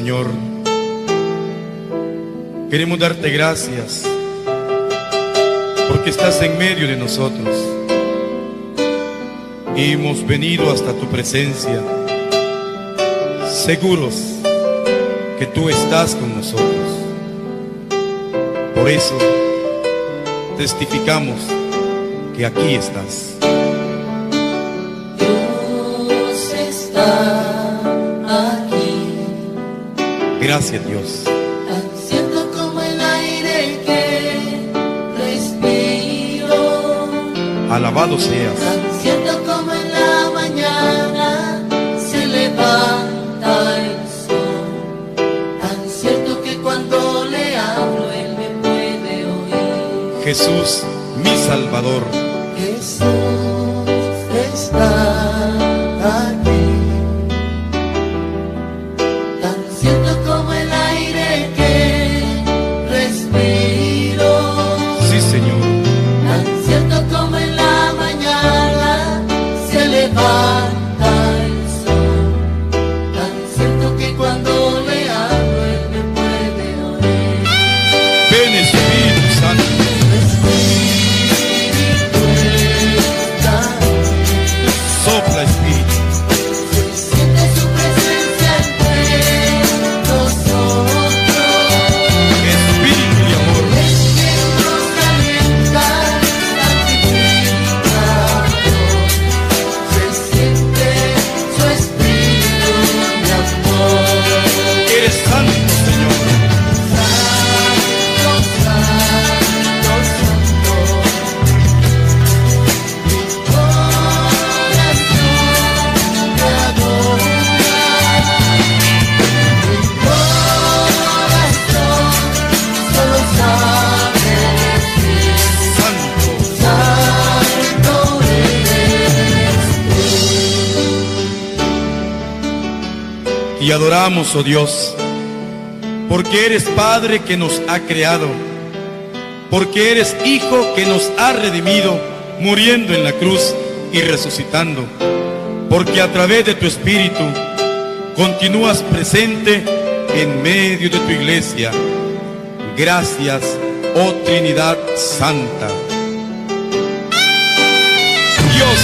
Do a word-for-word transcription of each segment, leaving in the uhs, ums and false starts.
Señor, queremos darte gracias porque estás en medio de nosotros y hemos venido hasta tu presencia, seguros que tú estás con nosotros. Por eso testificamos que aquí estás. Dios está aquí. Gracias, Dios. Tan cierto como el aire que respiro. Alabado seas. Tan cierto como en la mañana se levanta el sol. Tan cierto que cuando le hablo él me puede oír. Jesús, mi Salvador. Jesús está aquí. Tan cierto como el aire que respiro. Sí, Señor. Tan cierto como en la mañana se levanta el sol. Tan cierto que cuando le hablo él me puede oír. Ven, Espíritu Santo. Sopla, Espíritu. Se siente su presencia entre nosotros. Espíritu de amor. Es quien nos calienta, santifica. Se siente su espíritu de amor. Eres santo, Señor. Santo, santo, santo. Mi corazón te adora. Mi corazón solo sabe decir: Santo. santo eres tú. Y adoramos, oh Dios, porque eres Padre que nos ha creado, porque eres Hijo que nos ha redimido, muriendo en la cruz y resucitando, porque a través de tu Espíritu continúas presente en medio de tu iglesia. Gracias, oh Trinidad Santa. Dios,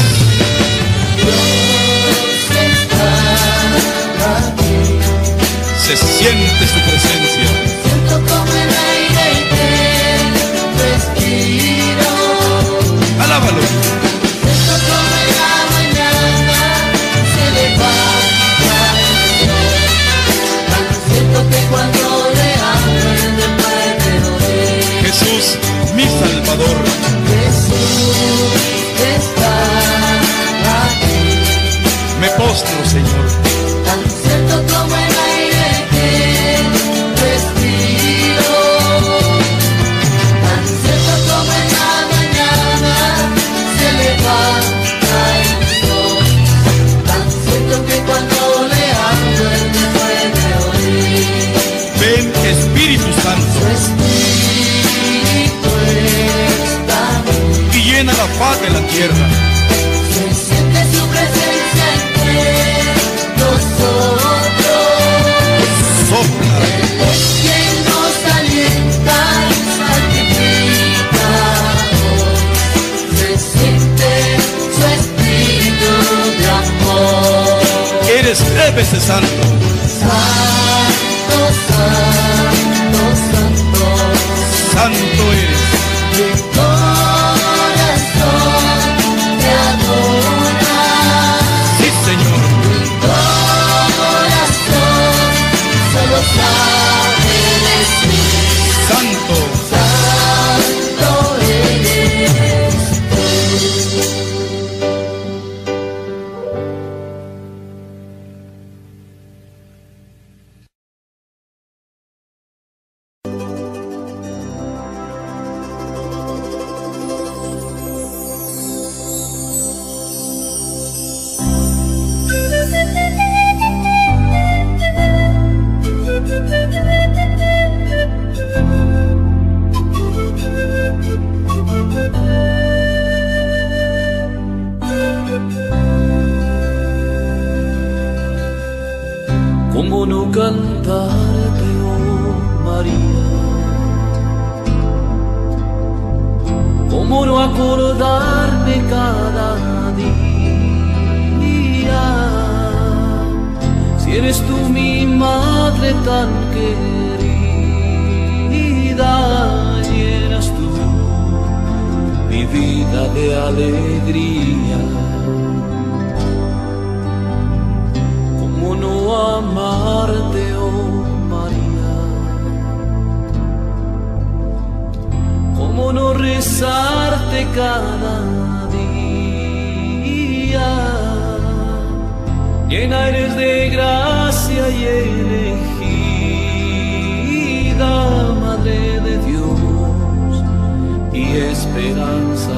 Dios está aquí. se siente su presencia. Siento como el aire que respiro. Alábalo. Siento como en la mañana se levanta el sol. Tan siento que cuando le hablo él me puede oír. Jesús, mi Salvador. Jesús está aquí. Me postro, Señor. Tan cierto como el aire que respiro. Tan cierto como en la mañana se levanta el sol. Tan cierto que cuando le hablo él me puede oír. Ven, Espíritu Su Santo, espíritu está aquí. y llena la faz de la tierra. Se siente su presencia entre nosotros. Sopla. Él es quien nos alienta y santifica. Se siente su espíritu de amor. Eres tres veces santo. Santo, santo, santo. Santo eres. Mi corazón te adora. Sí, Señor. Mi corazón solo sabe decir: Santo. santo eres tú. Thank you. María. ¿Cómo no acordarme cada día? Si eres tú mi madre tan querida, llenas tú mi vida de alegría. ¿Cómo no amarte, oh María? ¿Cómo no rezarte cada día? Llena eres de gracia y elegida, Madre de Dios y esperanza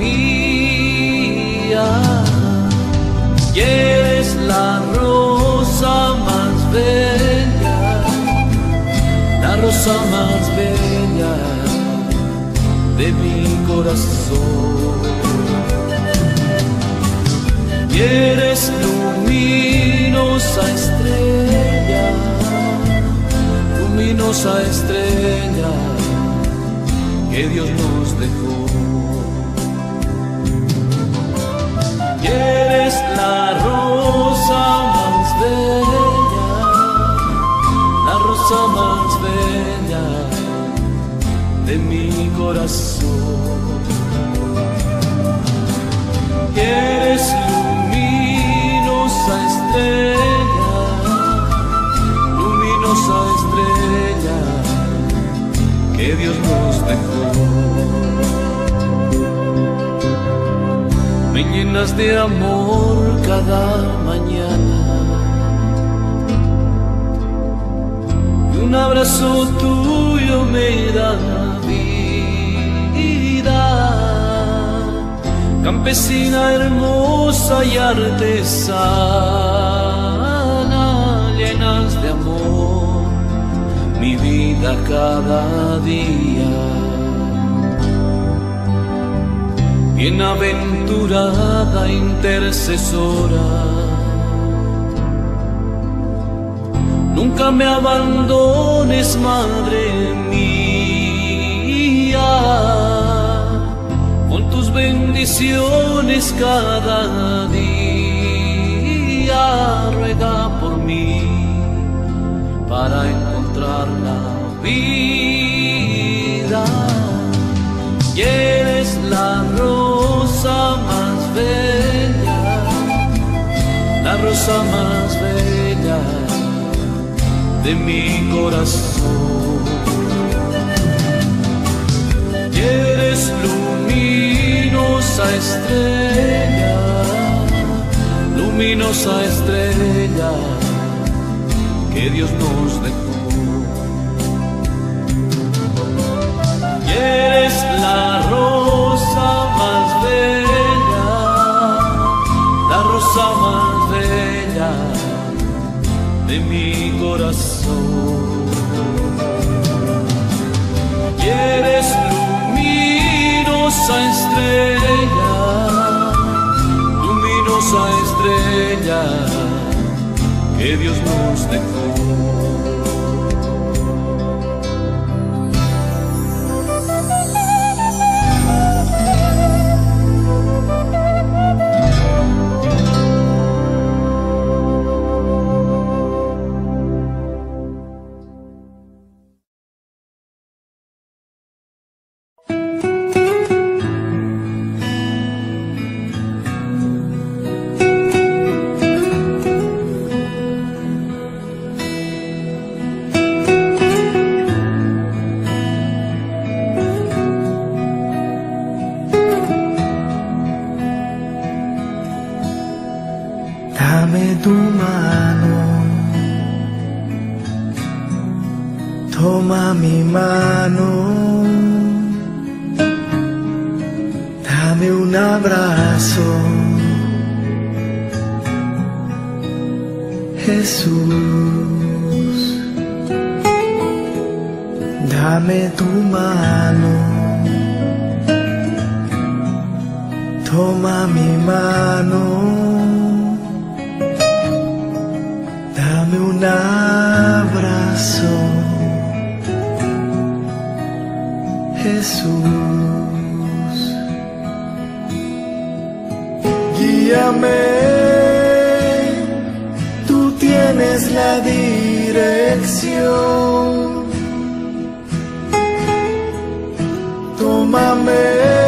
mía. Y eres la rosa más bella, la rosa más bella de mi corazón. Y eres luminosa estrella, luminosa estrella que Dios nos dejó. Y eres la rosa más bella, la rosa más bella de mi corazón. Y eres luminosa estrella, luminosa estrella que Dios nos dejó. Me llenas de amor cada mañana y un abrazo tuyo me da vida. Campesina hermosa y artesana, llenas de amor mi vida cada día. Bienaventurada intercesora, nunca me abandones, Madre mía. Con tus bendiciones cada día, ruega por mí para encontrar la vida. Y eres la rosa más bella, la rosa más bella de mi corazón. Y eres luminosa estrella, luminosa estrella que Dios nos dejó. Y eres la rosa más bella, la rosa más bella de mi corazón. Y eres luminosa estrella, luminosa estrella que Dios nos dejó. Dame tu mano, toma mi mano, dame un abrazo, Jesús. Dame tu mano, toma mi mano, dame un abrazo, Jesús. Guíame, tú tienes la dirección. Tómame,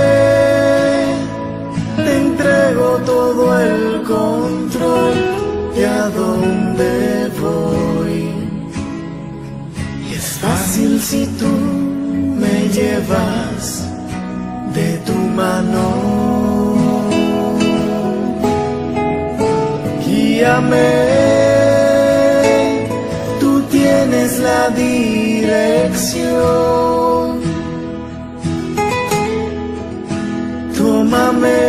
te entrego todo el control de a dónde voy. Y es fácil si tú me llevas de tu mano. Guíame, tú tienes la dirección. Tómame,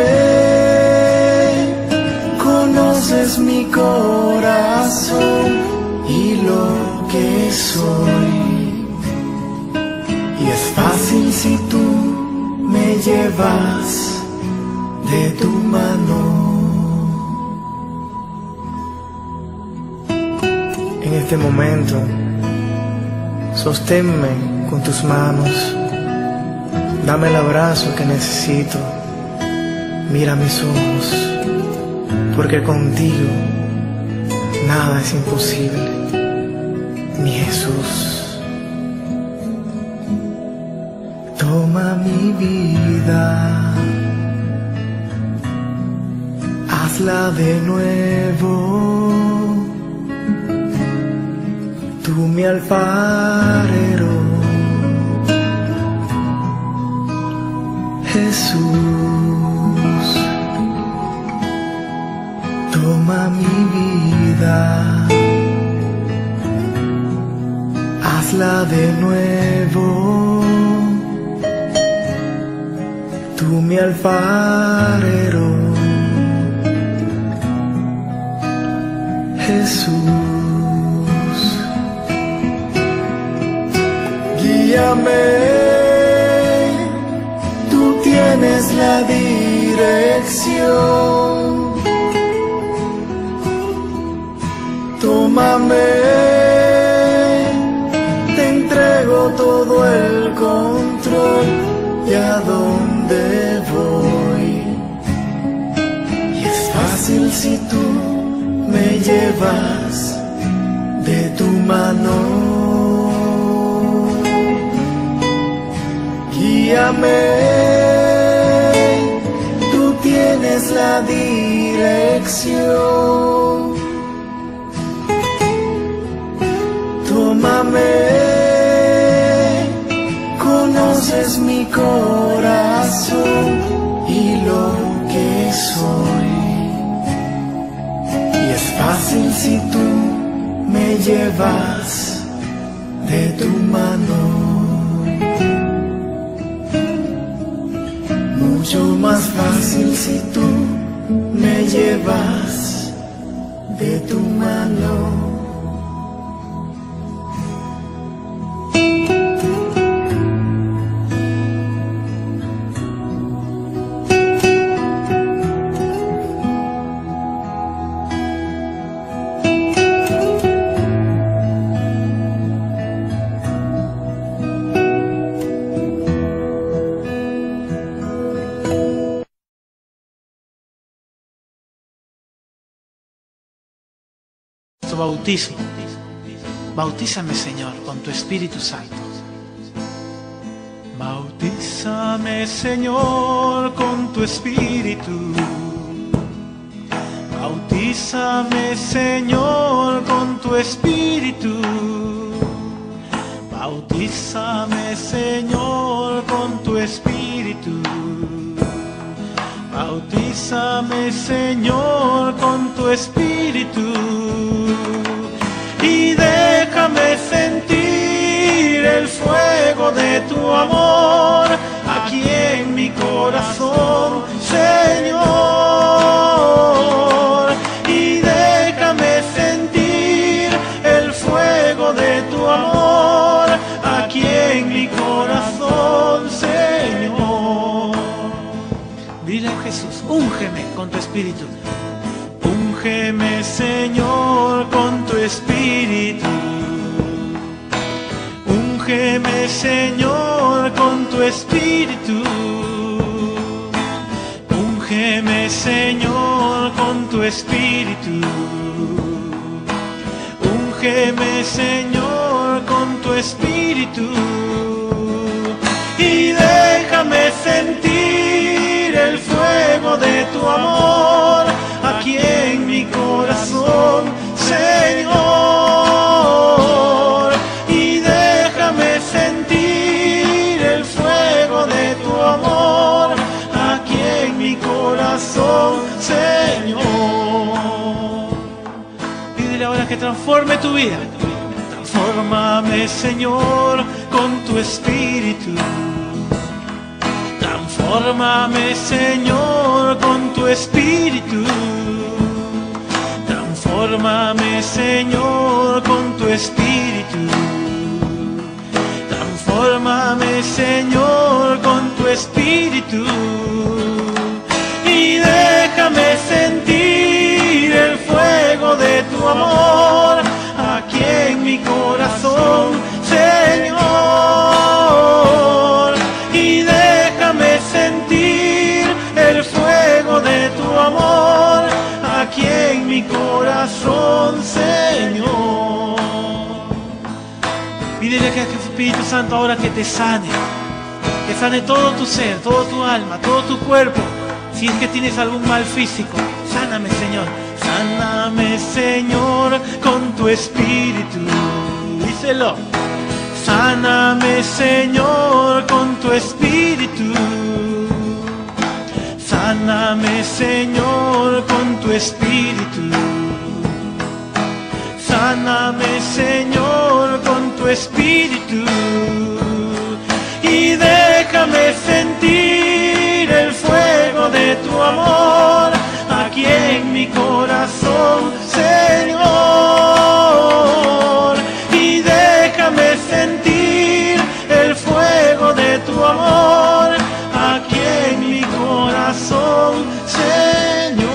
conoces mi corazón y lo que soy. Y es fácil si tú me llevas de tu mano. En este momento, sosténme con tus manos. Dame el abrazo que necesito. Mira mis ojos, porque contigo nada es imposible, mi Jesús. Toma mi vida, hazla de nuevo. Tú mi alfarero, Jesús. Toma mi vida, hazla de nuevo. Tú mi alfarero, Jesús. Guíame, tú tienes la dirección. Tómame, te entrego todo el control de a dónde voy. Y es fácil si tú me llevas de tu mano. Guíame, tú tienes la dirección. Tómame, conoces mi corazón y lo que soy. Y es fácil si tú me llevas de tu mano. Mucho más fácil si tú me llevas de tu mano. Bautismo. Bautízame, Señor, con tu Espíritu Santo. Bautízame, Señor, con tu Espíritu. Bautízame, Señor, con tu Espíritu. Bautízame, Señor, con tu Espíritu. Bautízame, Señor, con tu Espíritu. Y déjame sentir el fuego de tu amor aquí en mi corazón, Señor. Y déjame sentir el fuego de tu amor aquí en mi corazón, Señor. Dile a Jesús, úngeme con tu Espíritu. Úngeme, Señor, con tu Espíritu. Úngeme, Señor, Señor, con tu espíritu. Úngeme, Señor, con tu espíritu. Úngeme, Señor, con tu espíritu. Y déjame sentir el fuego de tu amor aquí en mi corazón, Señor. Y déjame sentir el fuego de tu amor aquí en mi corazón, Señor. Pídele ahora que transforme tu vida. Transfórmame, Señor, con tu espíritu. Transfórmame, Señor, con tu espíritu. Transfórmame, Señor, con tu espíritu. Transfórmame, Señor, con tu espíritu. Y déjame sentir el fuego de tu amor aquí en mi corazón, Señor. Y déjame sentir el fuego de tu amor aquí en mi corazón, Señor. Pídele que el Espíritu Santo ahora que te sane, que sane todo tu ser, todo tu alma, todo tu cuerpo. Si es que tienes algún mal físico, sáname, Señor. Sáname, Señor, con tu espíritu. Díselo. Sáname, Señor, con tu espíritu. Sáname, Señor, con tu espíritu. Sáname, Señor, con tu espíritu. Y déjame sentir el fuego de tu amor aquí en mi corazón, Señor. Y déjame sentir el fuego de tu amor aquí en mi corazón, Señor.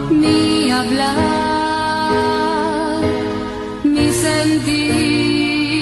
hablar, mi sentir.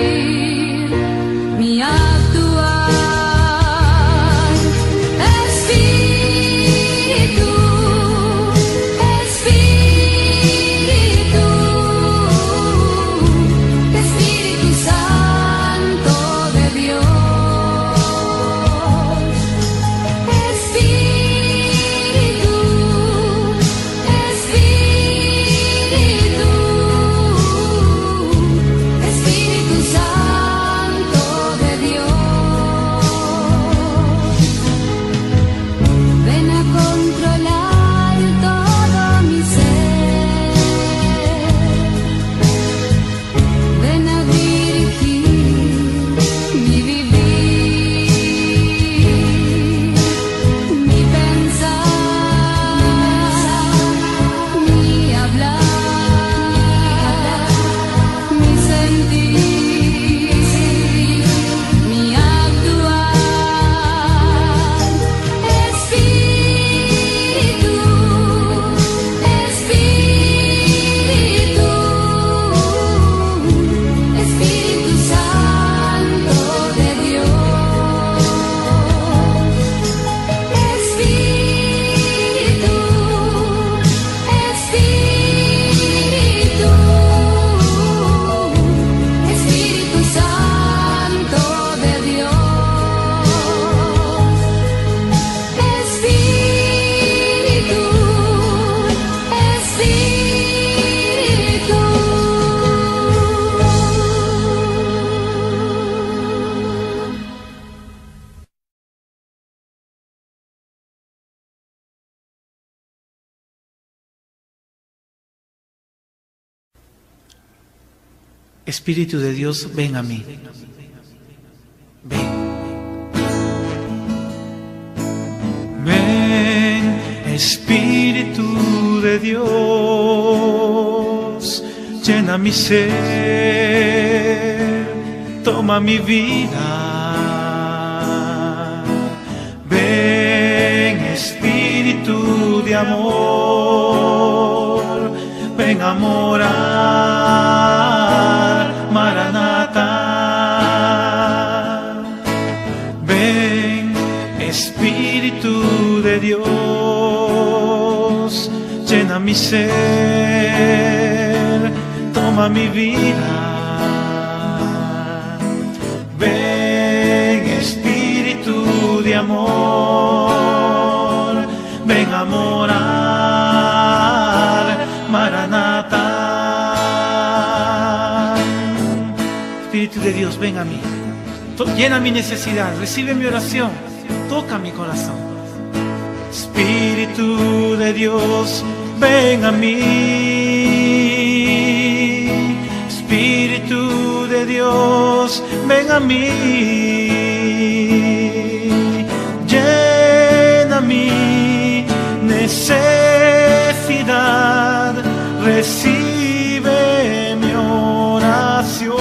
Espíritu de Dios, ven a mí. Ven. Ven, Espíritu de Dios, llena mi ser, toma mi vida. Ven, Espíritu de amor, ven a morar, Maranatha. Ven, Espíritu de Dios, llena mi ser, toma mi vida. Ven, Espíritu de amor, ven a morar, Maranatha. Espíritu de Dios, ven a mí. Llena mi necesidad, recibe mi oración, toca mi corazón. Espíritu de Dios, ven a mí. Espíritu de Dios, ven a mí. Llena mi necesidad, recibe mi oración.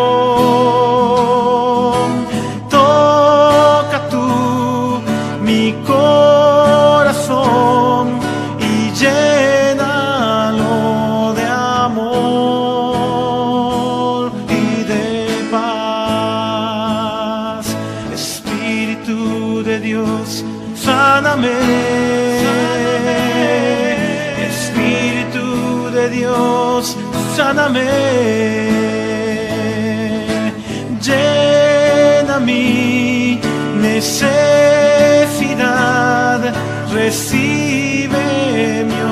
Toca tú mi corazón y llénalo de amor y de paz. Espíritu de Dios, sáname. Espíritu de Dios, sáname. Llena mi necesidad, recibe mi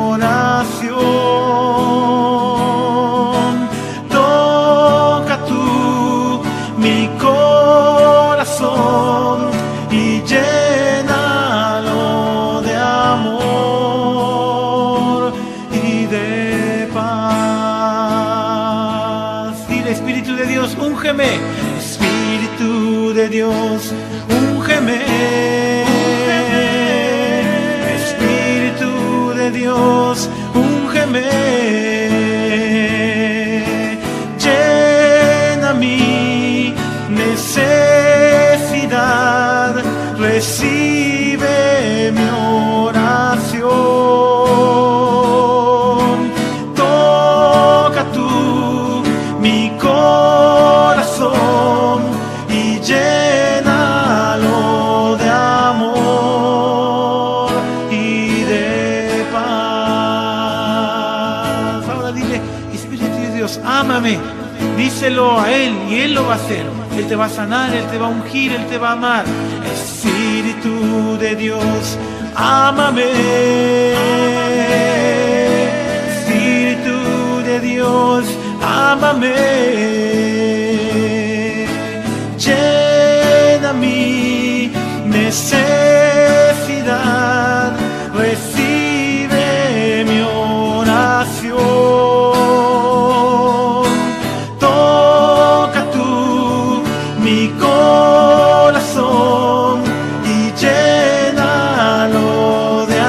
oración. Toca tú mi corazón y llénalo de amor y de paz. Dile, Espíritu de Dios, úngeme. Espíritu de Dios, úngeme. Espíritu de Dios, úngeme. Llena mi necesidad, recibe mi oración. Toca tú mi corazón y llénalo de amor y de paz. Ahora dile, Espíritu de Dios, ámame. Díselo a Él y Él lo va a hacer. Él te va a sanar, Él te va a ungir, Él te va a amar. Espíritu de Dios, ámame. Espíritu de Dios, ámame. Llena mi necesidad, recibe mi oración. Toca tú mi corazón y llénalo de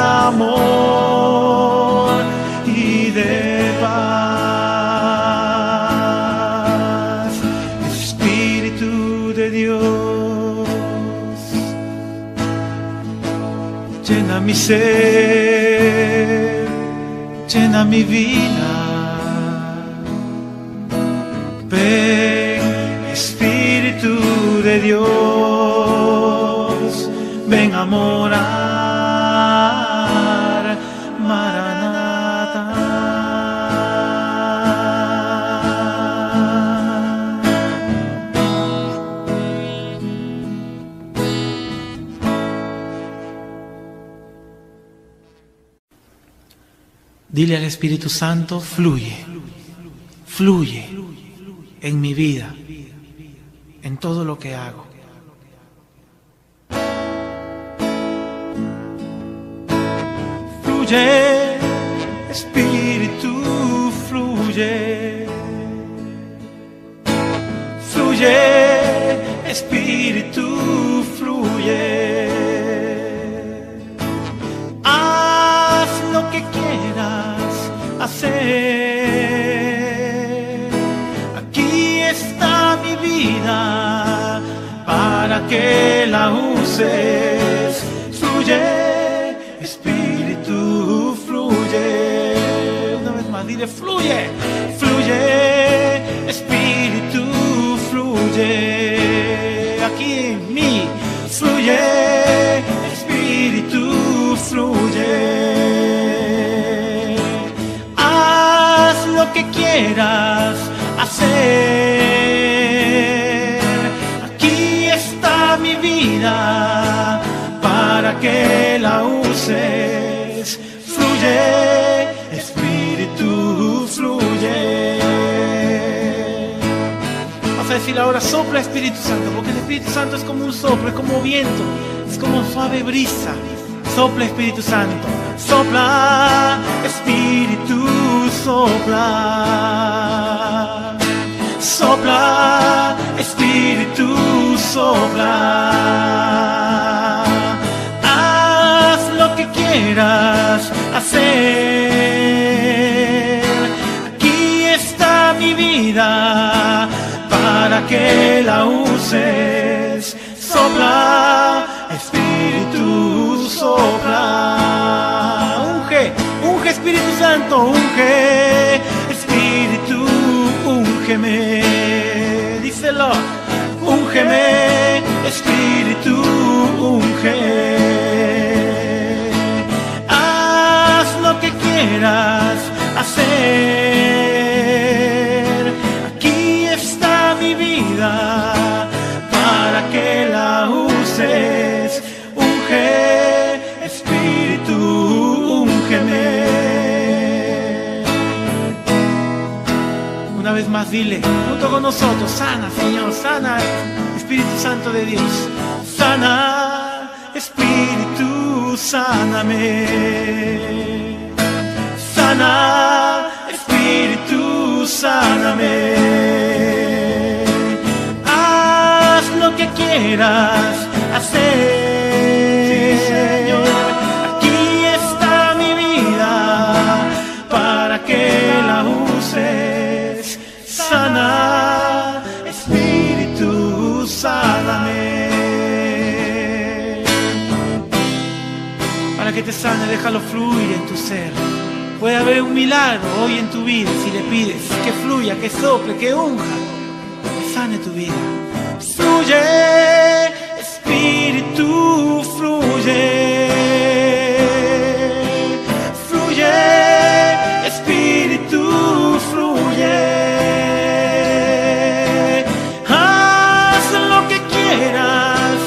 amor y de paz. Espíritu de Dios, llena mi ser, llena mi vida. Ven, Espíritu de Dios, ven a morar, Maranatha. Dile al Espíritu Santo, fluye, fluye en mi vida, en todo lo que hago. Fluye, Espíritu, fluye. fluye, Espíritu, fluye. Haz lo que quieras hacer. Aquí está mi vida para que la uses. Fluye, Espíritu, fluye. Una vez más, dile fluye, fluye, Espíritu, fluye. Aquí en mí, fluye, Espíritu, fluye. Haz lo que quieras hacer. Aquí está mi vida para que la uses. Fluye, Espíritu, fluye. Vas a decir ahora, sopla Espíritu Santo, porque el Espíritu Santo es como un soplo, es como viento, es como suave brisa. Sopla Espíritu Santo, sopla Espíritu, sopla. Sopla Espíritu, sopla. Haz lo que quieras hacer. Aquí está mi vida para que la uses. Sopla Espíritu, sopla. Unge, unge Espíritu Santo, unge Espíritu, úngeme. Díselo, úngeme Espíritu, unge. Haz lo que quieras hacer. Aquí está mi vida para que la uses. Unge Espíritu, úngeme. Una vez más dile, junto con nosotros, sana Señor, sana Espíritu Santo de Dios. Sana Espíritu, sáname. Sana Espíritu, sáname. Haz lo que quieras hacer. Sí, Señor. Aquí está mi vida para que la uses. Sana Espíritu, sáname. Para que te sane, déjalo fluir en tu ser. Puede haber un milagro hoy en tu vida si le pides que fluya, que sople, que unja, que sane tu vida. Fluye, Espíritu, fluye. Fluye, Espíritu, fluye. Haz lo que quieras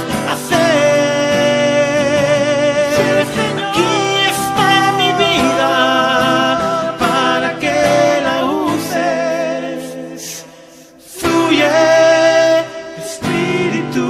hacer. Aquí está mi vida para que la uses. Fluye, Espíritu,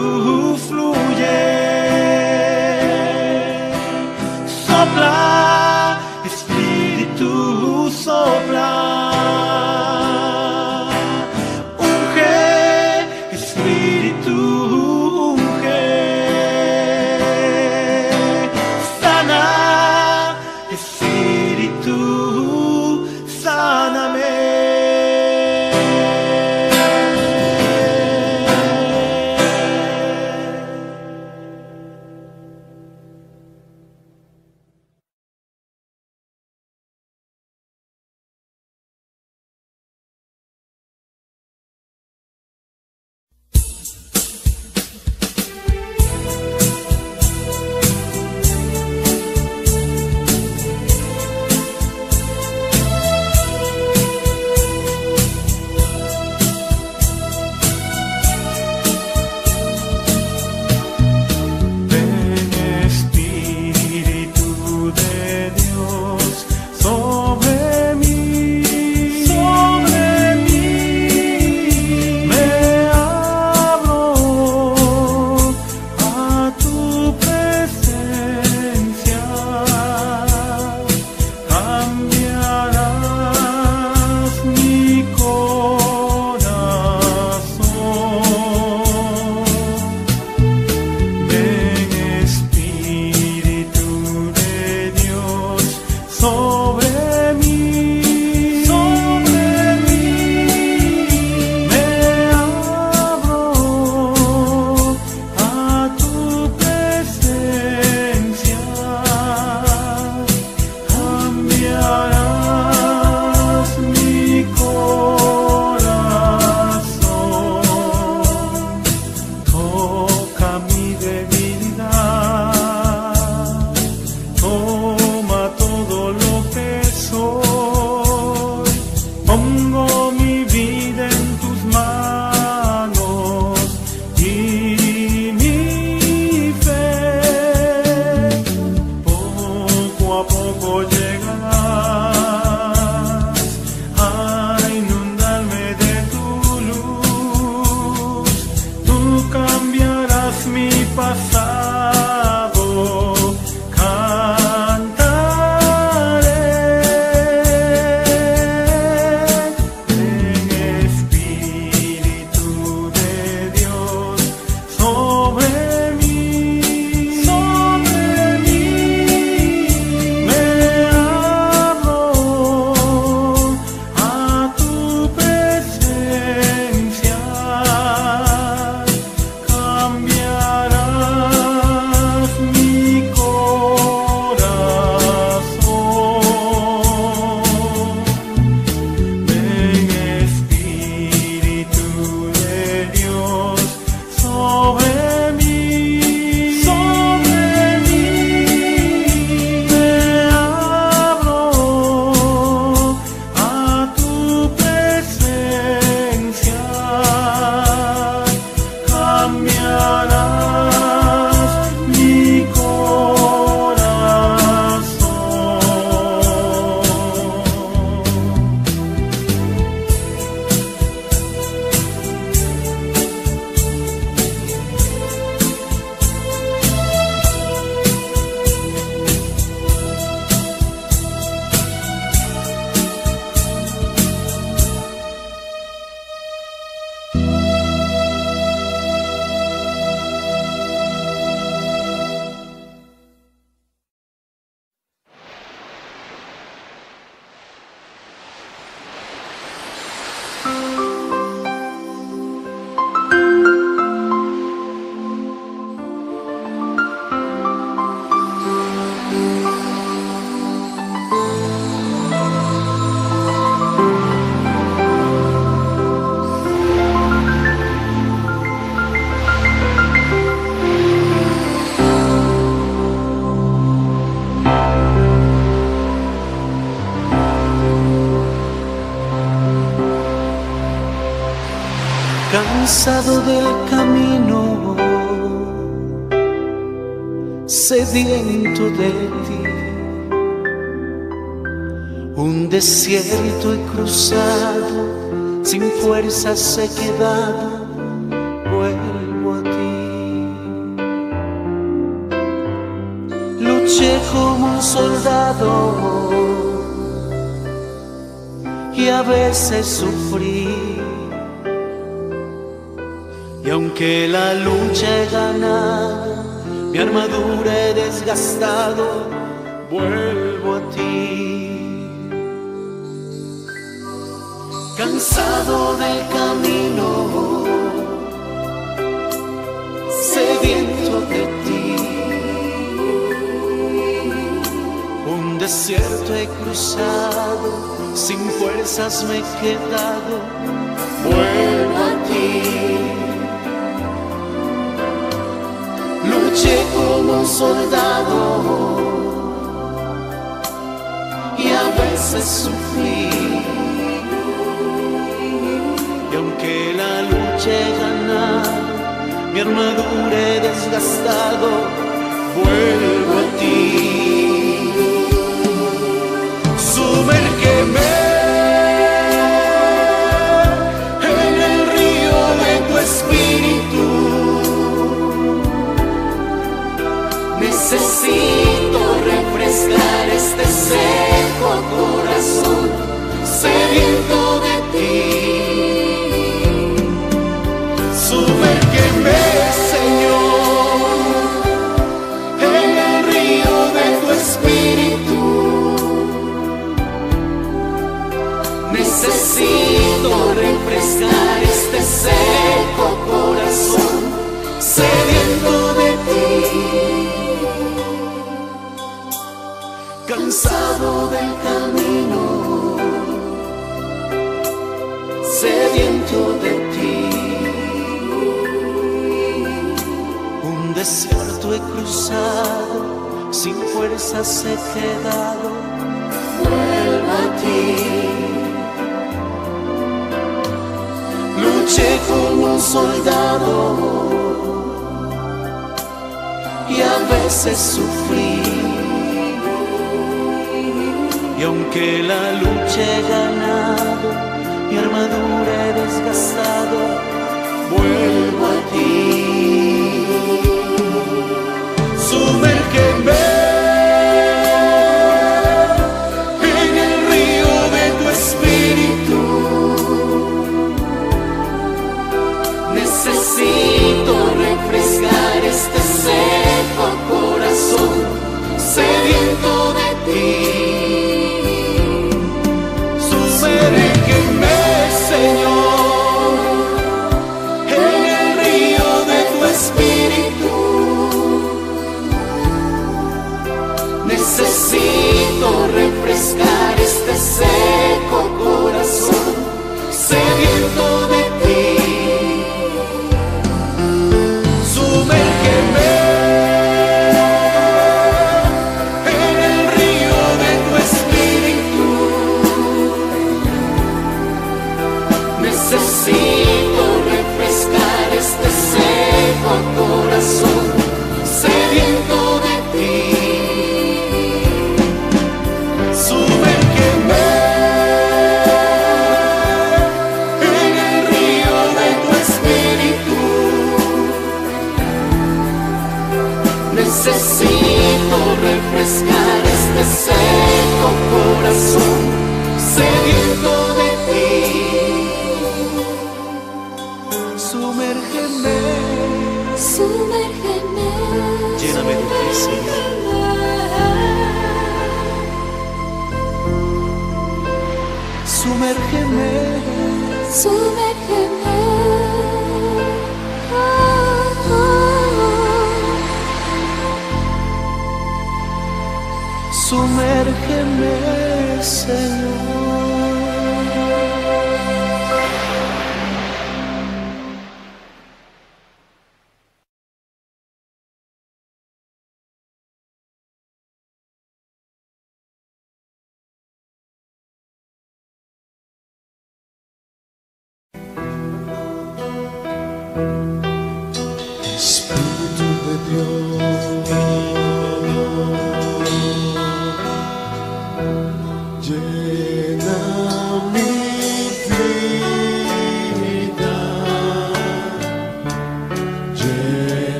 cansado del camino, sediento de ti. Un desierto he cruzado, sin fuerzas he quedado, vuelvo a ti. Luché como un soldado y a veces sufrí. Y aunque la lucha he ganado, mi armadura he desgastado, vuelvo a ti. Cansado del camino, sediento de ti. Un desierto he cruzado, sin fuerzas me he quedado, vuelvo a ti. Luché como un soldado y a veces sufrí. Y aunque la lucha he ganado, mi armadura he desgastado, vuelvo a ti. Sumérgeme en el río de tu espíritu. Necesito refrescar este seco corazón, sediento de ti. Sumérgeme, Señor, en el río de tu espíritu. Necesito refrescar este seco corazón, sediento de ti. Cansado del camino, sediento de ti. Un desierto he cruzado, sin fuerzas he quedado, vuelvo a ti. Luché como un soldado y a veces sufrí. Y aunque la lucha he ganado, mi armadura he desgastado, vuelvo a ti. Sumérgeme en el río de tu espíritu. Necesito refrescar este seco corazón, sediento de ti. Sumérgeme, Señor, en el río de tu espíritu. Necesito refrescar este seco corazón, sediento de ti. Sumérgeme en el río de tu espíritu. Necesito refrescar este seco corazón, sediento de ti. Sumérgeme en el río de tu espíritu. Necesito refrescar este seco corazón, sediento de ti. Sumérgeme, Sumérgeme, lléname de ti, Señor. Sumérgeme, sumérgeme. Oh, oh. sumérgeme, Señor.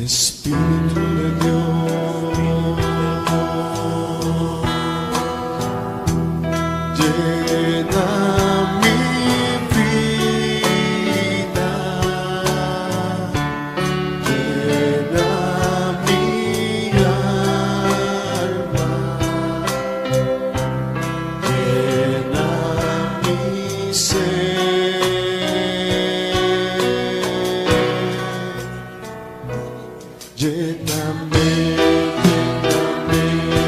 Espíritu de Dios, llena mi vida, llena mi alma, llena mi ser. Lléname, lléname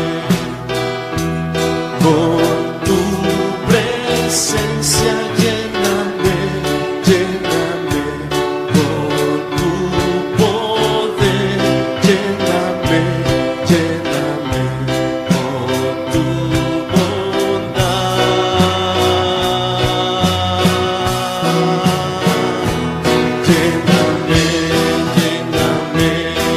con tu presencia, lléname, lléname con tu poder, lléname, lléname con tu bondad. Lléname, lléname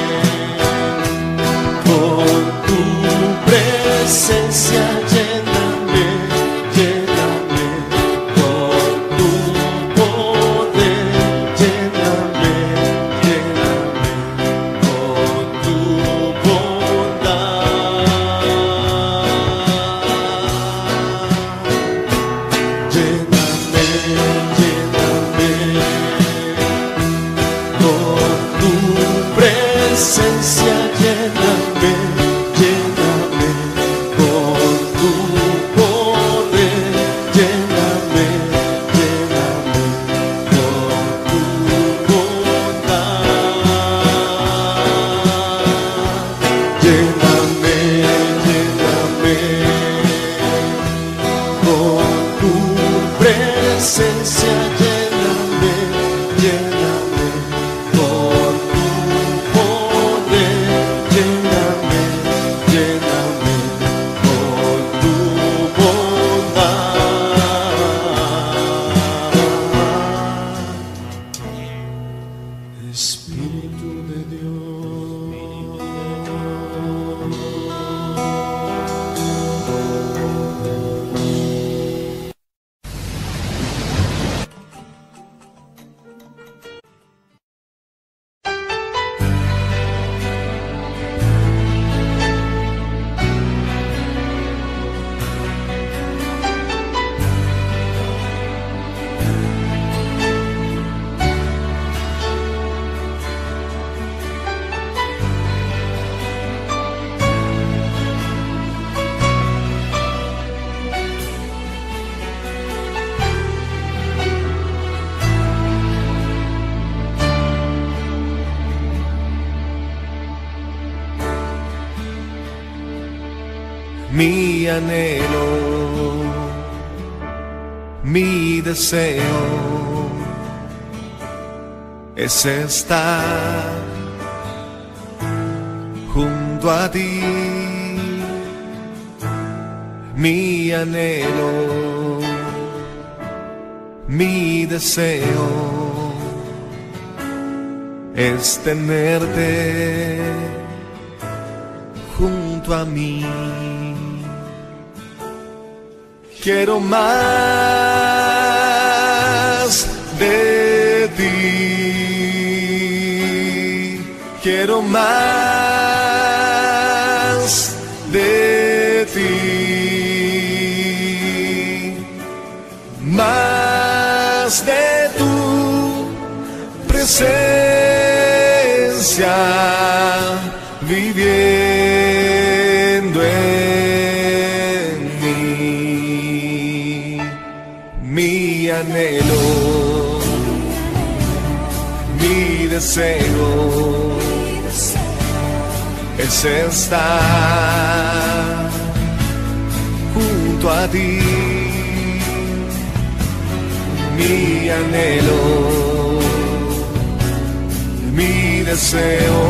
con tu presencia, lléname, lléname con tu poder, lléname, lléname con tu bondad. Lléname, lléname con tu presencia, lléname, lléname con tu poder, lléname, lléname con tu bondad. Lléname, lléname con tu presencia, lléname, lléname con tu poder, lléname, lléname con tu bondad. Espíritu de Dios. Mi anhelo, mi deseo es estar junto a ti. Mi anhelo, mi deseo es tenerte junto a mí. Quiero más de ti, quiero más de ti, más de tu presencia, viviendo en mí. Mi anhelo, mi deseo es estar junto a ti. Mi anhelo, mi deseo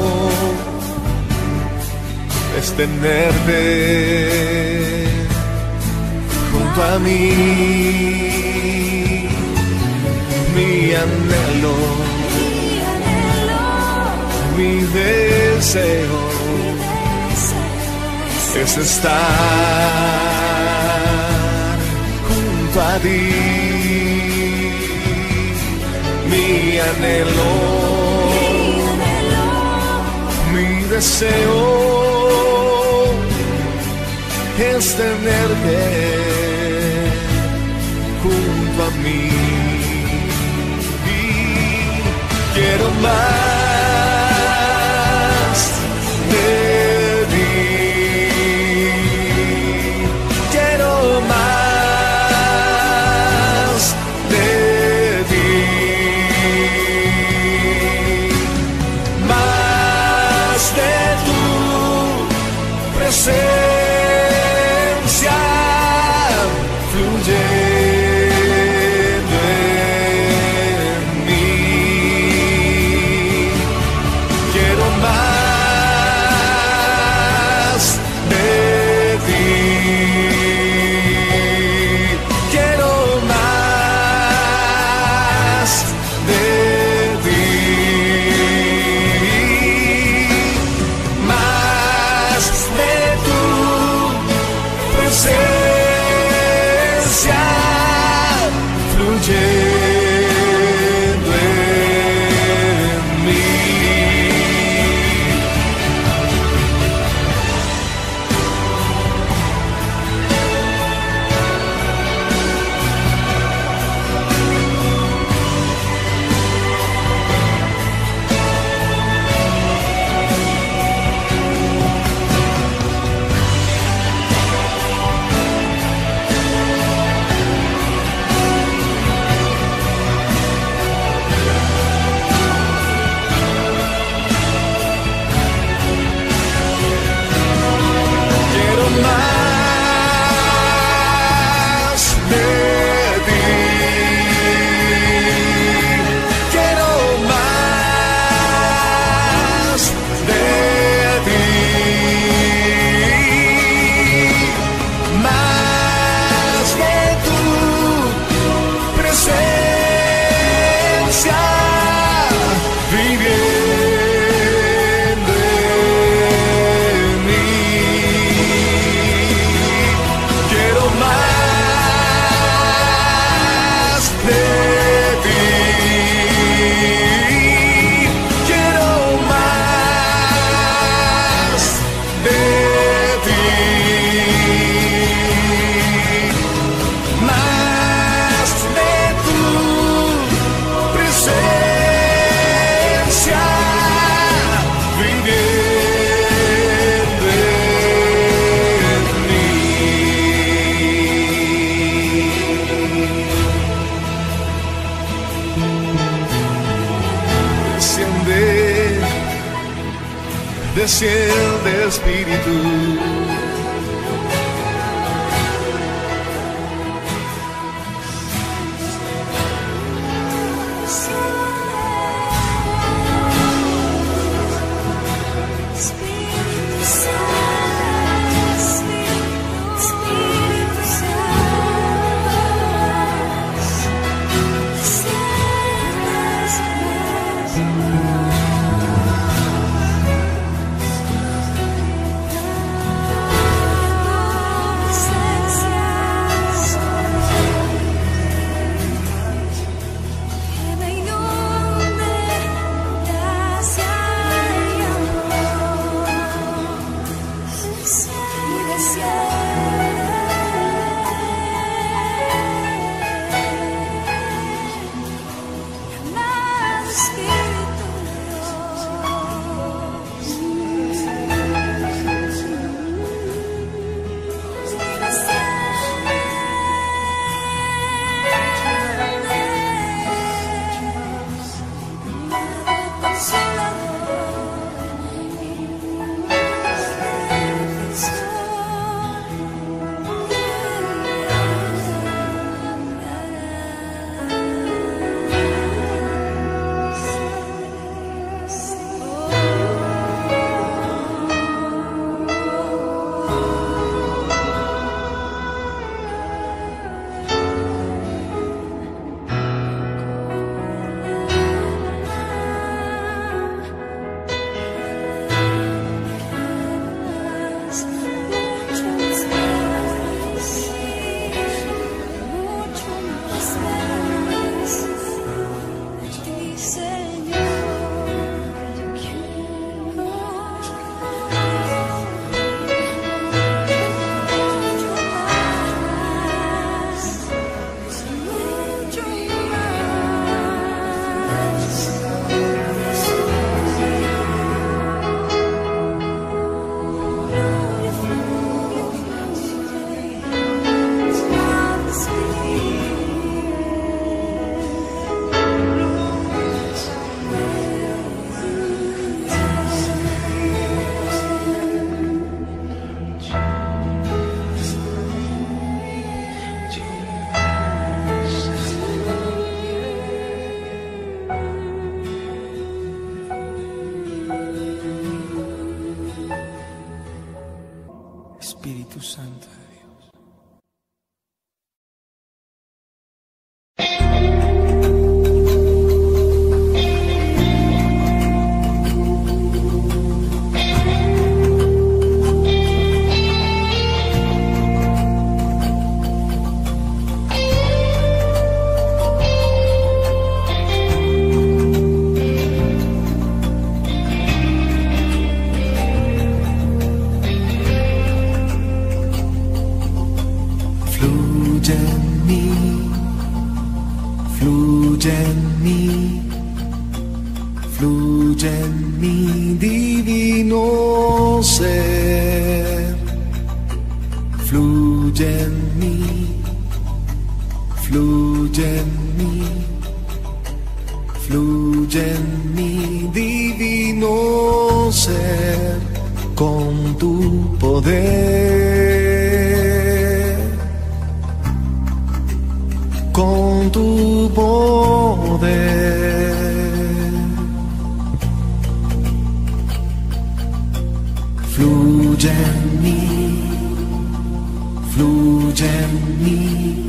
es tenerte junto a mí. Mi anhelo, mi deseo es estar junto a ti. Mi anhelo, deseo es tenerte junto a mí. Quiero más de ti, quiero más de ti, más de tu presencia fluye. Desciende Espíritu, Espíritu Santo de Dios. Fluye en mí, fluye en mí, fluye en mi divino ser. Fluye en mí, fluye en mí, fluye en mi divino ser con tu poder, con tu poder. Fluye en mí, fluye en mí,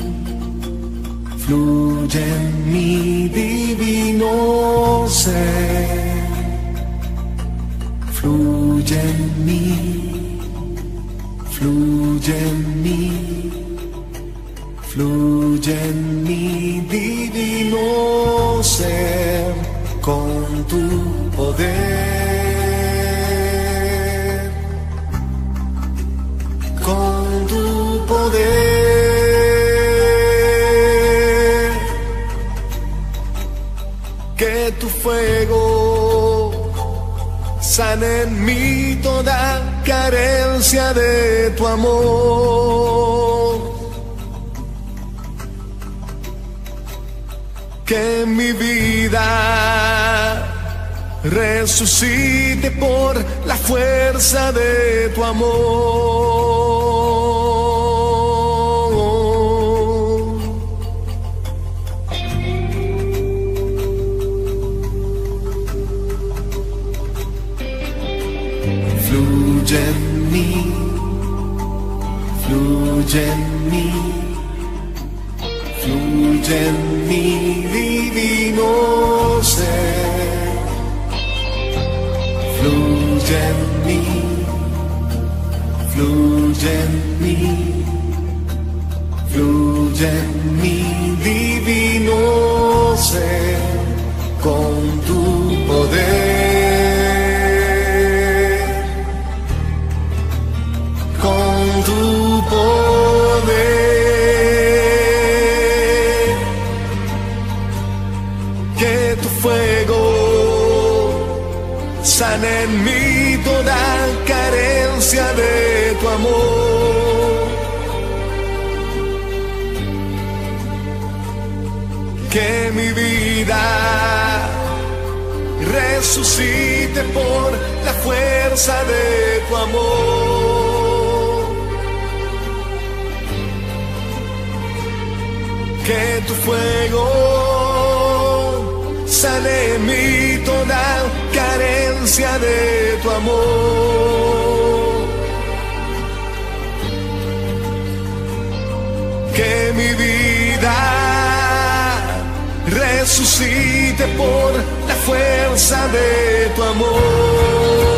fluye en mi divino ser. Fluye en mí, fluye en mí, fluye en mi divino ser con tu poder, con tu poder. Que tu fuego sane en mí toda carencia de tu amor. Que mi vida resucite por la fuerza de tu amor. Fluye en mí, fluye en mí, fluye en mi divino ser. Fluye en mí, fluye en mí, fluye en mi divino ser con tu poder, con tu poder. Que tu fuego sane en mí toda carencia de tu amor. Que mi vida resucite por la fuerza de tu amor. Que tu fuego sane en mí toda carencia de tu amor. Que mi vida resucite por la fuerza de tu amor.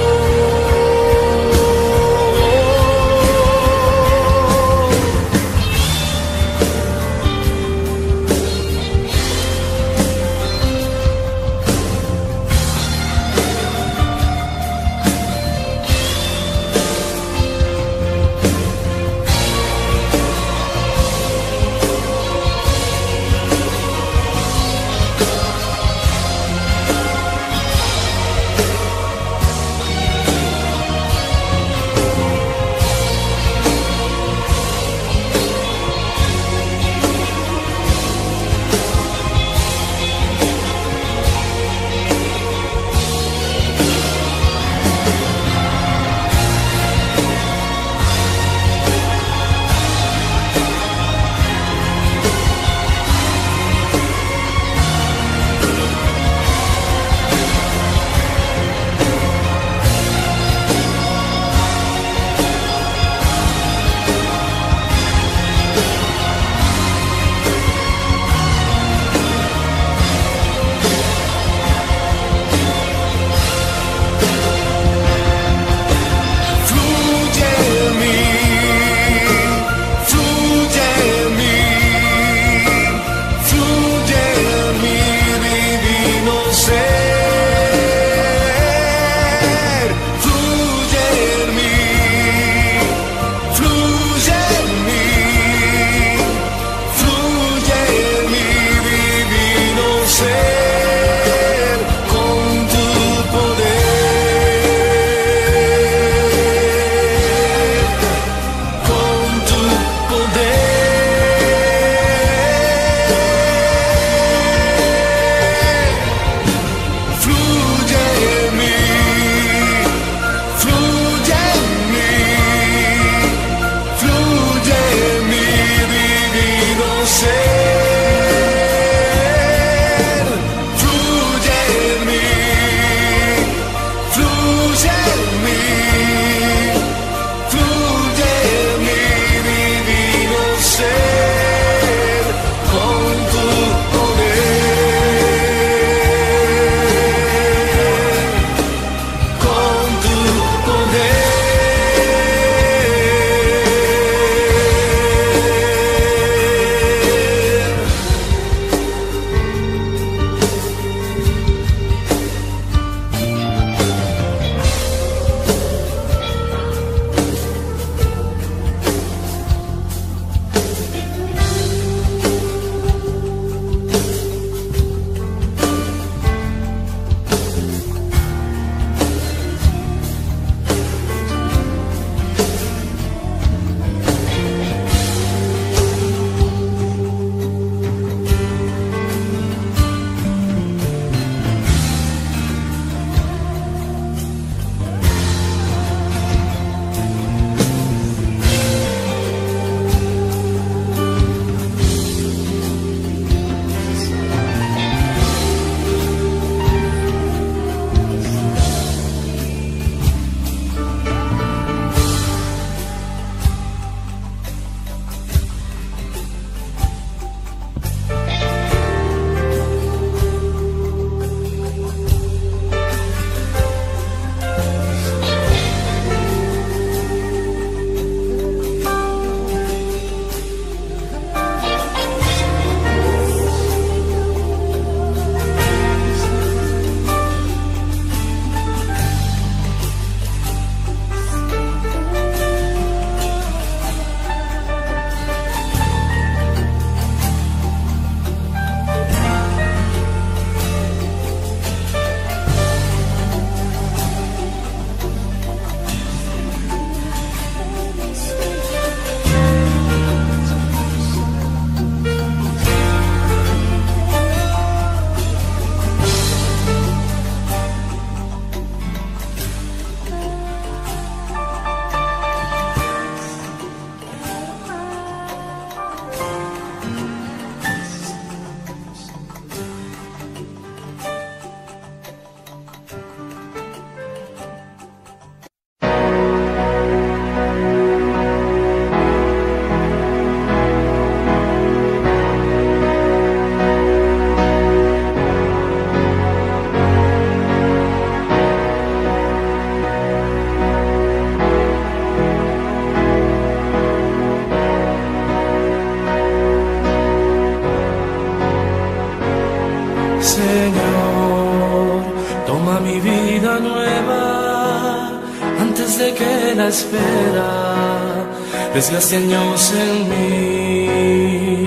de que la espera desgaste años en mí.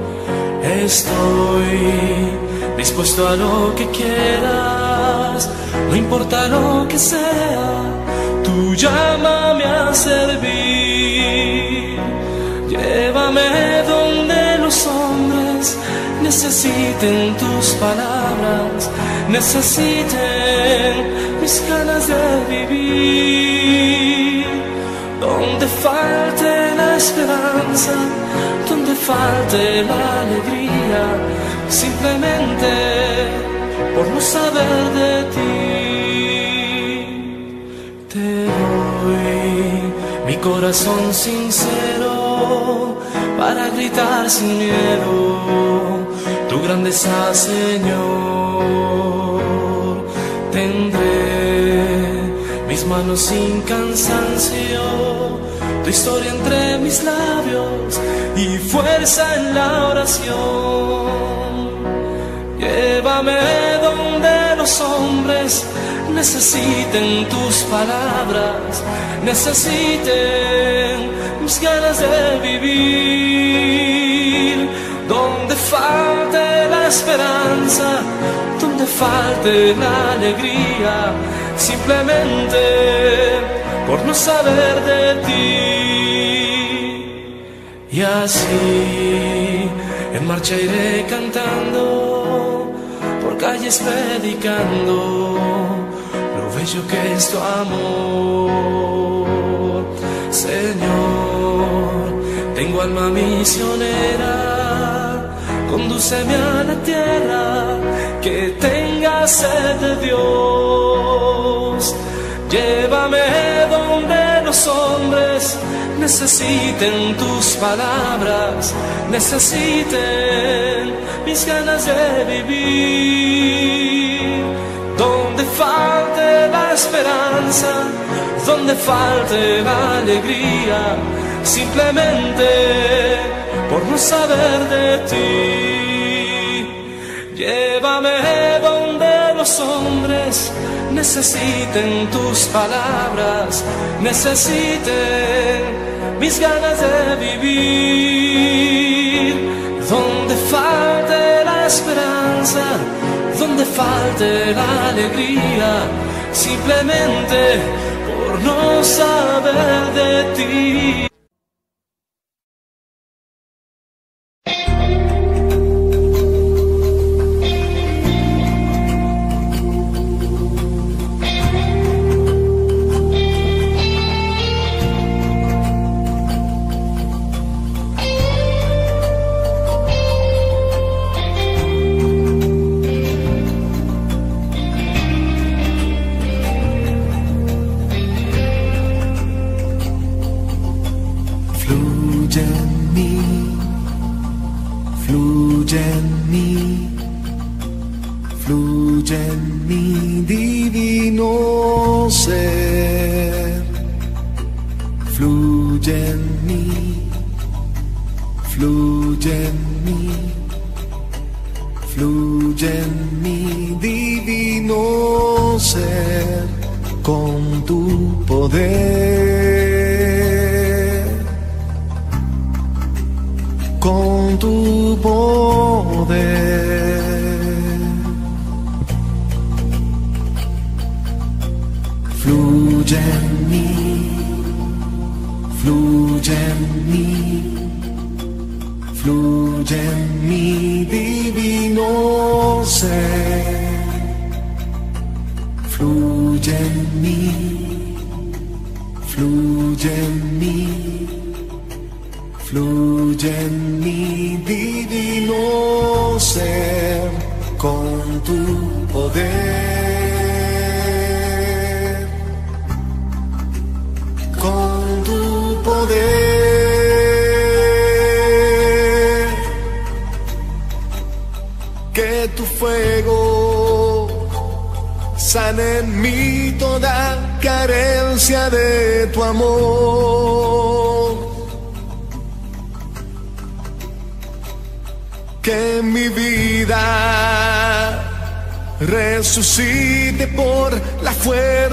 Estoy dispuesto a lo que quieras, no importa lo que sea, tú llámame a servir. Llévame donde los hombres necesiten tus palabras, necesiten mis ganas de vivir. Donde falte la esperanza, donde falte la alegría, simplemente por no saber de ti. Te doy mi corazón sincero para gritar sin miedo tu grandeza, Señor. Tendré mis manos sin cansancio, tu historia entre mis labios y fuerza en la oración. Llévame donde los hombres necesiten tus palabras, necesiten mis ganas de vivir. Donde falte la esperanza, donde falte la alegría, simplemente por no saber de ti. Y así en marcha iré cantando, por calles predicando lo bello que es tu amor. Señor, tengo alma misionera, condúceme a la tierra que tenga sed de Dios. Llévame donde los hombres necesiten tus palabras, necesiten mis ganas de vivir. Donde falte la esperanza, donde falte la alegría, simplemente por no saber de ti. Llévame donde los hombres necesiten tus palabras, necesiten mis ganas de vivir. Donde falte la esperanza, donde falte la alegría, simplemente por no saber de ti.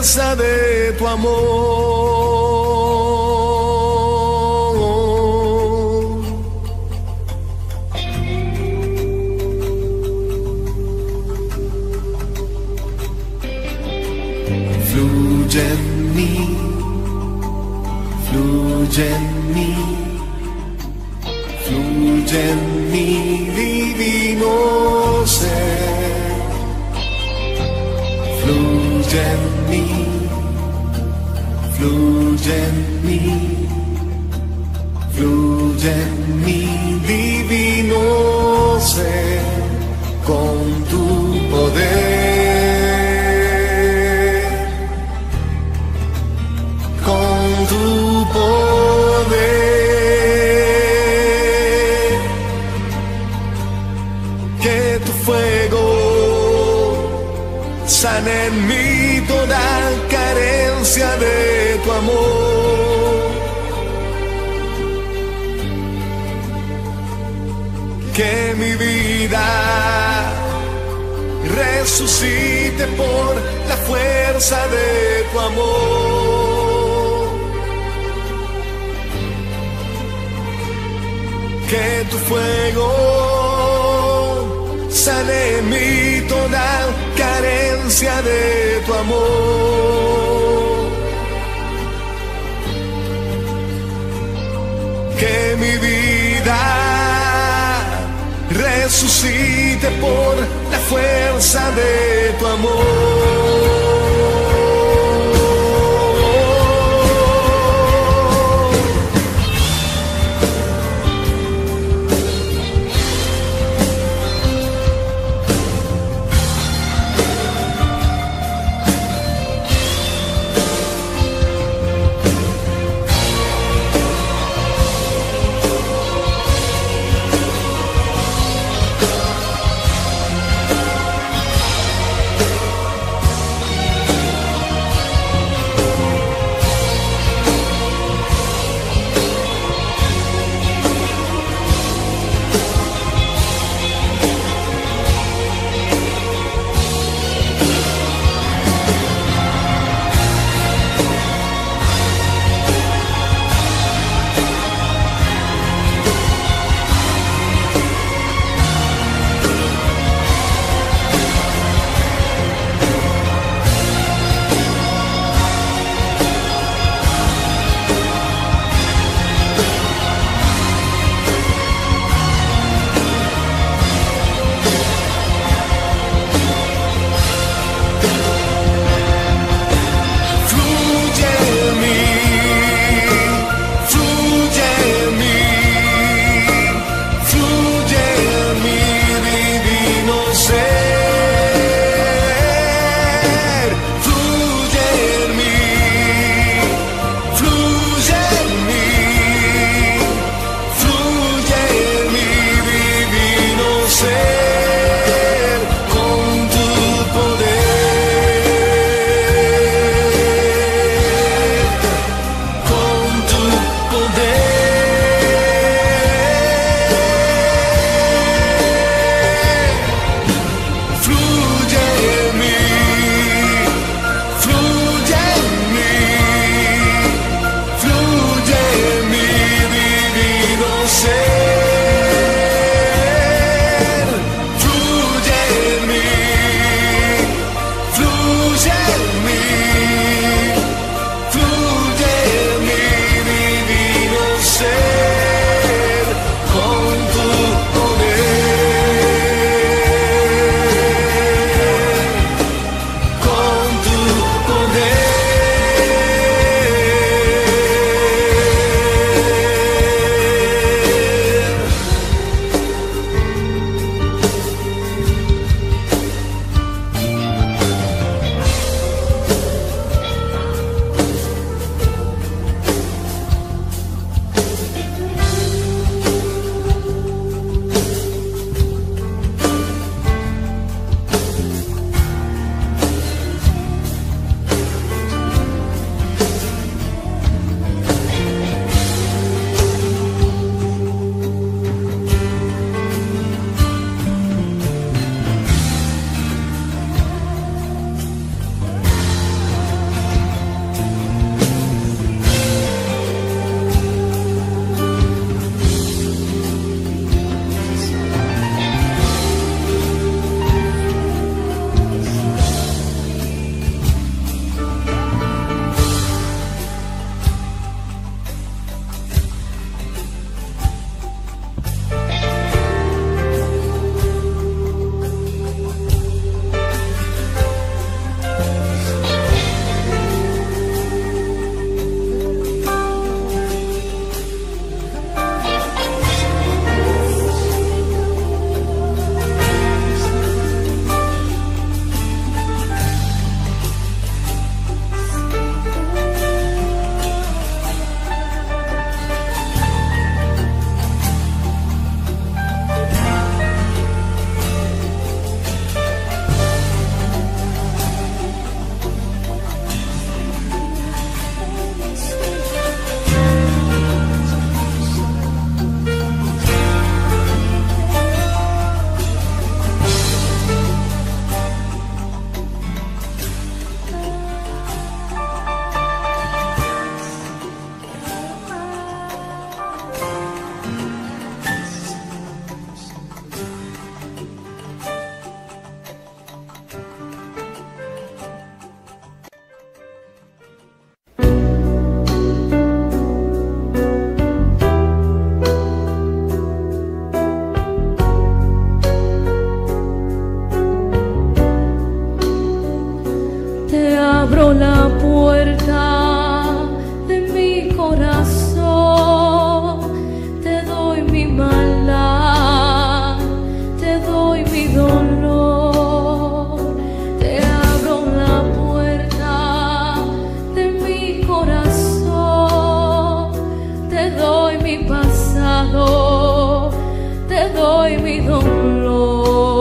fuerza de tu amor. Fluye en mí, fluye en mí, fluye en mi divino ser. Fluye en mí, fluye en mí, fluye en mi divino ser con tu poder. Tu poder, que tu fuego sane en mí toda carencia de tu amor, que mi vida resucite por la fuerza de tu amor. Que tu fuego sane en mí toda carencia de tu amor. Que mi vida resucite por la fuerza de tu amor. abro la puerta de mi corazón, te doy mi maldad, te doy mi dolor, te abro la puerta de mi corazón, te doy mi pasado, te doy mi dolor.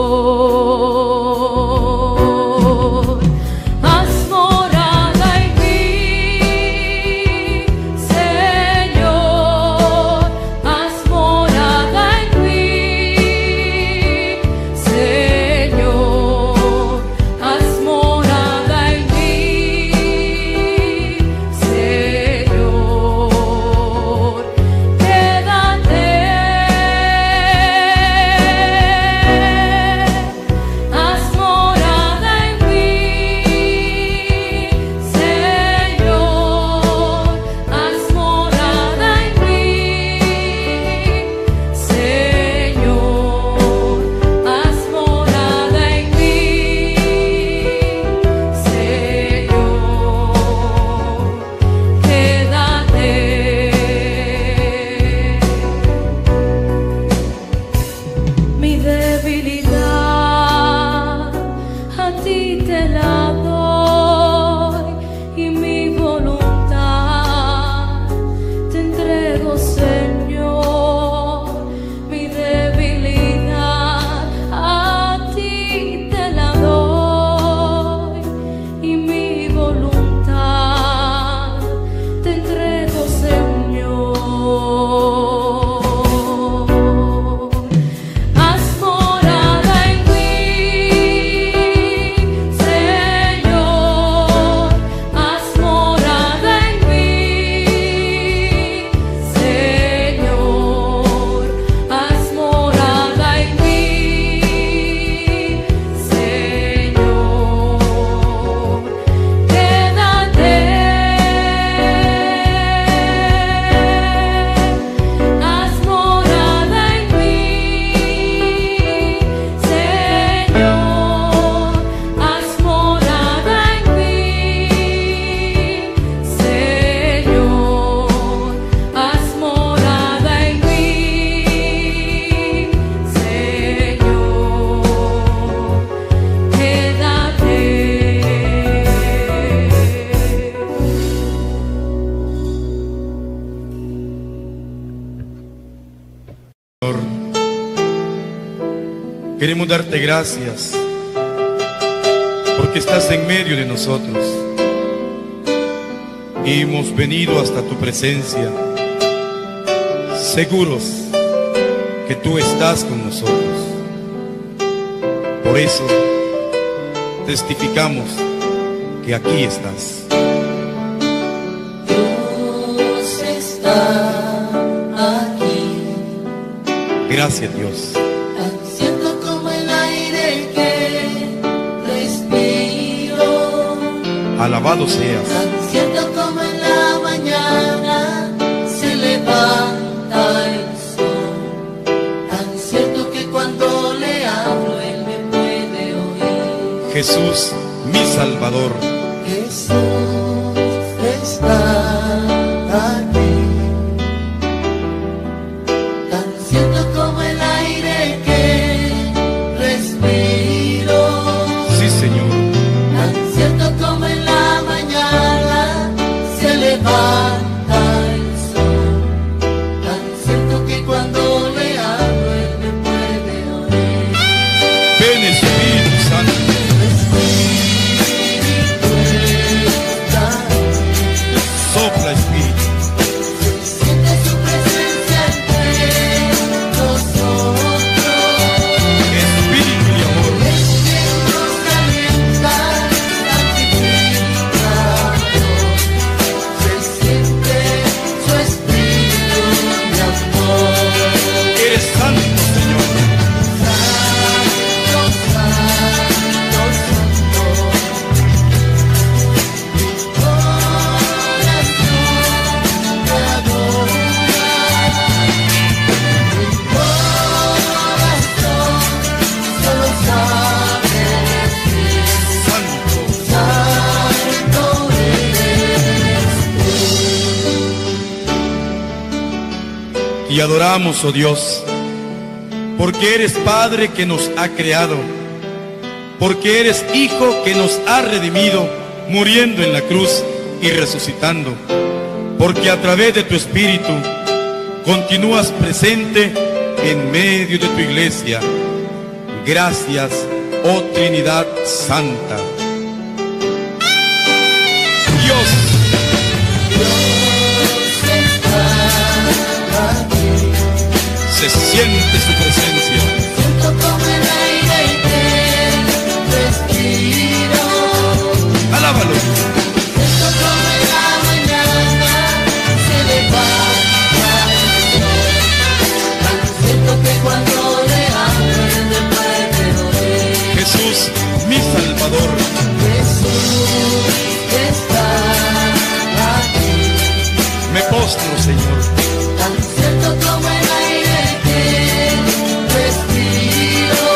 Queremos darte gracias porque estás en medio de nosotros y hemos venido hasta tu presencia seguros que tú estás con nosotros. Por eso testificamos que aquí estás. Dios está aquí. Gracias, Dios. Alabado seas. Tan cierto como en la mañana se levanta el sol, tan cierto que cuando le hablo Él me puede oír. Jesús, mi Salvador. Jesús está aquí. Tan cierto como el aire que respiro. Sí, Señor. Tan cierto como en la mañana se levanta el sol, tan cierto que cuando le hablo Él me puede oír. Ven, Espíritu Santo. Espíritu está y adoramos, oh Dios, porque eres Padre que nos ha creado, porque eres Hijo que nos ha redimido, muriendo en la cruz y resucitando, porque a través de tu Espíritu continúas presente en medio de tu iglesia. Gracias, oh Trinidad Santa. Dios, se siente su presencia. Siento como el aire que respiro. Alábalo. Siento como en la mañana se levanta el sol. Tan siento que cuando le hablo él me puede oír. Jesús, mi Salvador. Jesús está aquí. Me postro, Señor. Tan cierto como el aire que respiro,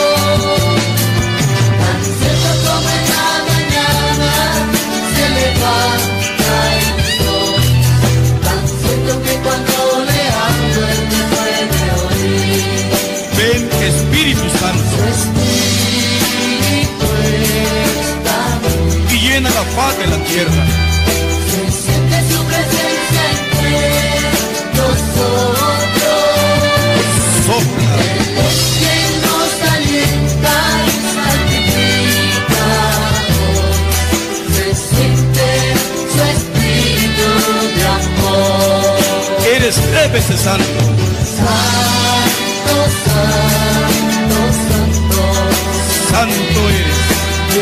tan cierto como en la mañana se levanta el sol, tan cierto que cuando le hablo él me puede oír. Ven, Espíritu Santo, Su espíritu está aquí. y llena la faz de la tierra. Se siente su presencia entre nosotros. Sopla, Él es quien nos alienta y santifica hoy. Se siente su espíritu de amor. eres tres veces santo. Santo, santo, santo. Santo eres. Mi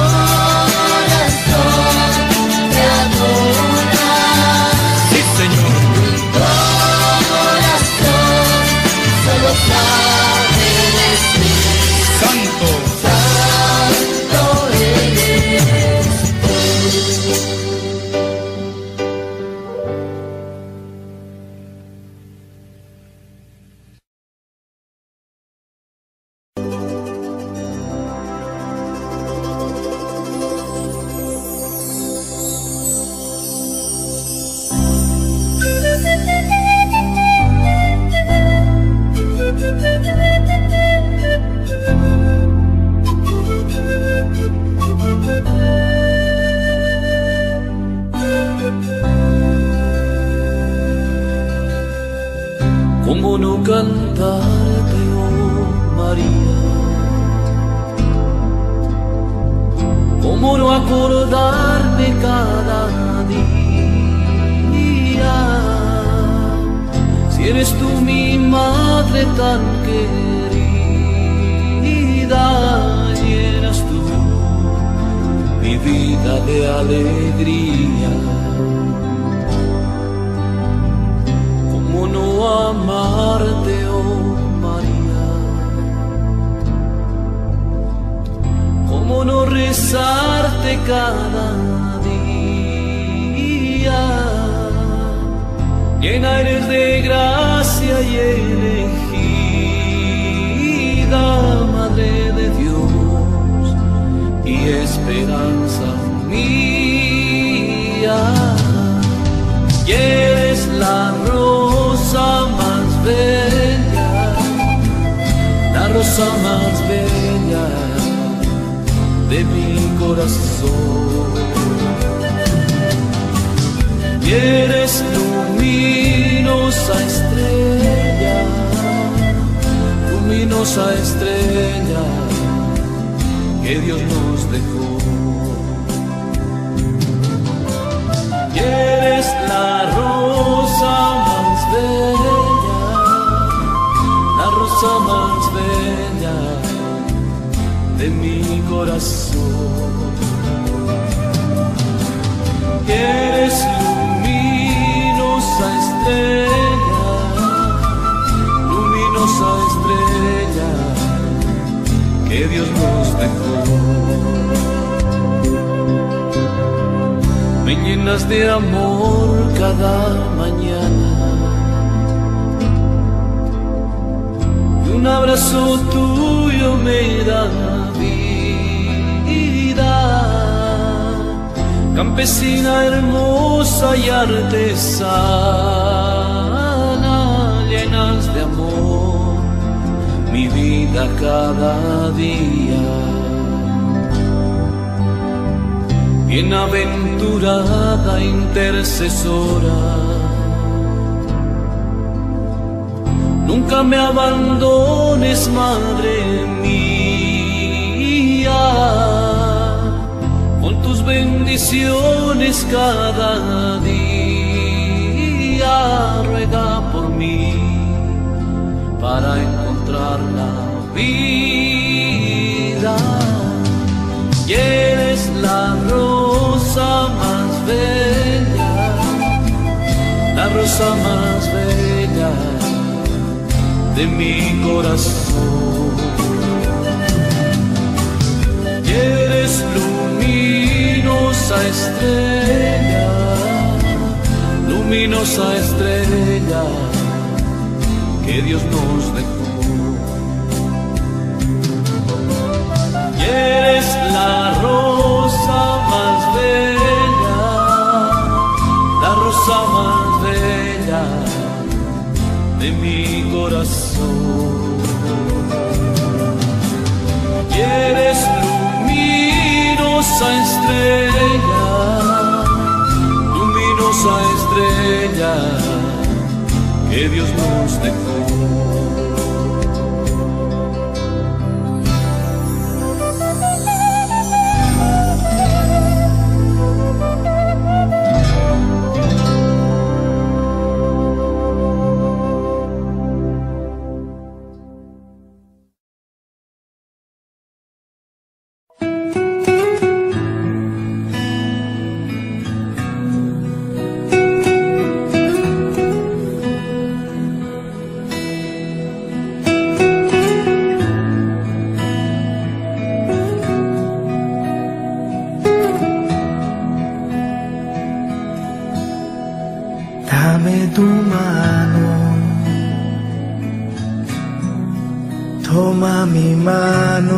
corazón te adora. Sí, Señor. Corazón solo sabe decir Santo, santo eres tú. ¿Cómo no cantarte, oh María? ¿Cómo no acordarme cada día? Si eres tú mi madre tan querida, llenas tú mi vida de alegría. ¿Cómo no amarte, oh María? ¿Cómo no rezarte cada día? Llena eres de gracia y elegida, Madre de Dios y esperanza mía. Y eres la rosa más bella, la rosa más bella de mi corazón. Y eres luminosa estrella, luminosa estrella que Dios nos dejó. Y eres la rosa más bella, la rosa más bella de mi corazón. Y eres luminosa estrella, luminosa estrella que Dios nos dejó. Me llenas de amor cada mañana y un abrazo tuyo me da vida. Campesina hermosa y artesana, llena vida cada día. Bienaventurada intercesora, nunca me abandones, Madre mía, con tus bendiciones cada día. Ruega por mí para encontrar la vida. Y eres la rosa más bella, la rosa más bella de mi corazón. Y eres luminosa estrella, luminosa estrella que Dios nos dejó. Y eres la rosa más bella, la rosa más bella de mi corazón. Y eres luminosa estrella, luminosa estrella que Dios nos dejó. Dame tu mano, toma mi mano,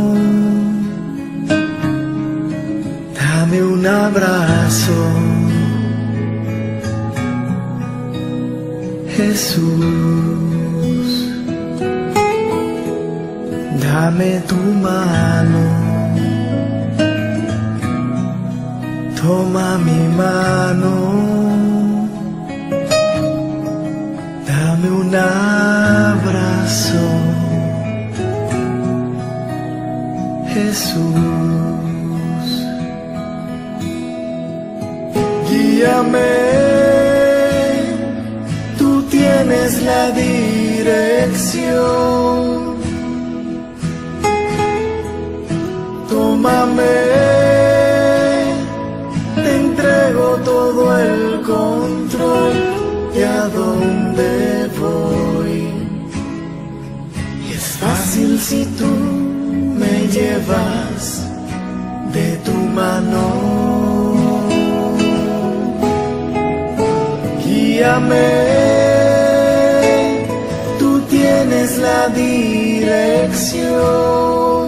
dame un abrazo, Jesús. Dame tu mano, toma mi mano, dame un abrazo, Jesús. Guíame, tú tienes la dirección. Tómame, te entrego todo el control de a dónde voy. Y es fácil si tú me llevas de tu mano. Guíame, tú tienes la dirección.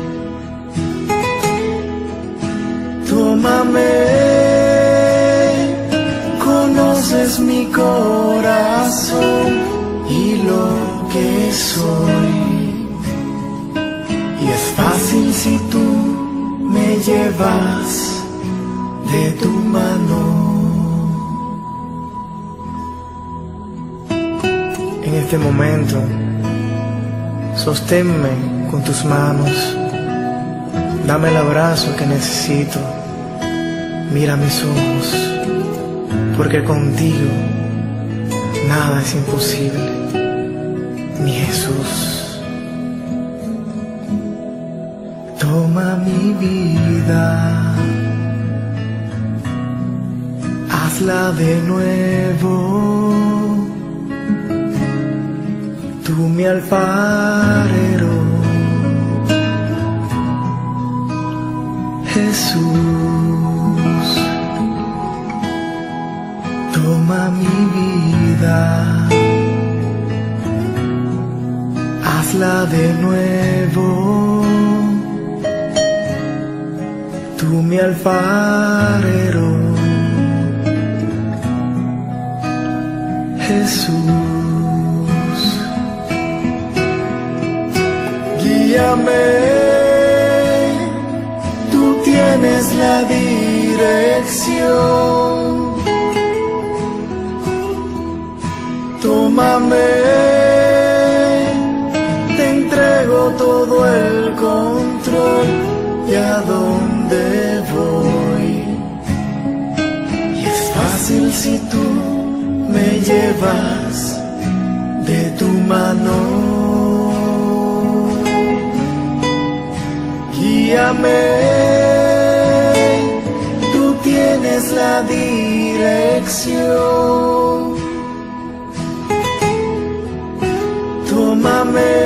Tómame, conoces mi corazón y lo que soy. Y es fácil si tú me llevas de tu mano. En este momento, sosténme con tus manos. Dame el abrazo que necesito. Mira mis ojos, porque contigo nada es imposible, mi Jesús. Toma mi vida, hazla de nuevo, tú mi alfarero, Jesús. Toma mi vida, hazla de nuevo, tú mi alfarero, Jesús. dirección. Tómame, te entrego todo el control y a dónde voy. Y es fácil si tú me llevas de tu mano. Guíame, tú tienes la dirección. Tómame,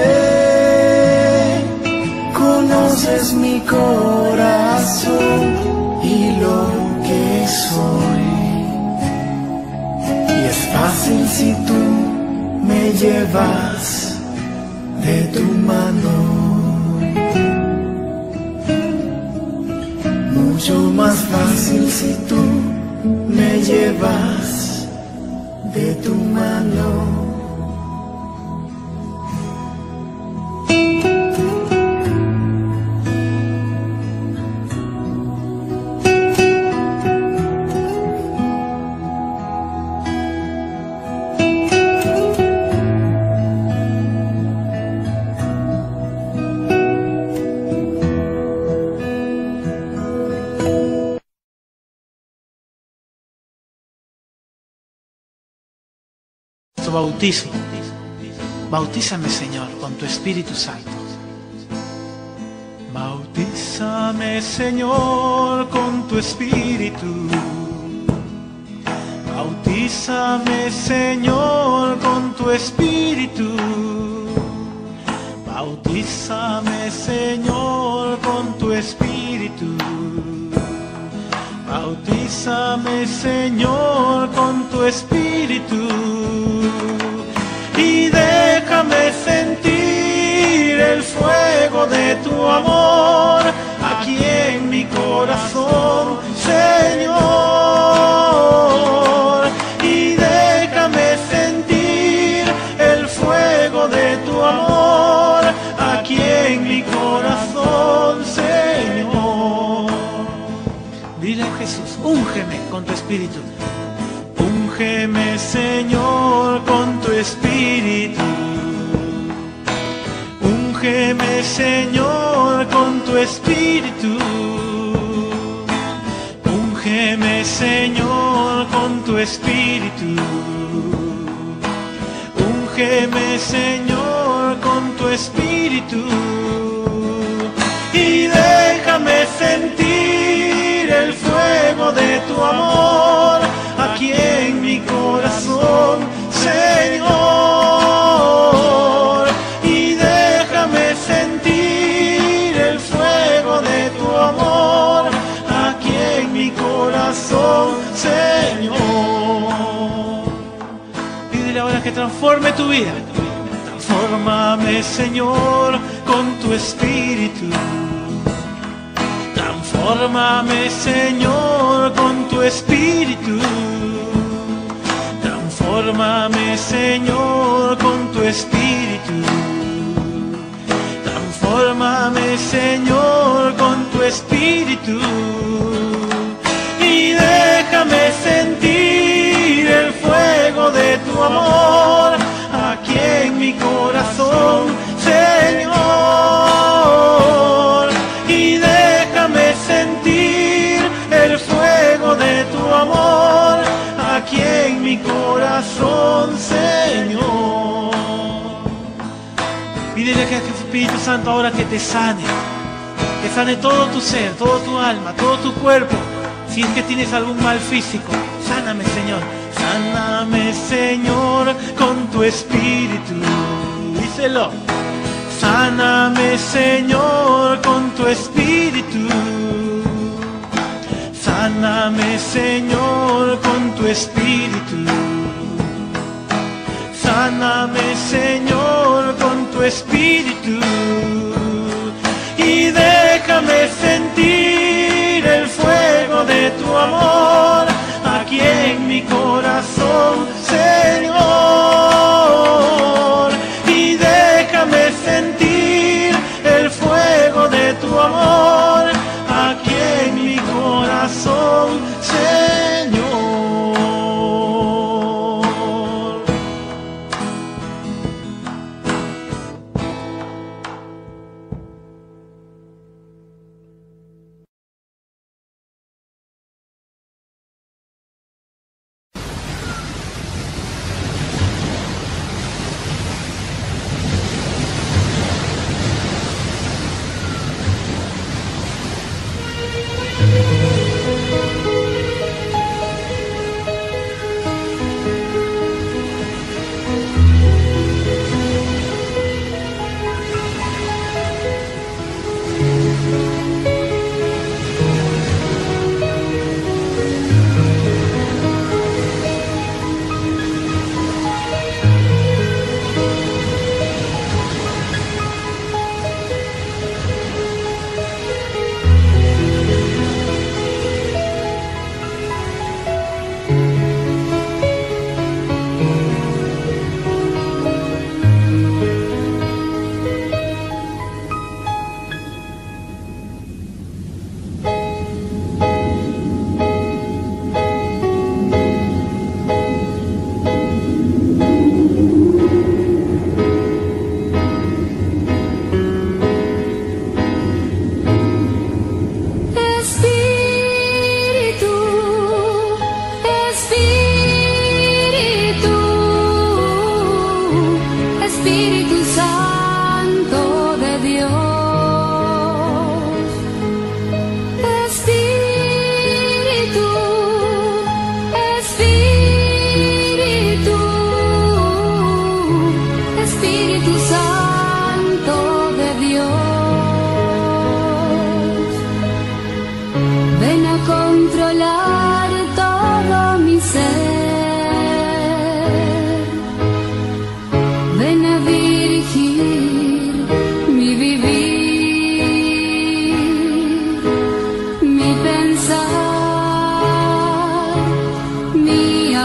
conoces mi corazón y lo que soy. Y es fácil si tú me llevas de tu mano. Mucho más fácil si tú me llevas de tu mano. Bautismo. Bautízame, Señor, con tu Espíritu Santo. Bautízame, Señor, con tu Espíritu. Bautízame, Señor, con tu Espíritu. Bautízame, Señor, con tu Espíritu. Bautízame, Señor, con tu Espíritu. Y déjame sentir el fuego de tu amor aquí en mi corazón, Señor. Y déjame sentir el fuego de tu amor aquí en mi corazón, Señor. Dile a Jesús, úngeme con tu Espíritu. Úngeme, Señor, con tu Espíritu. Úngeme, Señor, con tu Espíritu. Úngeme, Señor, con tu Espíritu. Úngeme, Señor, con tu Espíritu. Y déjame sentir el fuego de tu amor aquí en mi corazón, Señor. Y déjame sentir el fuego de tu amor aquí en mi corazón, Señor. Pídele ahora que transforme tu vida. Transfórmame, Señor, con tu Espíritu. Transfórmame, Señor, con tu Espíritu. Transfórmame, Señor, con tu Espíritu. Transfórmame, Señor, con tu Espíritu. Y déjame sentir el fuego de tu amor aquí en mi corazón, Señor. Y déjame sentir el fuego de tu amor aquí en mi corazón, Señor. Pídele a Espíritu Santo ahora que te sane, que sane todo tu ser, todo tu alma, todo tu cuerpo. Si es que tienes algún mal físico, sáname, Señor. Sáname, Señor, con tu Espíritu. Díselo. Sáname, Señor, con tu Espíritu. Sáname, Señor, con tu Espíritu. Sáname, Señor, con tu Espíritu. Y déjame sentir el fuego de tu amor aquí en mi corazón, Señor. Y déjame sentir el fuego de tu amor aquí en mi corazón, Señor.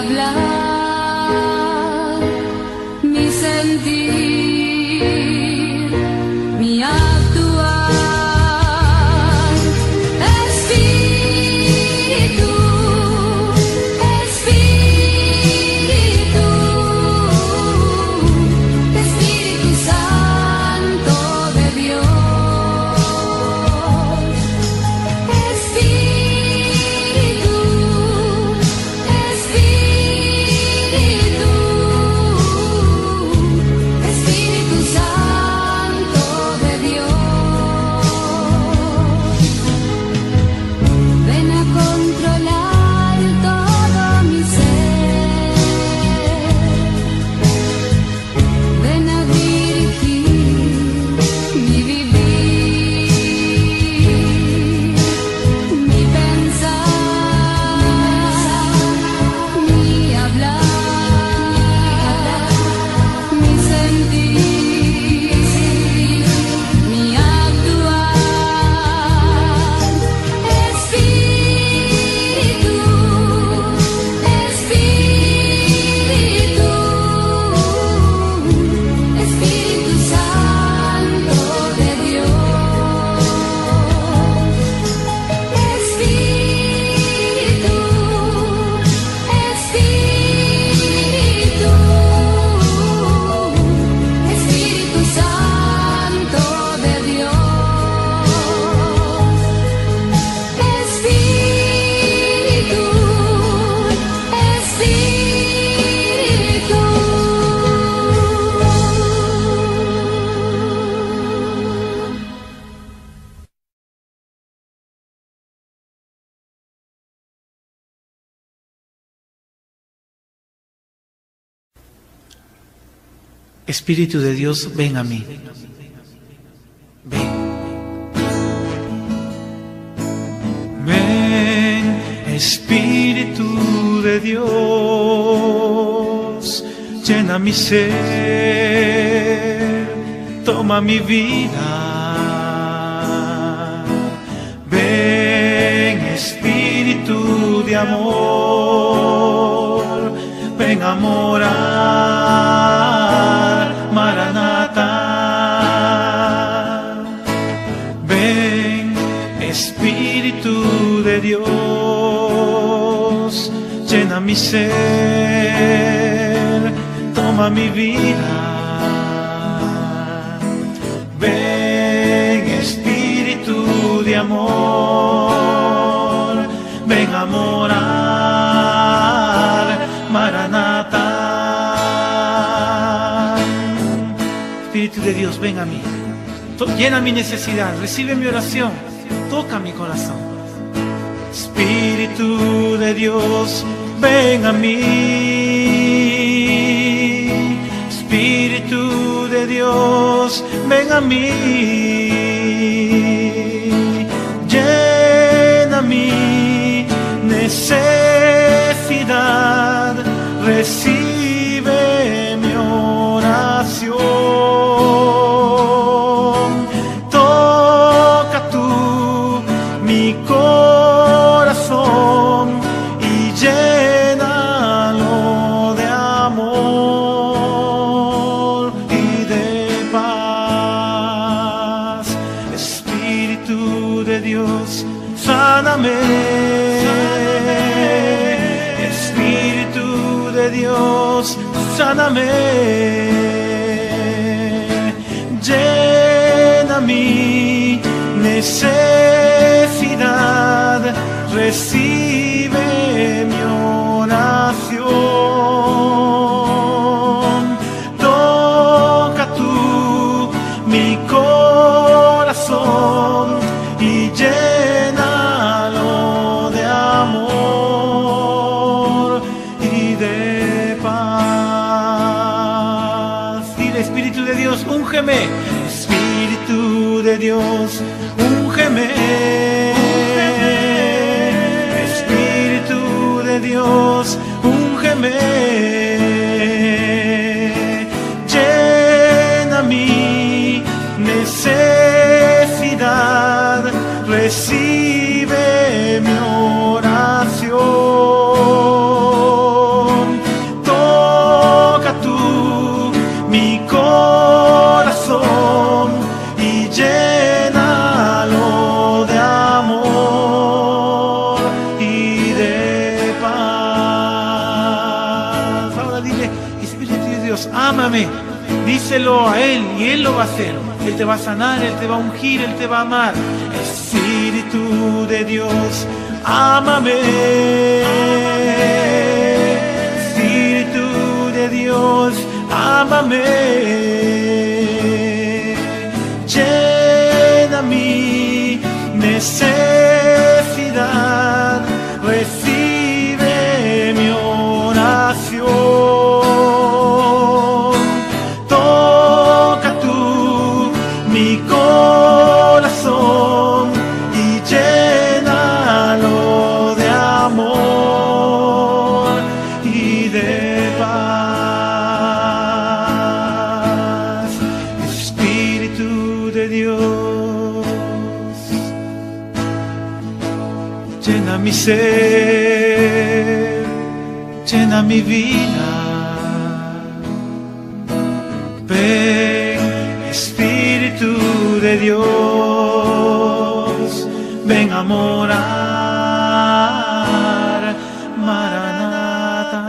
hablar, mi sentir, mi actuar. Espíritu, Espíritu, Espíritu Santo de Dios. Espíritu, Espíritu, Espíritu Santo de Dios. Ven a controlar todo mi ser. Ven a dirigir mi vivir, mi pensar, mi hablar, mi sentir, mi actuar. Espíritu, Espíritu, Espíritu Santo de Dios. Espíritu, Espíritu, Espíritu Santo de Dios. Espíritu, Espíritu. Espíritu de Dios, ven a mí. Ven. Ven, Espíritu de Dios, llena mi ser, toma mi vida. Ven, Espíritu de amor, ven a morar, Maranatha. Ven, Espíritu de Dios, llena mi ser, toma mi vida. Ven, Espíritu de amor, ven a morar, Maranatha. Espíritu de Dios, ven a mí. To- Llena mi necesidad, recibe mi oración, toca mi corazón. Espíritu de Dios, ven a mí. Espíritu de Dios, ven a mí. Llena mi necesidad, recibe mi oración. Toca tú mi corazón y llénalo de amor y de paz. Espíritu de Dios, sáname. Espíritu de Dios, sáname. Llena mi necesidad, recibe mi oración. Toca tú mi corazón y llénalo de amor y de paz. Dile, Espíritu de Dios, úngeme. Espíritu de Dios, úngeme. Espíritu de Dios, úngeme. Llena mi necesidad, recibe mi oración. Dios, ámame. Díselo a Él y Él lo va a hacer. Él te va a sanar, Él te va a ungir, Él te va a amar. Espíritu de Dios, ámame. Espíritu de Dios, ámame. Llena mi necesidad, recibe mi oración. Toca tú mi corazón y llénalo de amor y de paz. Espíritu de Dios, llena mi ser, llena mi vida. Ven, Espíritu de Dios, ven a morar, Maranatha.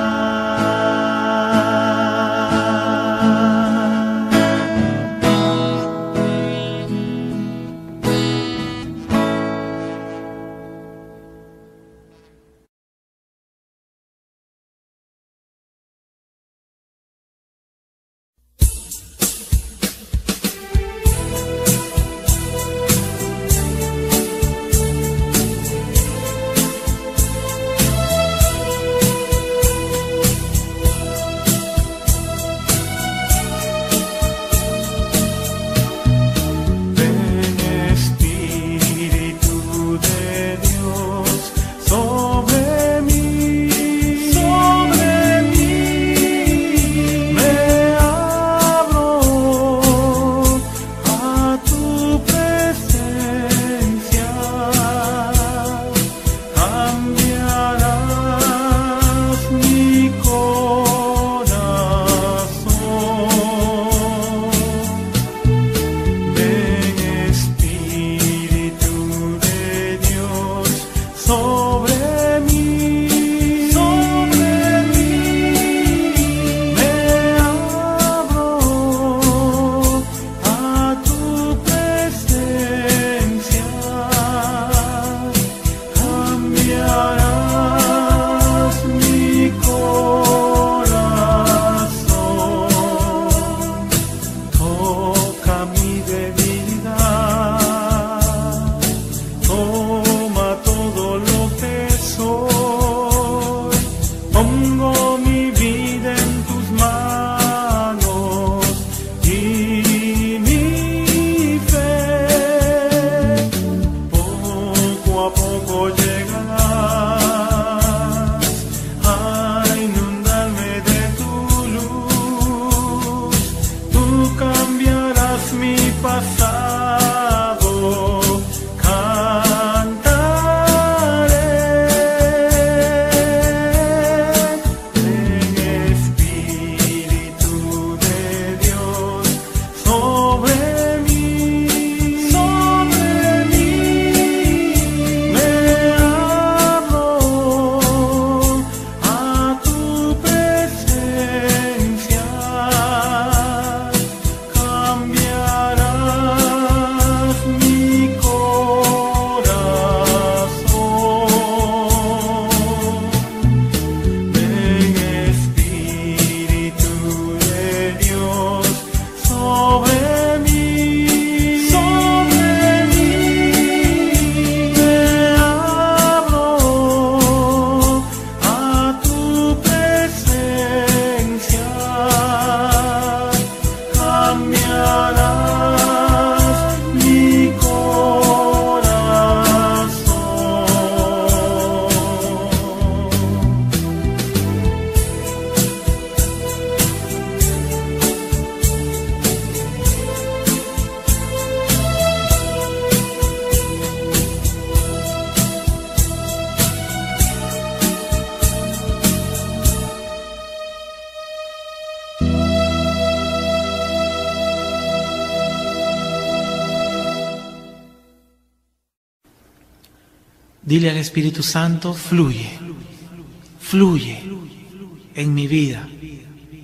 Dile al Espíritu Santo, fluye, fluye en mi vida.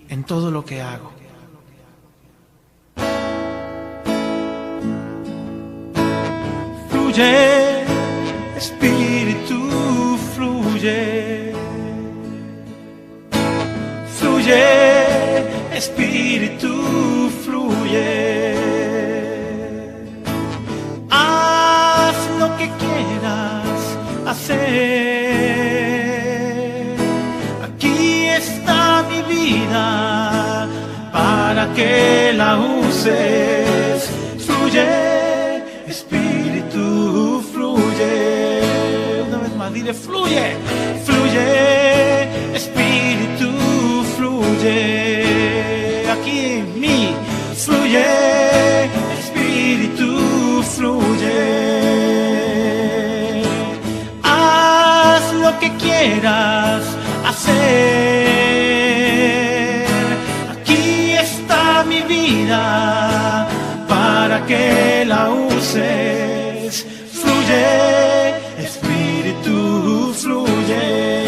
en todo lo que hago. Fluye, Espíritu, fluye. Fluye, Espíritu, fluye. Haz lo que quieras hacer. Aquí está mi vida para que la uses. Fluye, Espíritu, fluye. Una vez más, dile, fluye, fluye, Espíritu, fluye. Aquí en mí, fluye, Espíritu, fluye. Haz lo que quieras hacer. Aquí está mi vida para que la uses. Fluye, Espíritu, fluye.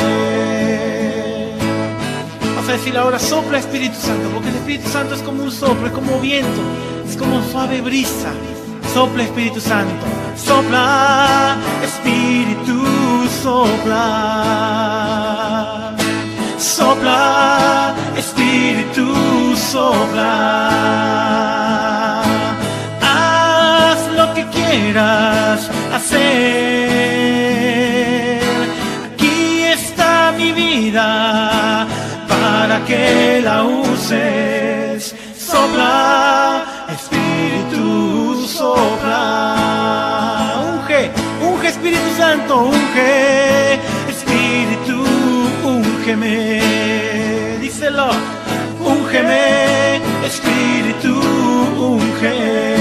Vas a decir ahora, sopla Espíritu Santo, porque el Espíritu Santo es como un soplo, es como viento, es como suave brisa. Sopla Espíritu Santo, sopla Espíritu, sopla. Sopla Espíritu, sopla. Haz lo que quieras hacer. Aquí está mi vida para que la uses. Sopla Espíritu, sopla. Unge, unge Espíritu Santo, unge Espíritu, úngeme. Díselo, úngeme Espíritu, unge.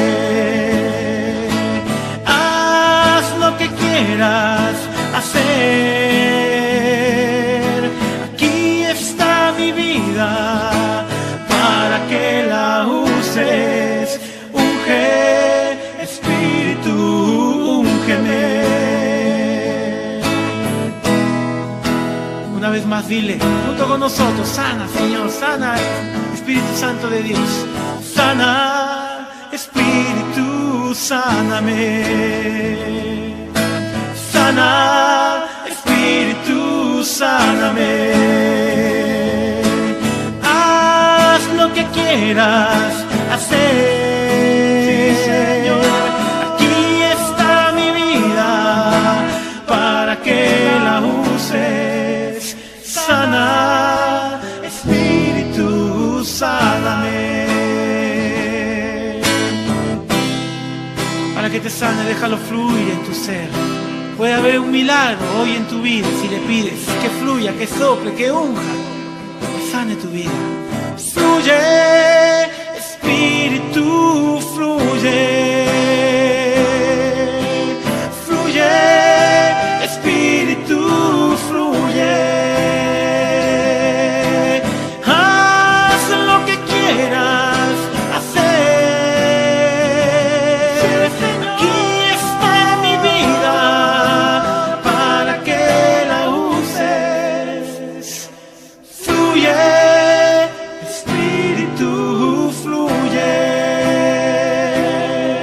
Haz lo que quieras hacer. Aquí está mi vida para que la uses. Unge Espíritu, úngeme. Una vez más dile, junto con nosotros, sana Señor, sana Espíritu Santo de Dios. Sana Espíritu, sáname. Sana Espíritu, sáname. Haz lo que quieras hacer. Sí, Señor. Aquí está mi vida para que la uses. Sana Espíritu, sáname. Para que te sane, déjalo fluir en tu ser. Puede haber un milagro hoy en tu vida si le pides que fluya, que sople, que unja, que sane tu vida. Fluye, Espíritu, fluye. Fluye, Espíritu, fluye. Haz lo que quieras hacer. Aquí está mi vida para que la uses. Fluye, Espíritu, fluye.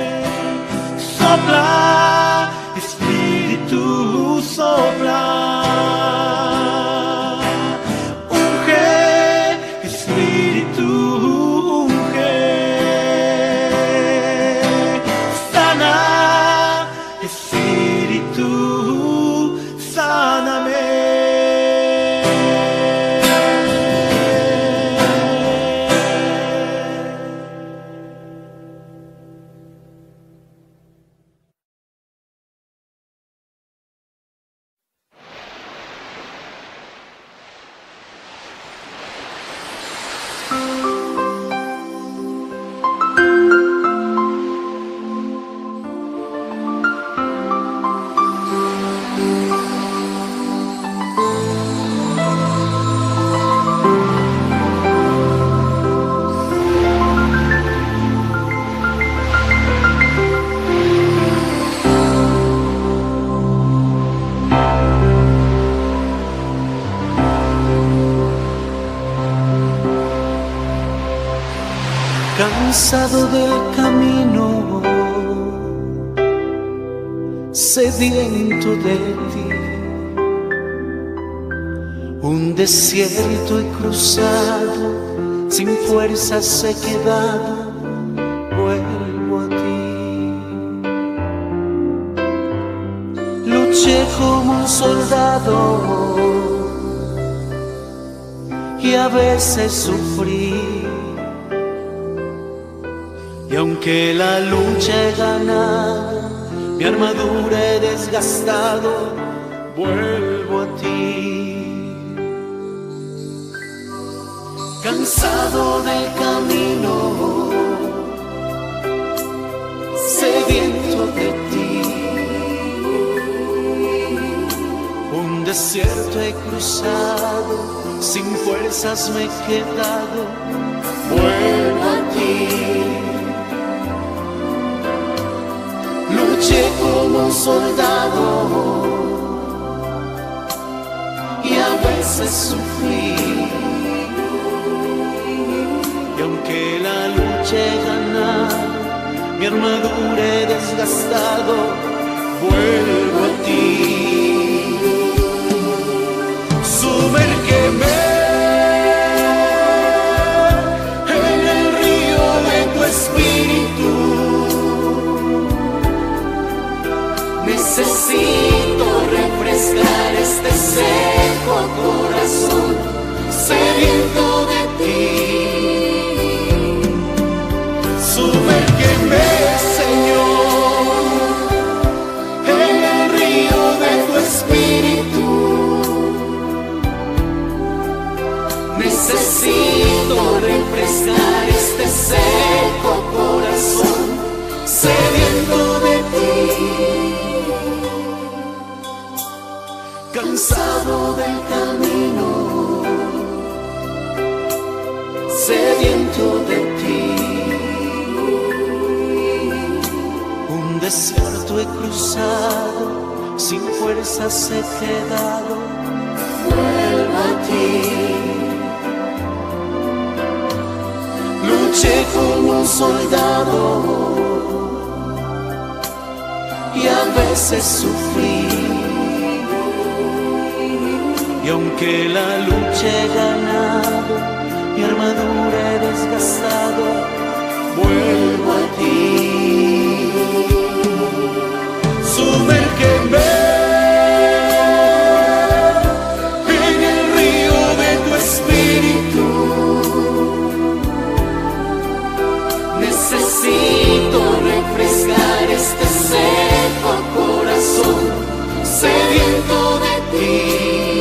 cansado del camino, sediento de ti. Un desierto he cruzado, sin fuerzas he quedado, vuelvo a ti. Luché como un soldado y a veces sufrí. Y aunque la lucha he ganado, mi armadura he desgastado, vuelvo a ti. Cansado del camino, sediento de ti. Un desierto he cruzado, sin fuerzas me he quedado, vuelvo a ti. Luché como un soldado y a veces sufrí. Y aunque la lucha he ganado, mi armadura he desgastado, vuelvo a ti. Sumérgeme en el río de tu espíritu. Necesito refrescar este seco corazón, sediento de ti. Sumérgeme, Señor, en el río de tu espíritu. Necesito refrescar este seco corazón, sediento de ti. Cansado del camino, sediento de ti. Un desierto he cruzado, sin fuerzas he quedado, vuelvo a ti. Luché como un soldado y a veces sufrí. Y aunque la lucha he ganado, mi armadura he desgastado, vuelvo a ti. Sumérgeme en el río de tu espíritu. Necesito refrescar este seco corazón, sediento de ti.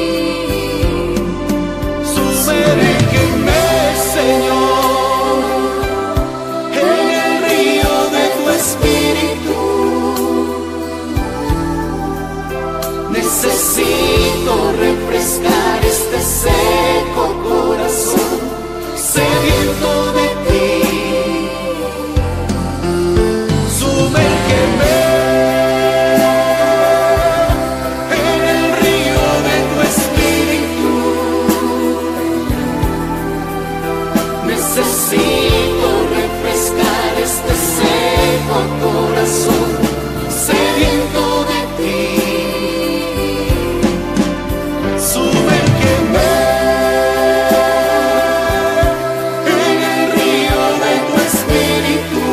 Sumérgeme, Señor, en el río de tu espíritu. Necesito refrescar este seco corazón, sediento de ti. Sumérgeme en el río de tu espíritu. Necesito refrescar este seco corazón, sediento de ti. Sumérgeme en el río de tu espíritu.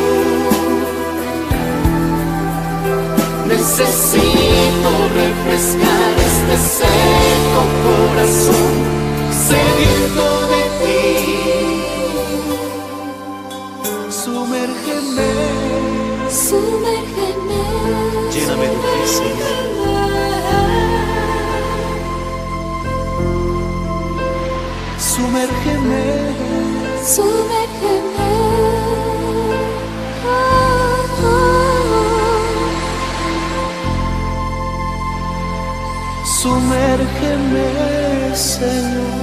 Necesito refrescar este seco corazón, sediento de ti. Sumérgeme, Sumérgeme, lléname de ti, Señor. Sumérgeme, sumérgeme. Oh, oh. sumérgeme, Señor.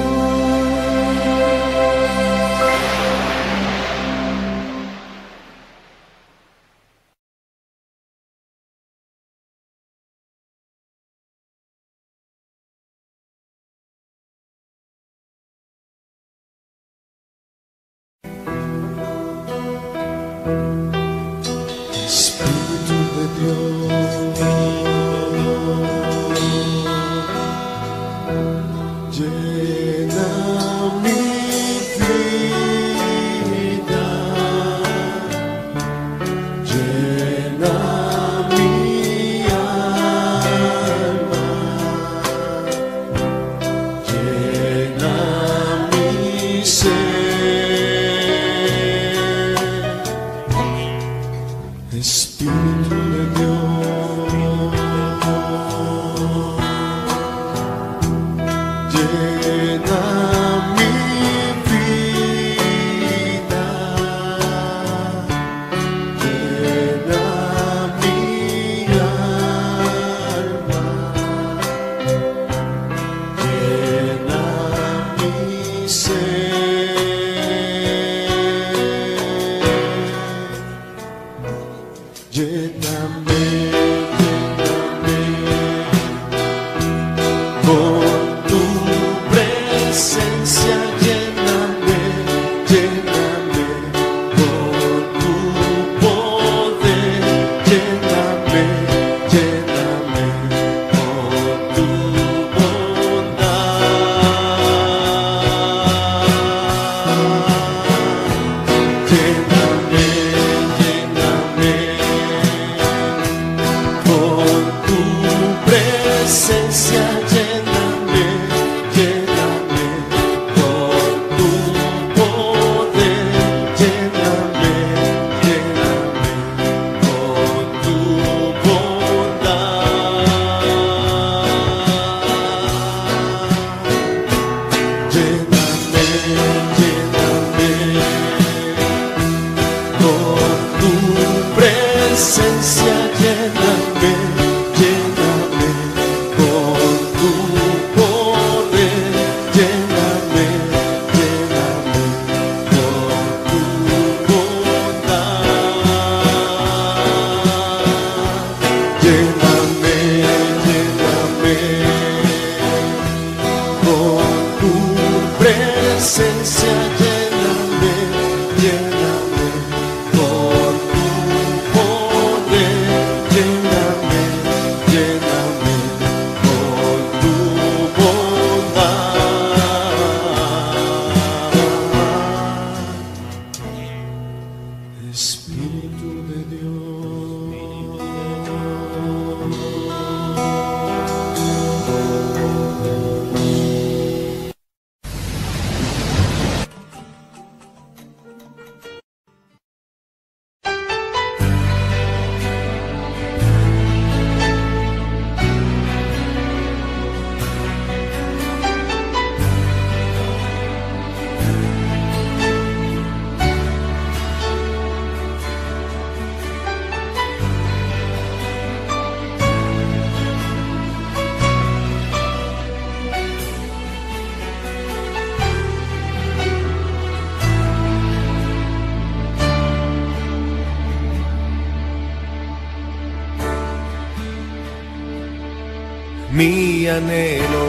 Mi anhelo,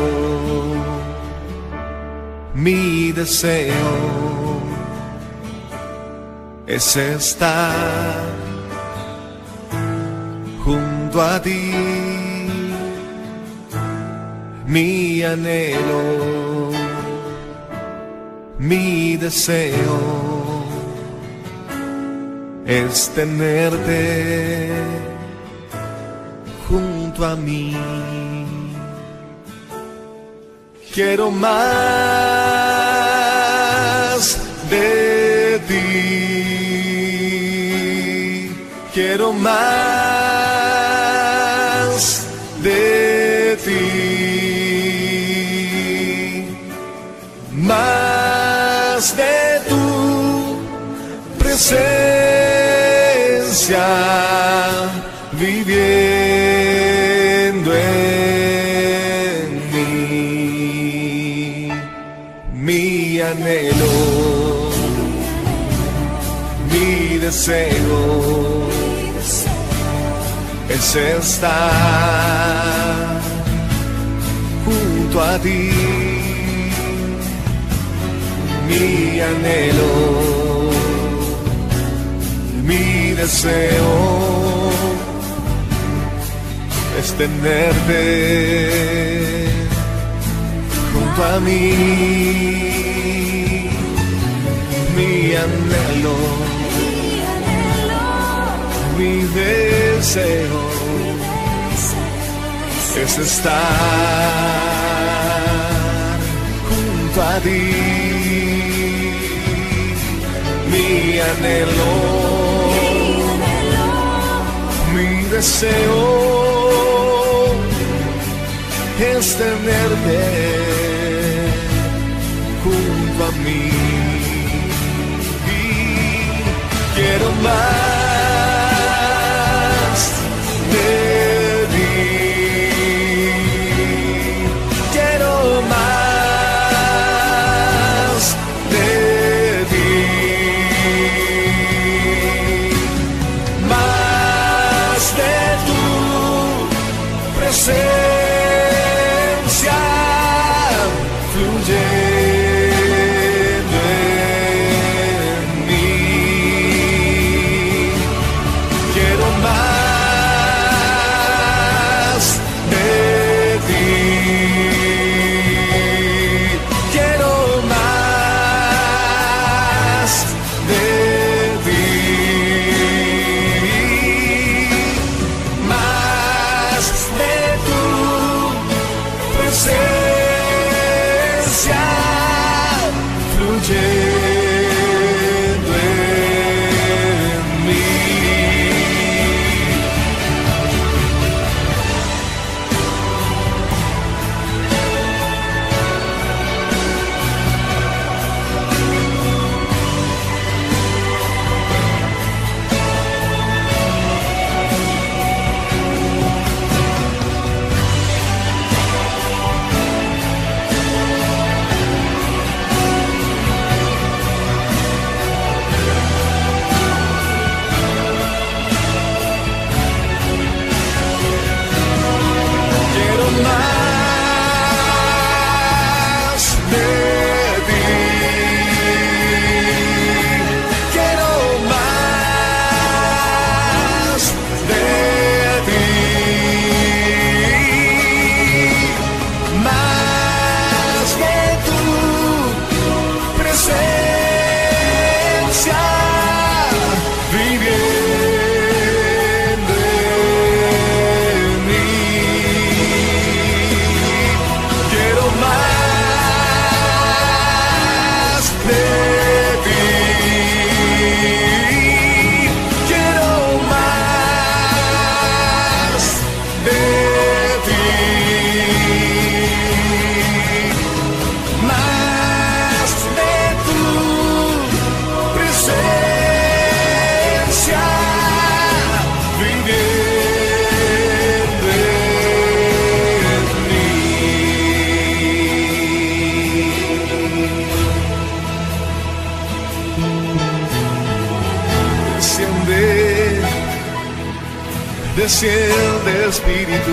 mi deseo es estar junto a ti. Mi anhelo, mi deseo es tenerte junto a mí. Quiero más de ti, quiero más de ti, más de tu presencia viviendo en mí. Mi anhelo, mi deseo es estar junto a ti. Mi anhelo, mi deseo es tenerte junto junto a mí, mi anhelo, mi deseo es estar junto a ti, mi anhelo, mi deseo es tenerte junto a mí, y quiero más de ti, quiero más de ti, más de tu presencia. Desciende Espíritu,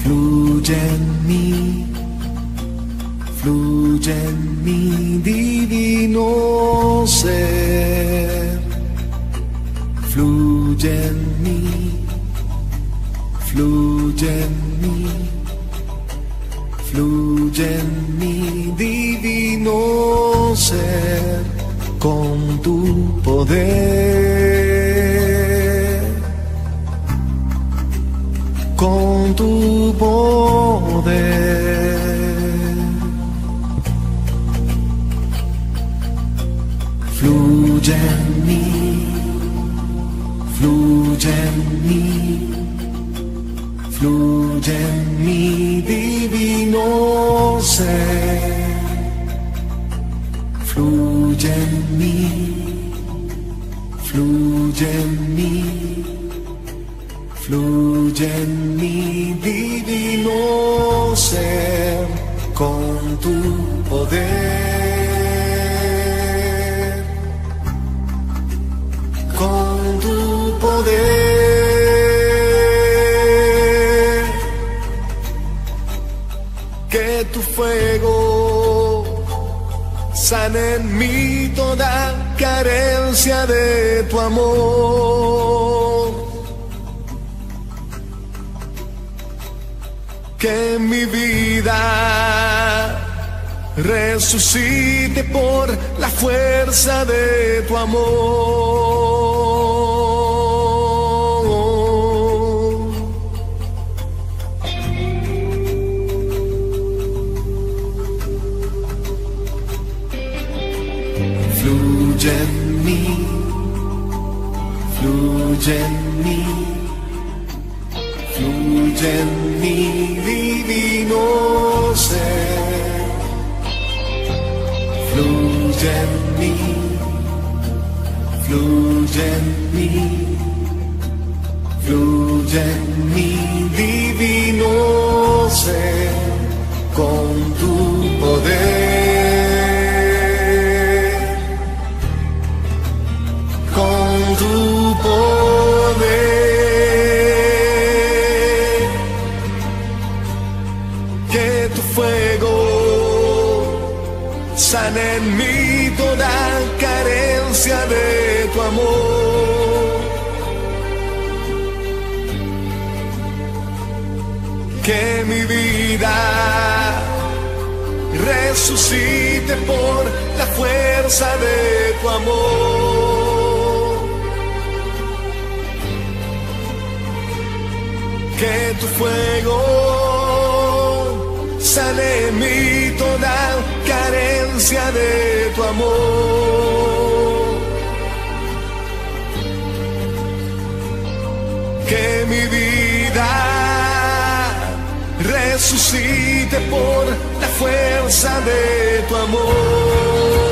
fluye en mí, fluye en mi divino ser, fluye en mí, fluye en mí, fluye en mi divino ser, con tu poder, con tu poder. Fluye en mí, fluye en mí, fluye en mi divino ser, fluye en mí, fluye en mí, fluye en mi divino ser, con tu poder, con tu poder, que tu fuego sana en mí toda carencia de tu amor, que mi vida resucite por la fuerza de tu amor. Fluye en mí, fluye en mí, fluye en mi divino ser, fluye en mí, fluye en mí, fluye en mi divino ser, con tu poder, con tu poder, que tu fuego sana en mí toda carencia de tu amor, que mi vida resucite por la fuerza de tu amor, que tu fuego sane en mí toda carencia de tu amor, que mi vida resucite por la fuerza de tu amor.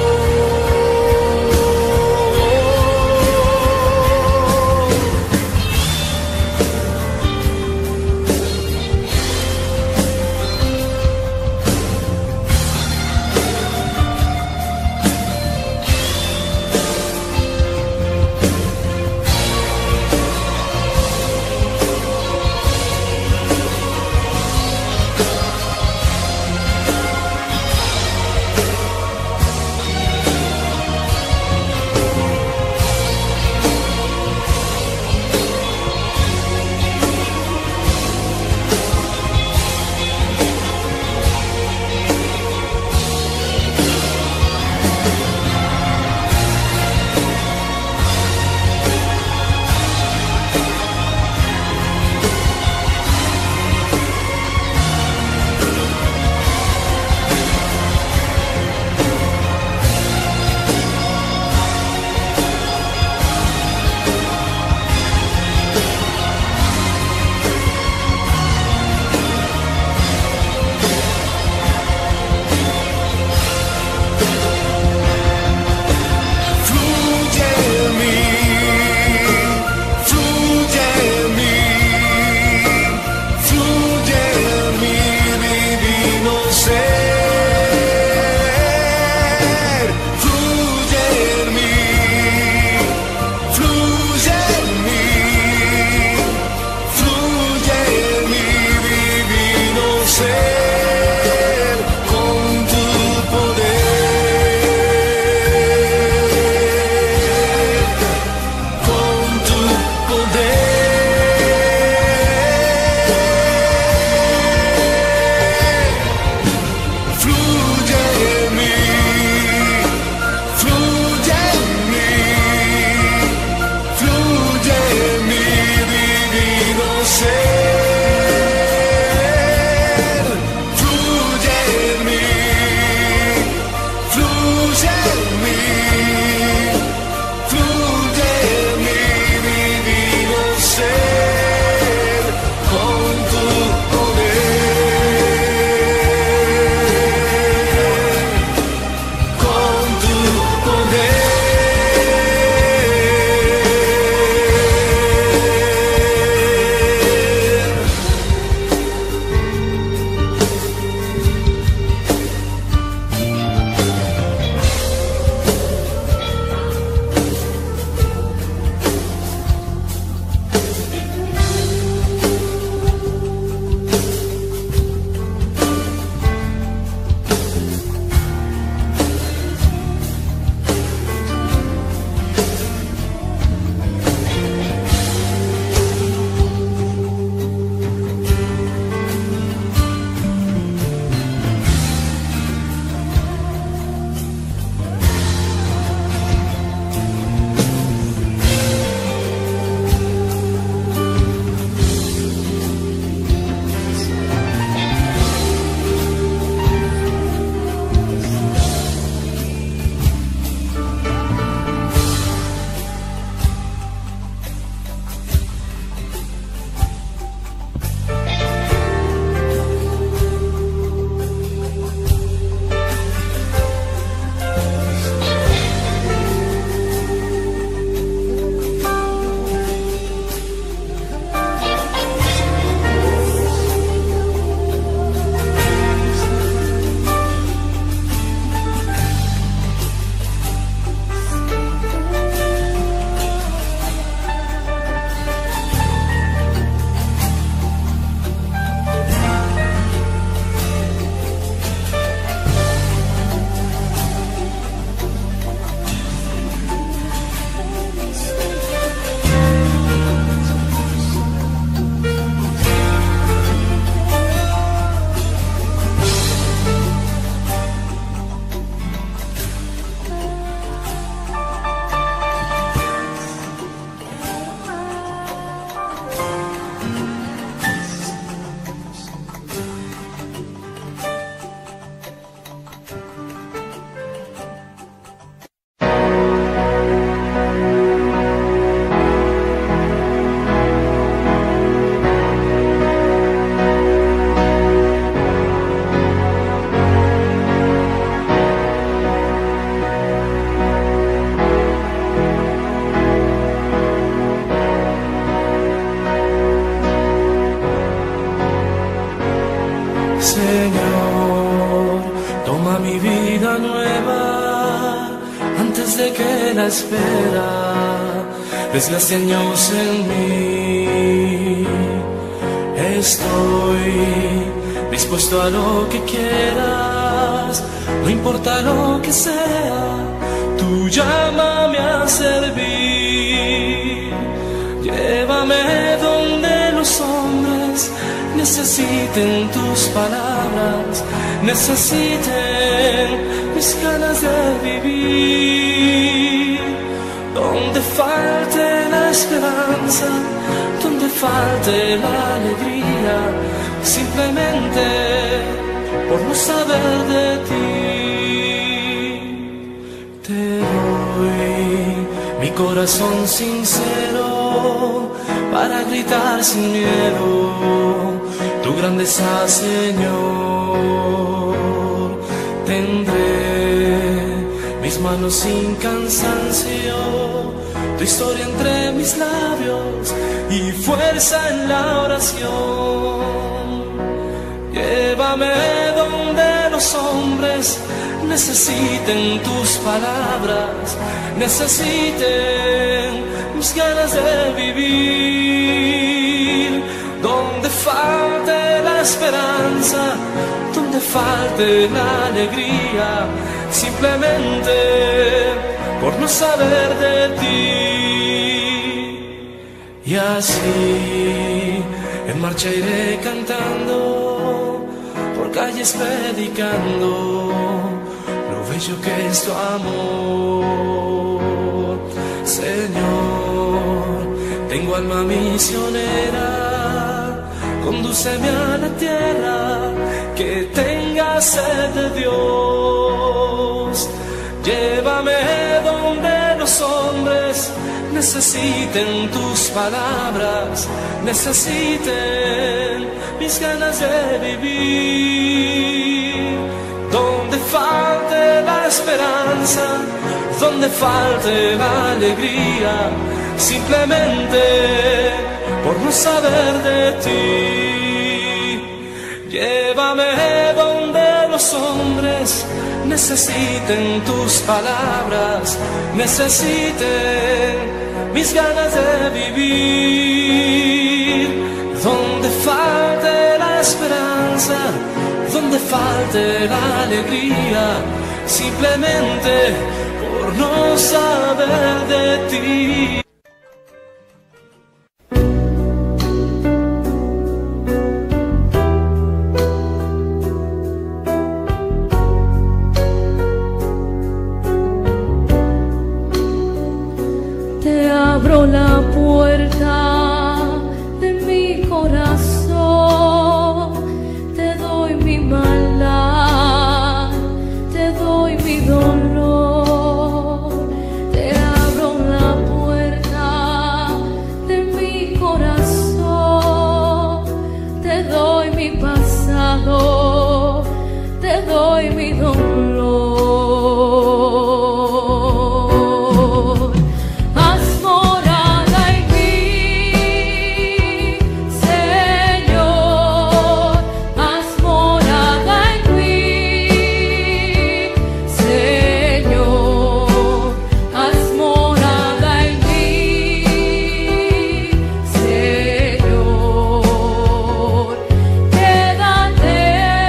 Señor, toma mi vida nueva antes de que la espera desgaste años en mí. Estoy dispuesto a lo que quieras, no importa lo que sea, tú llámame a servir. Llévame donde los hombres necesiten tus palabras, necesiten mis ganas de vivir. Donde falte la esperanza, donde falte la alegría, simplemente por no saber de ti. Te doy mi corazón sincero para gritar sin miedo tu grandeza, Señor. Tendré mis manos sin cansancio, tu historia entre mis labios y fuerza en la oración. Llévame donde los hombres necesiten tus palabras, necesiten mis ganas de vivir. Donde falte la esperanza, donde falte la alegría, simplemente por no saber de ti. Y así en marcha iré cantando, por calles predicando lo bello que es tu amor. Señor, tengo alma misionera, condúceme a la tierra que tenga sed de Dios. Llévame donde los hombres necesiten tus palabras, necesiten mis ganas de vivir. Donde falte la esperanza, donde falte la alegría, simplemente por no saber de ti. Llévame donde los hombres necesiten tus palabras, necesiten mis ganas de vivir. Donde falte la esperanza, donde falte la alegría, simplemente por no saber de ti. Abro la puerta de mi corazón, te doy mi maldad, te doy mi dolor. Te abro la puerta de mi corazón, te doy mi pasado, te doy mi dolor. Quédate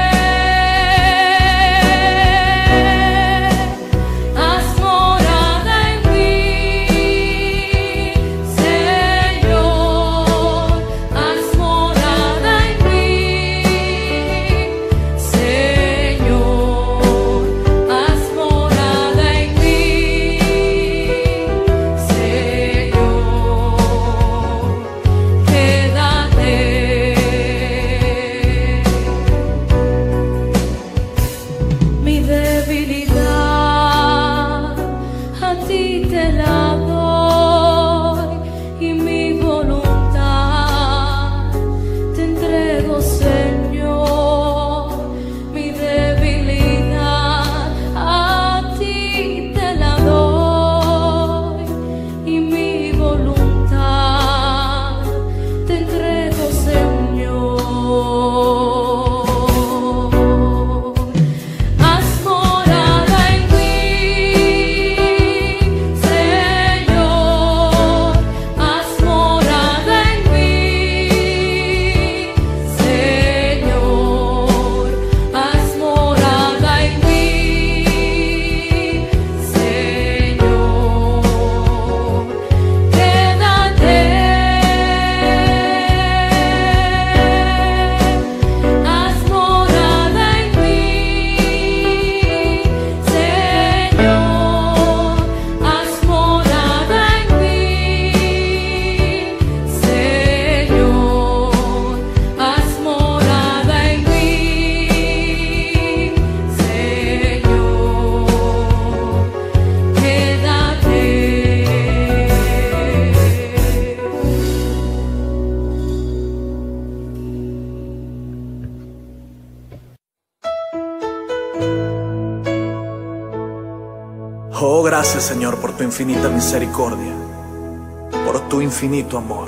Oh, gracias, Señor, por tu infinita misericordia, por tu infinito amor.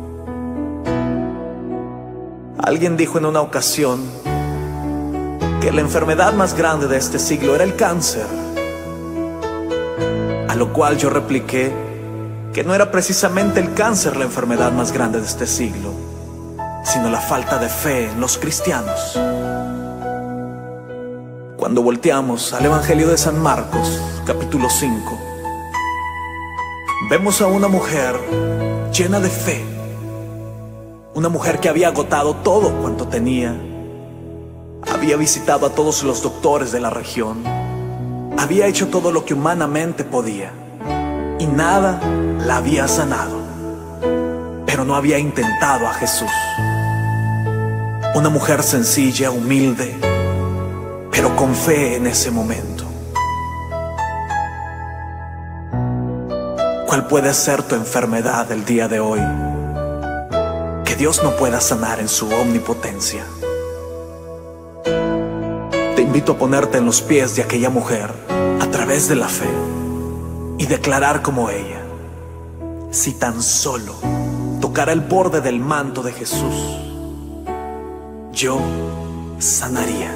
Alguien dijo en una ocasión que la enfermedad más grande de este siglo era el cáncer, a lo cual yo repliqué que no era precisamente el cáncer la enfermedad más grande de este siglo, sino la falta de fe en los cristianos. Cuando volteamos al Evangelio de San Marcos, capítulo cinco, vemos a una mujer llena de fe, una mujer que había agotado todo cuanto tenía, había visitado a todos los doctores de la región, había hecho todo lo que humanamente podía y nada la había sanado, pero no había intentado a Jesús. Una mujer sencilla, humilde, pero con fe en ese momento. ¿Cuál puede ser tu enfermedad el día de hoy que Dios no pueda sanar en su omnipotencia? Te invito a ponerte en los pies de aquella mujer a través de la fe y declarar como ella: si tan solo tocara el borde del manto de Jesús, yo sanaría.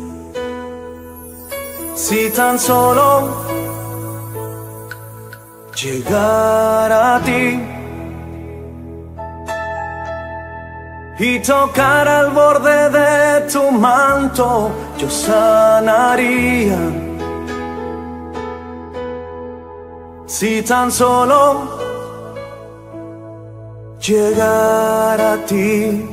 Si tan solo llegara a ti y tocara el borde de tu manto, yo sanaría. Si tan solo llegara a ti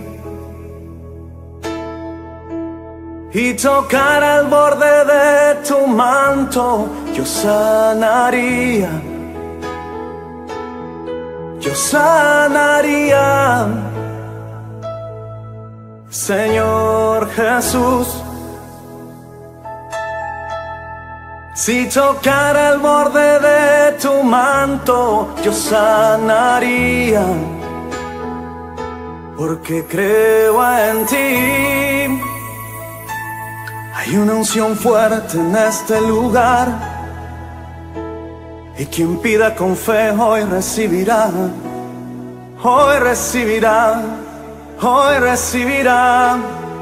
y tocara el borde de tu manto, yo sanaría, yo sanaría. Señor Jesús, si tocara el borde de tu manto, yo sanaría, porque creo en ti. Hay una unción fuerte en este lugar, y quien pida con fe hoy recibirá, hoy recibirá, hoy recibirá.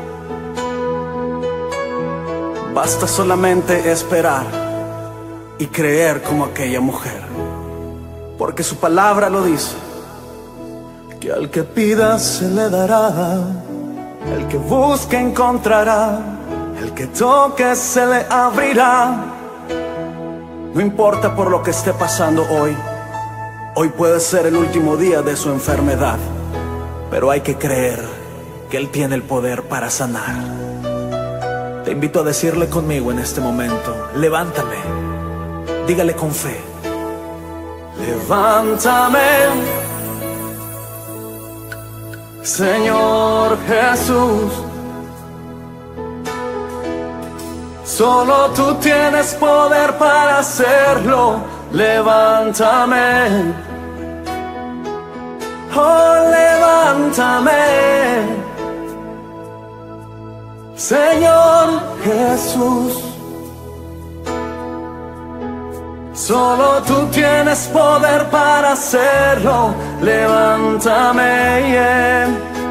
Basta solamente esperar y creer como aquella mujer, porque su palabra lo dice, que al que pida se le dará, el que busque encontrará, el que toque se le abrirá. No importa por lo que esté pasando hoy, hoy puede ser el último día de su enfermedad, pero hay que creer que Él tiene el poder para sanar. Te invito a decirle conmigo en este momento: levántame. Dígale con fe: levántame, Señor Jesús. Solo tú tienes poder para hacerlo. Levántame, oh, levántame, Señor Jesús. Solo tú tienes poder para hacerlo. Levántame, yeah.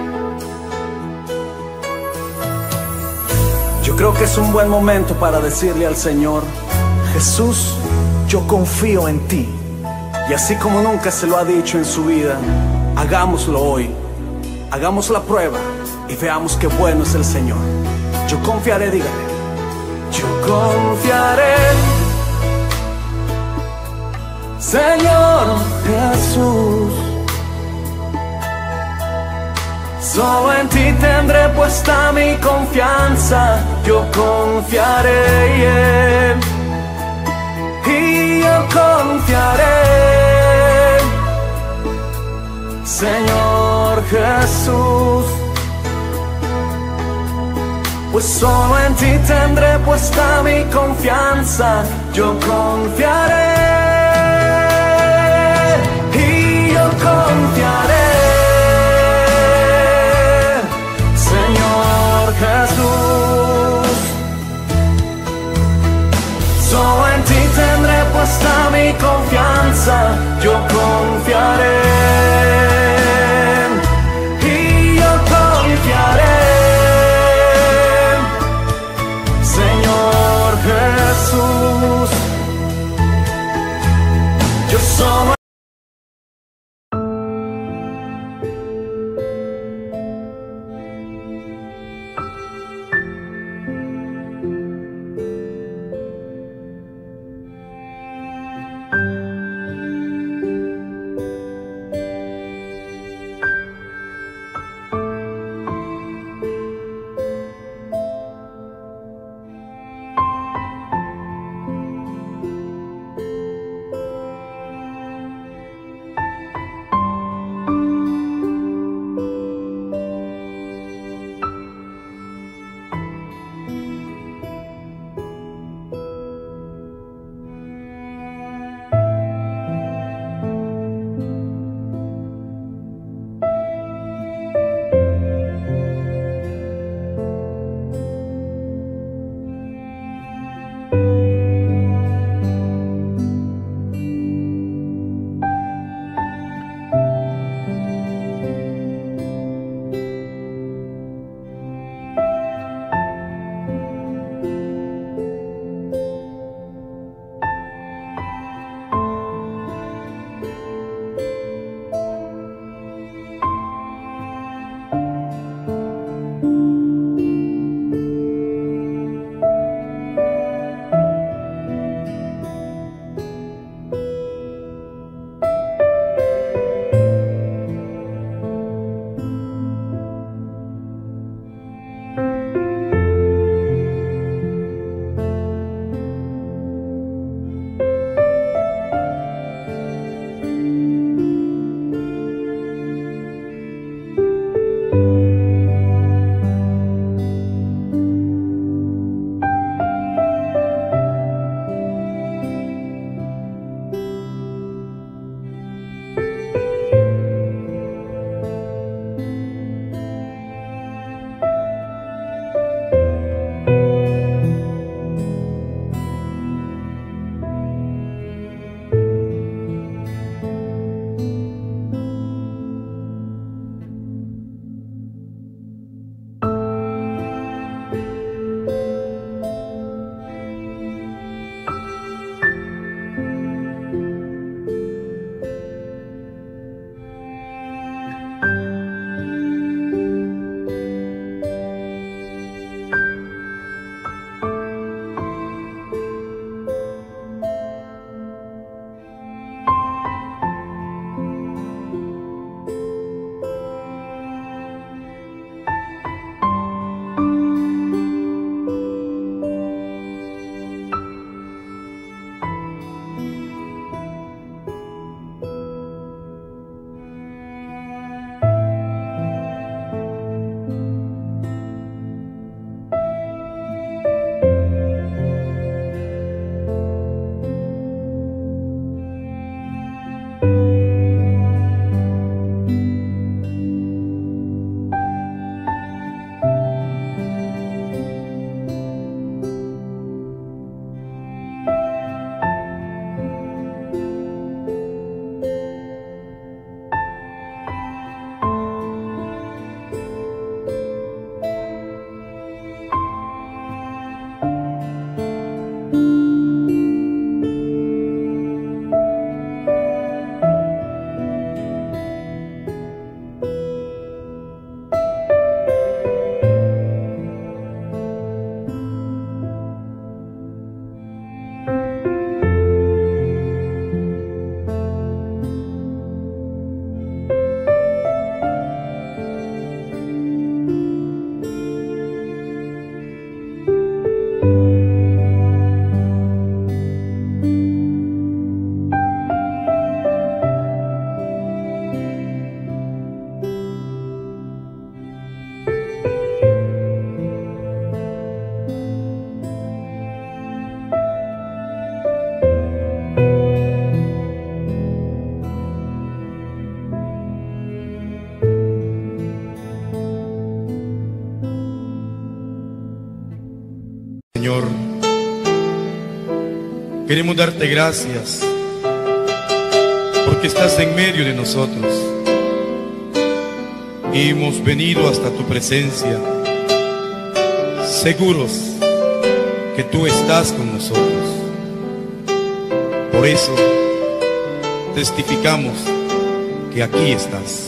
Yo creo que es un buen momento para decirle al Señor: Jesús, yo confío en ti. Y así como nunca se lo ha dicho en su vida, hagámoslo hoy. Hagamos la prueba y veamos qué bueno es el Señor. Yo confiaré, dígale. Yo confiaré, Señor Jesús. Solo en ti tendré puesta mi confianza. Yo confiaré, yeah. Y yo confiaré, Señor Jesús. Pues solo en ti tendré puesta mi confianza. Yo confiaré, y yo confiaré, Señor Jesús. Solo en ti tendré puesta Señor, queremos darte gracias porque estás en medio de nosotros y hemos venido hasta tu presencia seguros que tú estás con nosotros. Por eso testificamos que aquí estás.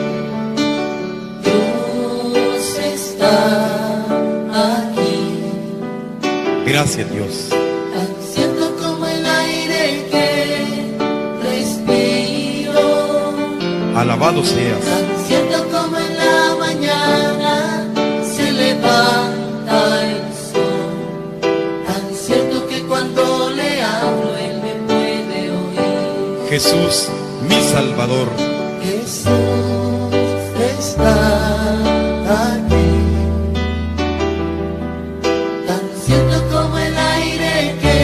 Dios está aquí. Gracias, Dios. Tan cierto como el aire que respiro. Alabado seas. Tan cierto como en la mañana se levanta el sol. Tan cierto que cuando le hablo él me puede oír. Jesús, mi Salvador. Jesús está aquí. Tan cierto como el aire que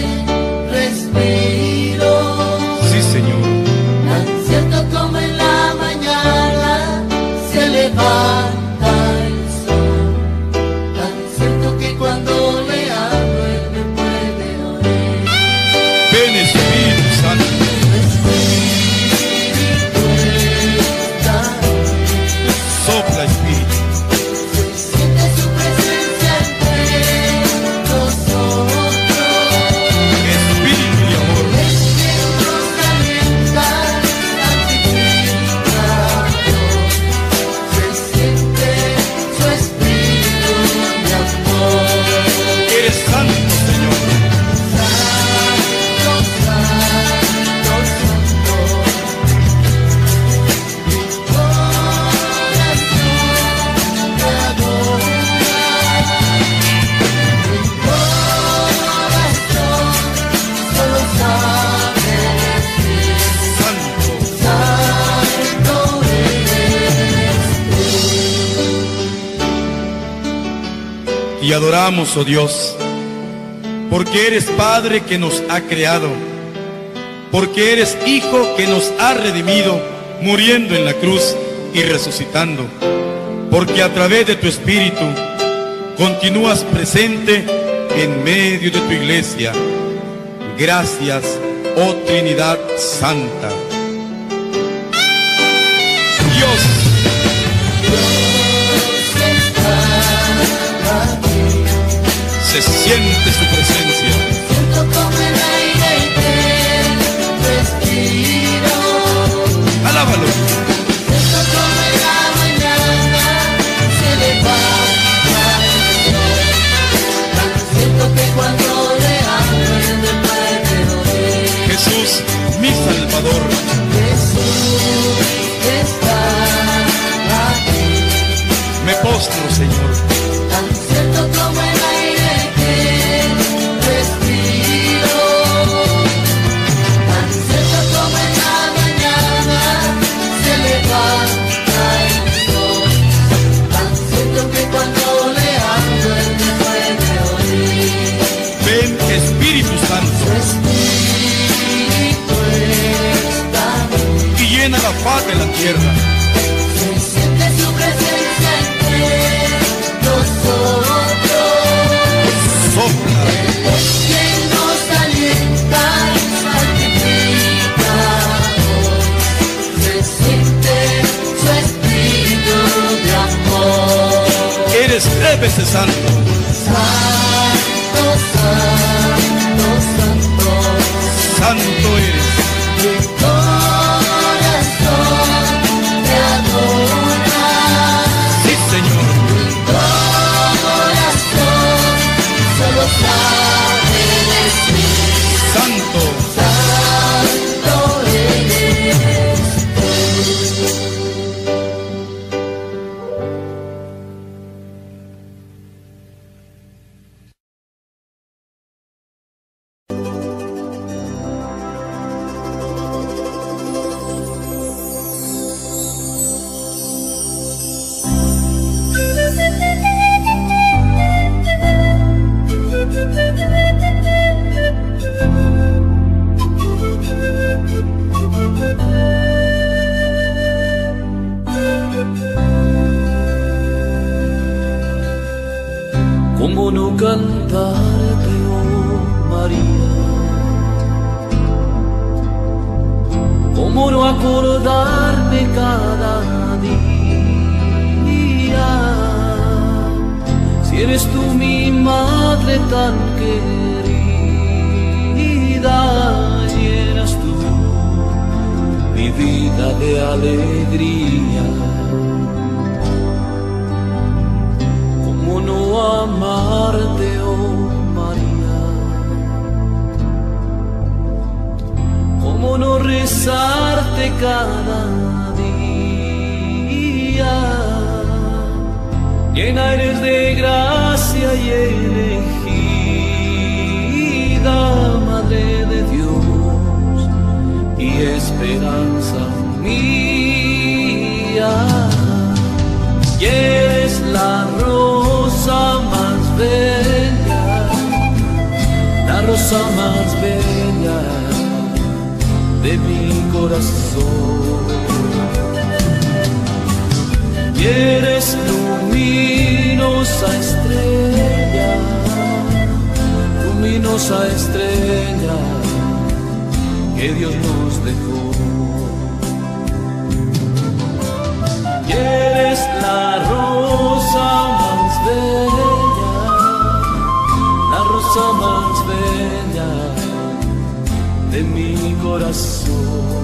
respiro. Sí, Señor. Tan cierto como en la mañana se levanta el sol. Tan cierto que cuando le hablo él me puede oír. Ven, Espíritu Santo. Sopla, Espíritu. Se siente su presencia entre nosotros. Espíritu de amor. Nos calienta, santificador. Se siente su espíritu de amor. Eres santo, Señor. Santo, santo, santo. Mi corazón te adora. Mi corazón solo sabe decir Santo. santo eres. Y adoramos, oh Dios, porque eres Padre que nos ha creado, porque eres Hijo que nos ha redimido, muriendo en la cruz y resucitando, porque a través de tu Espíritu continúas presente en medio de tu iglesia. Gracias, oh Trinidad Santa. Dios, se siente su presencia. Siento como el aire que respiro. Alábalo. Siento como en la mañana se levanta el sol. Tan siento que cuando le hablo él me puede oír. Jesús, mi Salvador. Jesús está aquí. Me postro, Señor. Tan cierto como el aire que respiro. Tan cierto como en la mañana se levanta el sol. Tan cierto que cuando le hablo él me puede oír. Ven, Espíritu Santo, Su espíritu está aquí. y llena la faz de la tierra. Se siente su presencia entre nosotros. Sopla. Quien nos alienta y santifica hoy. Se siente su espíritu de amor. Eres tres veces santo. Santo, santo, santo. Santo eres. Mi corazón te adora. Sí, Señor. Mi corazón solo sabe decir Santo. santo eres tú. ¿Cómo no cantarte, oh María? ¿Cómo no acordarme cada día? Si eres tú mi madre tan querida, llenas tú mi vida de alegría. ¿Cómo no amarte, oh María? ¿Cómo no rezarte cada día? Llena eres de gracia y elegida, Madre de Dios y esperanza mía. Y eres la rosa más bella, la rosa más bella de mi corazón. Y eres luminosa estrella, luminosa estrella que Dios nos dejó. Y eres la rosa más bella, la rosa más bella de mi corazón.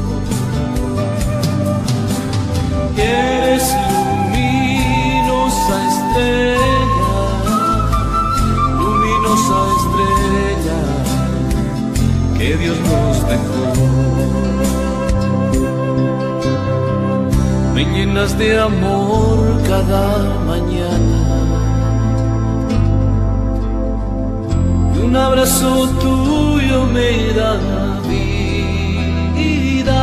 Y eres luminosa estrella, luminosa estrella que Dios nos dejó. Me llenas de amor cada mañana y un abrazo tuyo me da vida.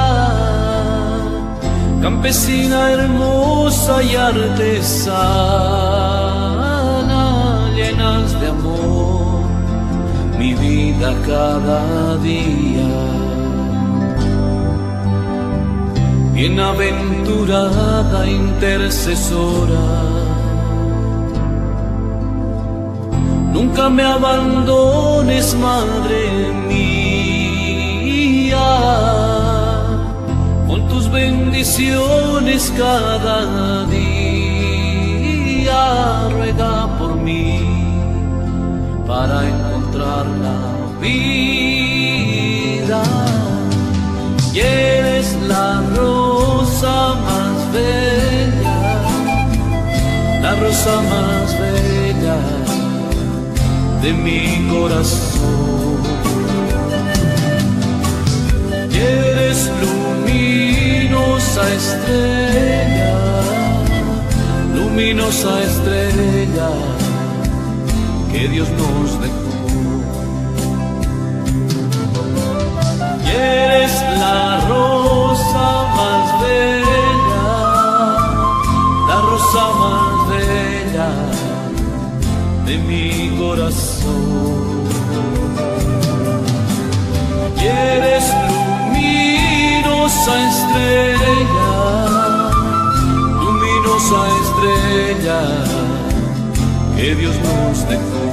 Campesina hermosa y artesana, llenas de amor mi vida cada día. Bienaventurada intercesora, nunca me abandones, Madre mía. Con tus bendiciones cada día, ruega por mí para encontrar la vida. Y eres la rosa más bella, la rosa más bella de mi corazón. Y eres luminosa estrella, luminosa estrella que Dios nos dejó. Y eres la rosa más bella, la rosa más bella de mi corazón. Y eres luminosa estrella, luminosa estrella que Dios nos dejó.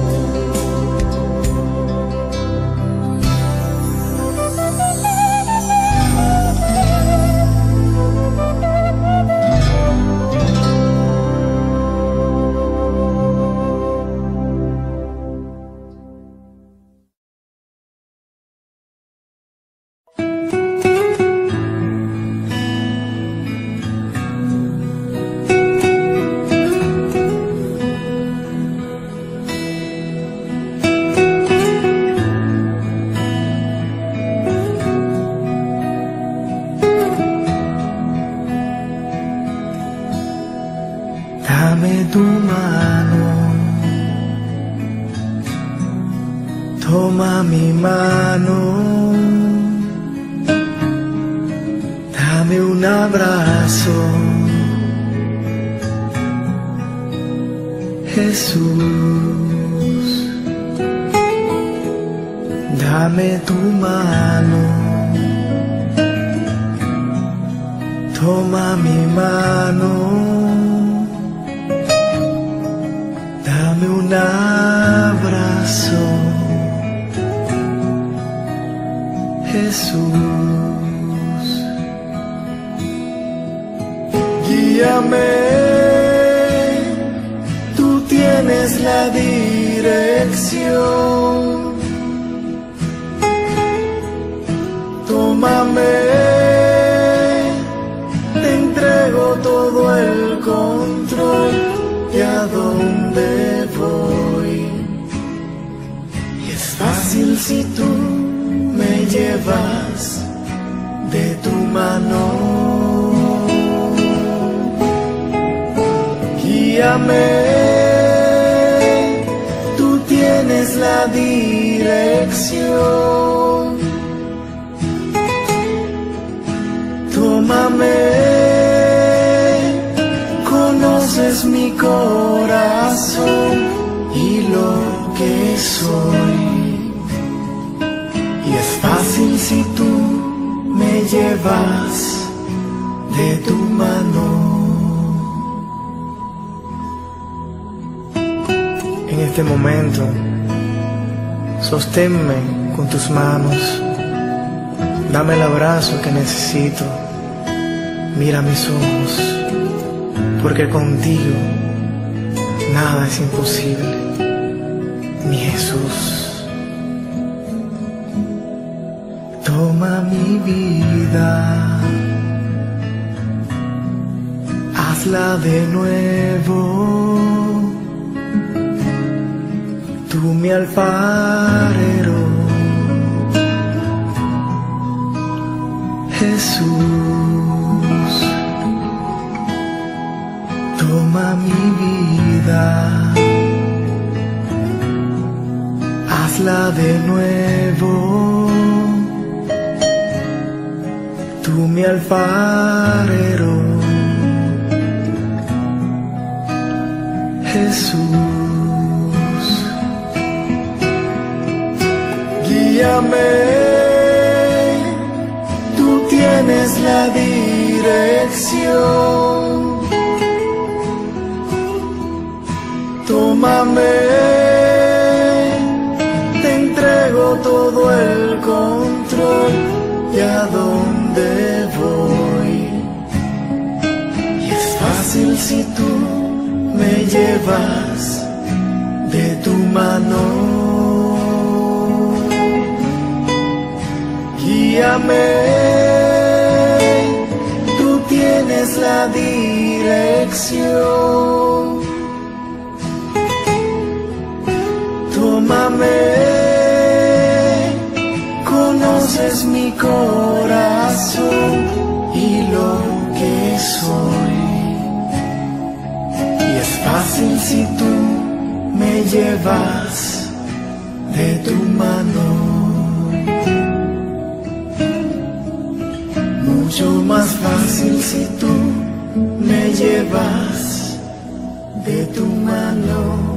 Dame tu mano, toma mi mano, dame un abrazo, Jesús. Dame tu mano, toma mi mano, dame un abrazo, corazón. Jesús, guíame, tú tienes la dirección. Tómame, te entrego todo el control de a dónde voy. Y es fácil si tú me llevas de tu mano. Guíame, tú tienes la dirección. Tómame, conoces mi corazón y lo que soy. Y es fácil si tú me llevas de tu mano. En este momento, sosténme con tus manos. Dame el abrazo que necesito. Mira mis ojos, porque contigo nada es imposible, mi Jesús. Toma mi vida, hazla de nuevo. Tú mi alfarero, Jesús. Toma mi vida, hazla de nuevo. Tú mi alfarero, Jesús. Guíame, tú tienes la dirección. Tómame, te entrego todo el control de a dónde voy. Y es fácil si tú me llevas de tu mano. Guíame, tú tienes la dirección. Tómame, conoces mi corazón y lo que soy. Y es fácil si tú me llevas de tu mano. Mucho más fácil si tú me llevas de tu mano.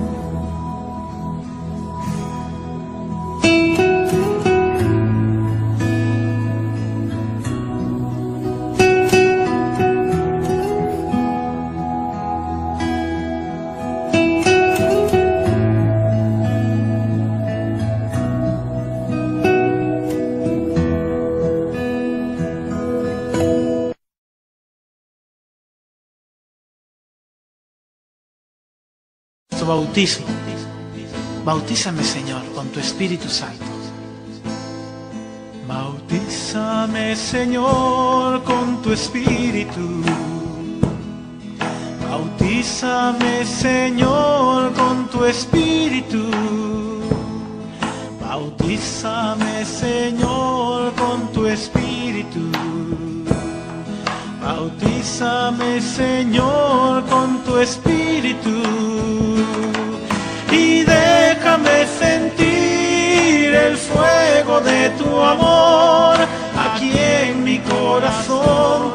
Bautismo. Bautízame, Señor, con tu Espíritu Santo. Bautízame, Señor, con tu Espíritu. Bautízame, Señor, con tu Espíritu. Bautízame, Señor, con tu Espíritu. Bautízame, Señor, con tu Espíritu. Y déjame sentir el fuego de tu amor aquí en mi corazón,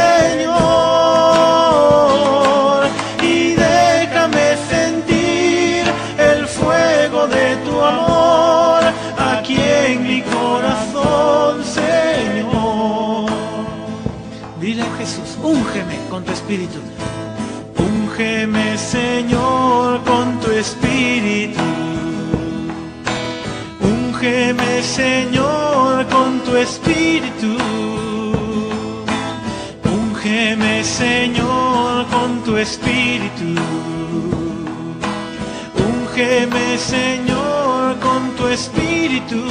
Señor. Y déjame sentir el fuego de tu amor aquí en mi corazón, Señor. Dile a Jesús, úngeme con tu Espíritu. Úngeme, Señor, con tu Espíritu. espíritu. Úngeme, Señor, con tu espíritu. Úngeme, Señor, con tu espíritu.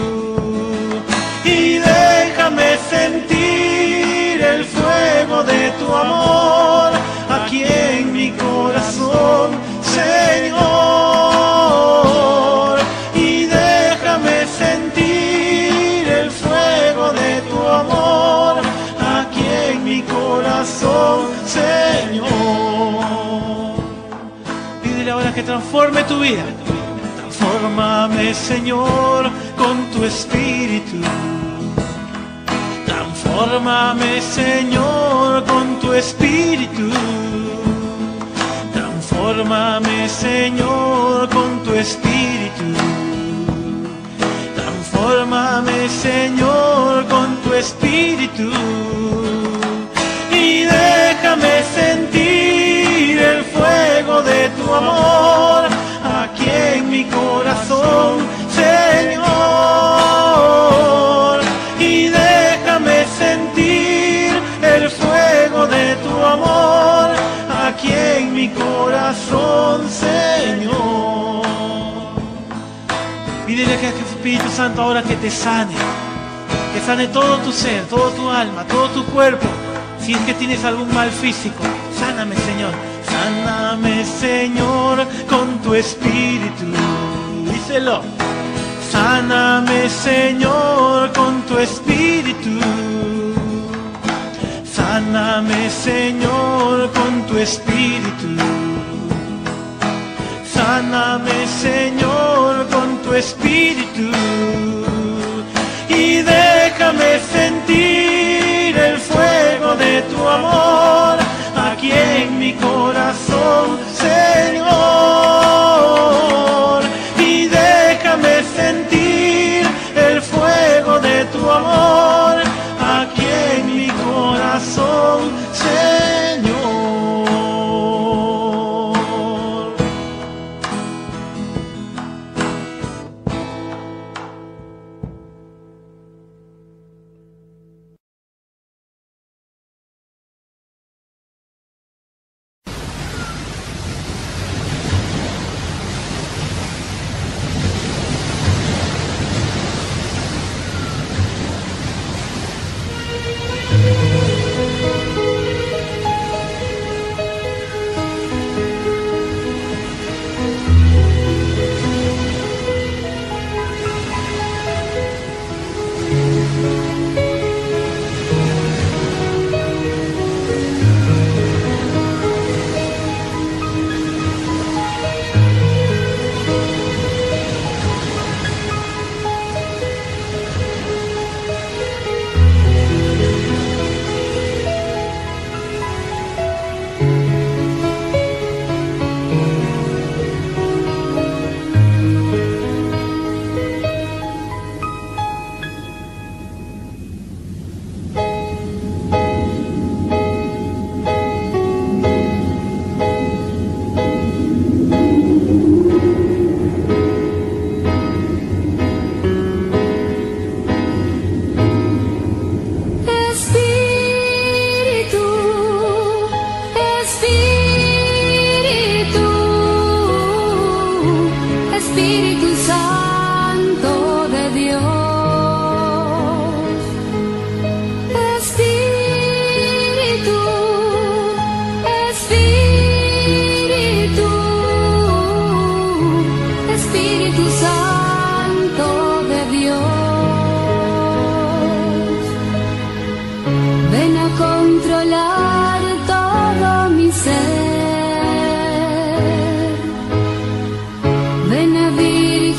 Y déjame sentir el fuego de tu amor aquí en mi corazón, Señor. Y déjame sentir el fuego de tu amor aquí en mi corazón, Señor. Pídele ahora que transforme tu vida. Transfórmame, Señor, con tu espíritu. Transfórmame, Señor, con tu espíritu. Transfórmame, Señor, con tu espíritu. Transfórmame, Señor, con tu espíritu. Y déjame sentir el fuego de tu amor aquí en mi corazón, Señor. Y déjame sentir el fuego de tu amor aquí en mi corazón, Señor. Pídele que el Espíritu Santo ahora que te sane, que sane todo tu ser, todo tu alma, todo tu cuerpo. Si es que tienes algún mal físico, sáname, Señor. Sáname, Señor, con tu espíritu. Díselo. Sáname, Señor, con tu espíritu. Sáname, Señor, con tu espíritu. Sáname, Señor, con tu espíritu. Y déjame sentir el fuego de tu amor aquí en mi corazón, Señor. Y déjame sentir el fuego de tu amor aquí en mi corazón, Señor. Ven a vivir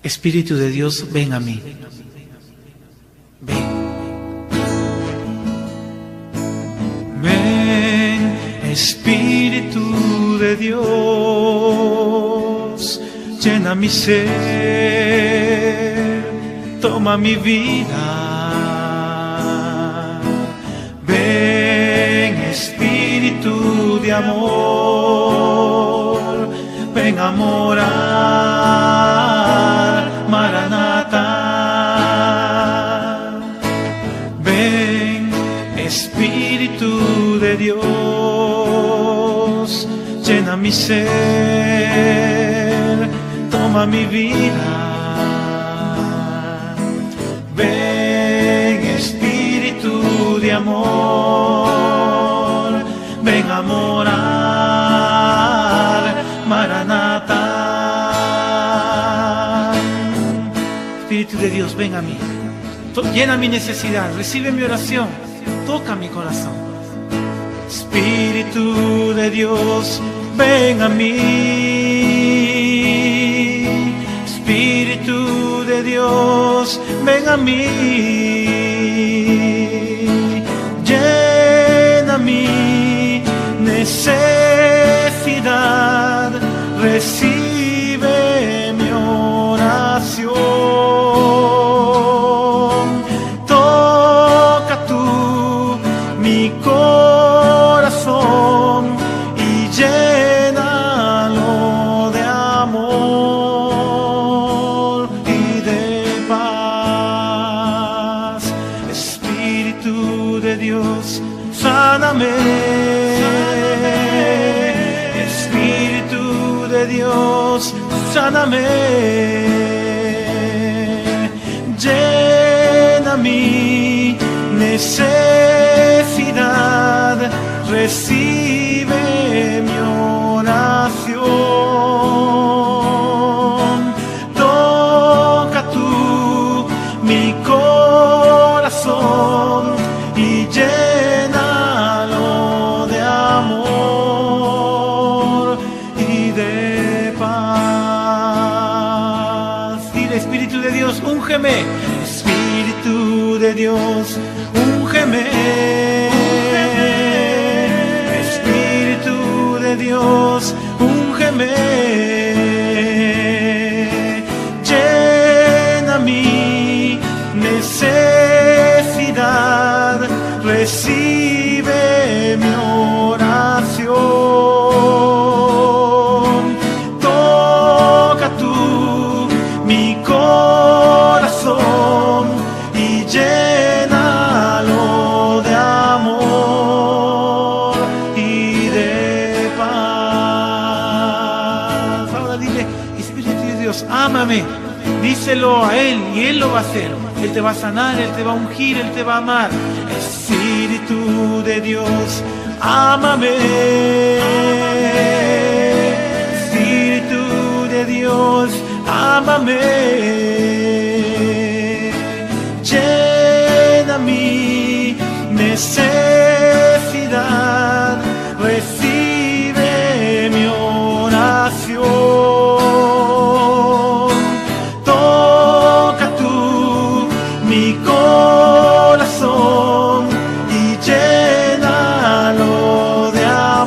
Espíritu de Dios, ven a mí. Ven. Ven, Espíritu de Dios, llena mi ser, toma mi vida. Ven, Espíritu de amor, ven a morar, Maranatha. Ven, Espíritu de Dios, llena mi ser, toma mi vida. Ven, Espíritu de amor, ven a morar, Maranatha. Espíritu de Dios, ven a mí, llena mi necesidad, recibe mi oración, toca mi corazón. Espíritu de Dios, ven a mí. Espíritu de Dios, ven a mí. Llena mi necesidad, recibe mi oración. Toca tú mi corazón y llénalo de amor y de paz. Espíritu de Dios, sáname. Espíritu de Dios, sáname. Llena mi necesidad, recibe mi oración. Toca tú mi corazón y llénalo de amor y de paz. Dile, Espíritu de Dios, úngeme. Espíritu de Dios, úngeme. Espíritu de Dios, úngeme. Llena mi necesidad, recibe mi oración. Toca tú mi corazón y llénalo de amor y de paz. Ahora dile, Espíritu de Dios, ámame. Díselo a Él y Él lo va a hacer. Él te va a sanar, Él te va a ungir, Él te va a amar. Espíritu de Dios, ámame. Espíritu de Dios, ámame. Llena mi necesidad, recibe mi oración. Toca tú mi corazón y llénalo de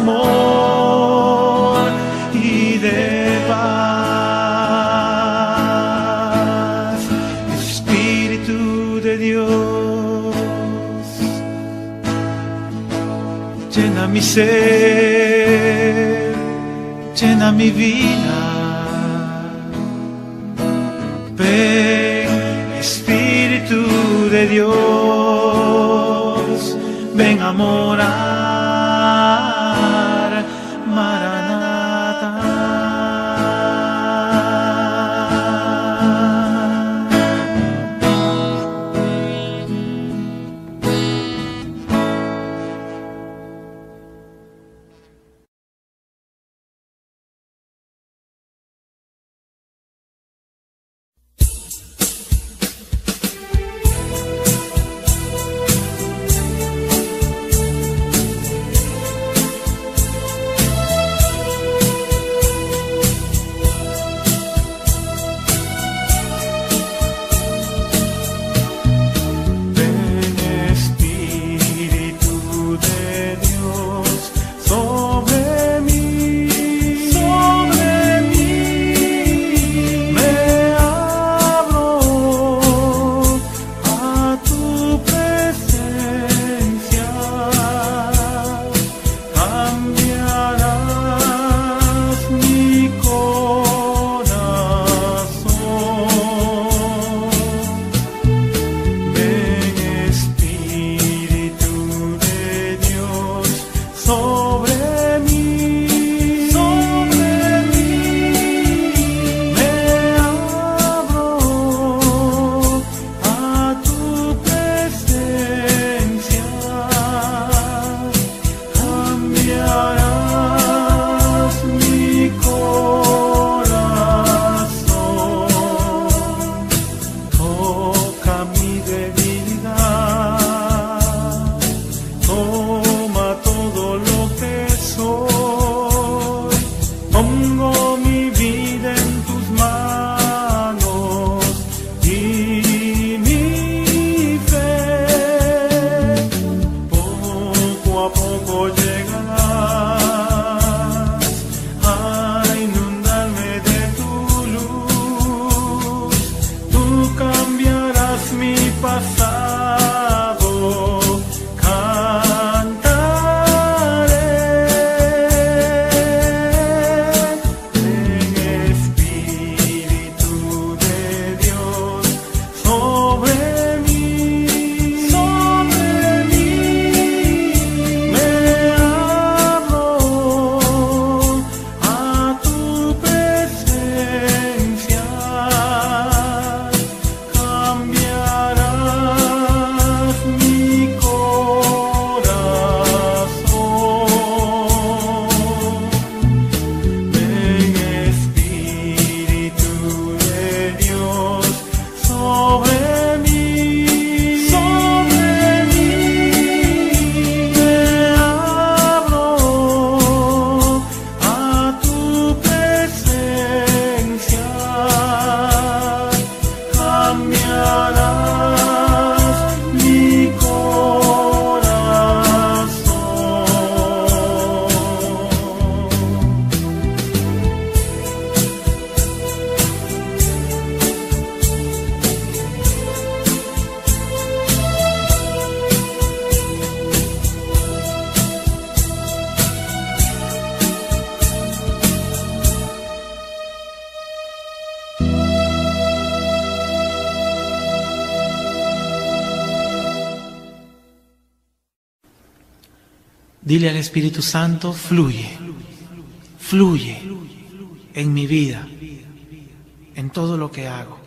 amor y de paz. Espíritu de Dios, llena mi ser, llena mi vida. Ven, Espíritu de Dios, ven a morar, Maranatha. mi pasado, cantaré. Ven Espíritu de Dios sobre mí, sobre mí. Me abro a tu presencia. Cambiarás mi corazón. Ven Espíritu de Dios sobre mí, sobre mí. Me abro a tu presencia. Cambiarás mi Dile al Espíritu Santo, fluye, fluye en mi vida, en todo lo que hago.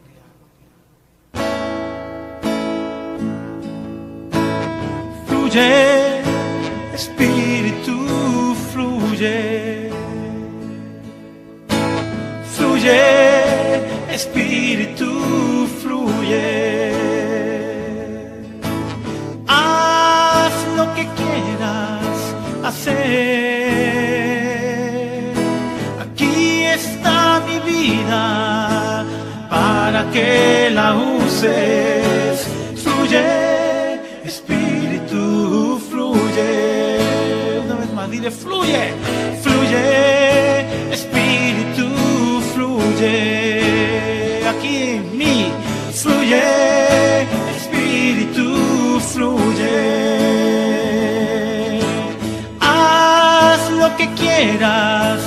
Fluye, Espíritu, fluye. Fluye, Espíritu, fluye. Haz lo que quieras hacer. Aquí está mi vida para que la uses. Fluye, Espíritu, fluye. Una vez más, dile, fluye, fluye, Espíritu, fluye. Aquí en mí, fluye, Espíritu, fluye. Haz lo que quieras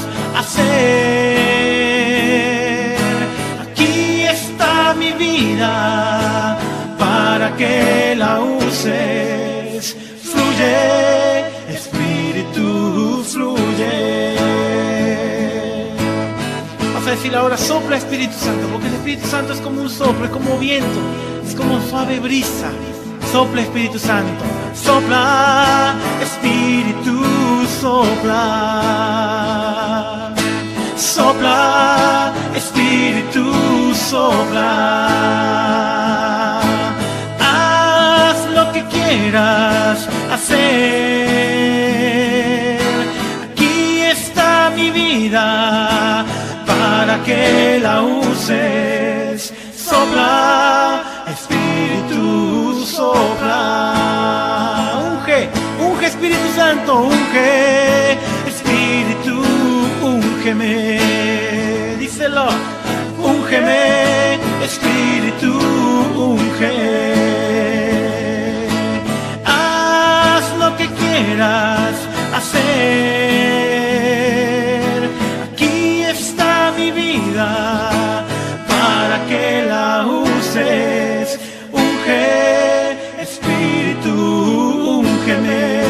hacer. Aquí está mi vida para que la uses. Fluye, Espíritu, fluye. Vas a decir ahora, sopla Espíritu Santo, porque el Espíritu Santo es como un soplo, es como viento, es como suave brisa. Sopla Espíritu Santo, sopla Espíritu, sopla. Sopla Espíritu, sopla. Haz lo que quieras hacer. Aquí está mi vida para que la uses. Sopla Espíritu, sopla. Unge, unge Espíritu Santo, unge Espíritu, úngeme. Díselo, úngeme Espíritu, unge. Haz lo que quieras hacer. Aquí está mi vida para que la uses. Unge Espíritu, úngeme.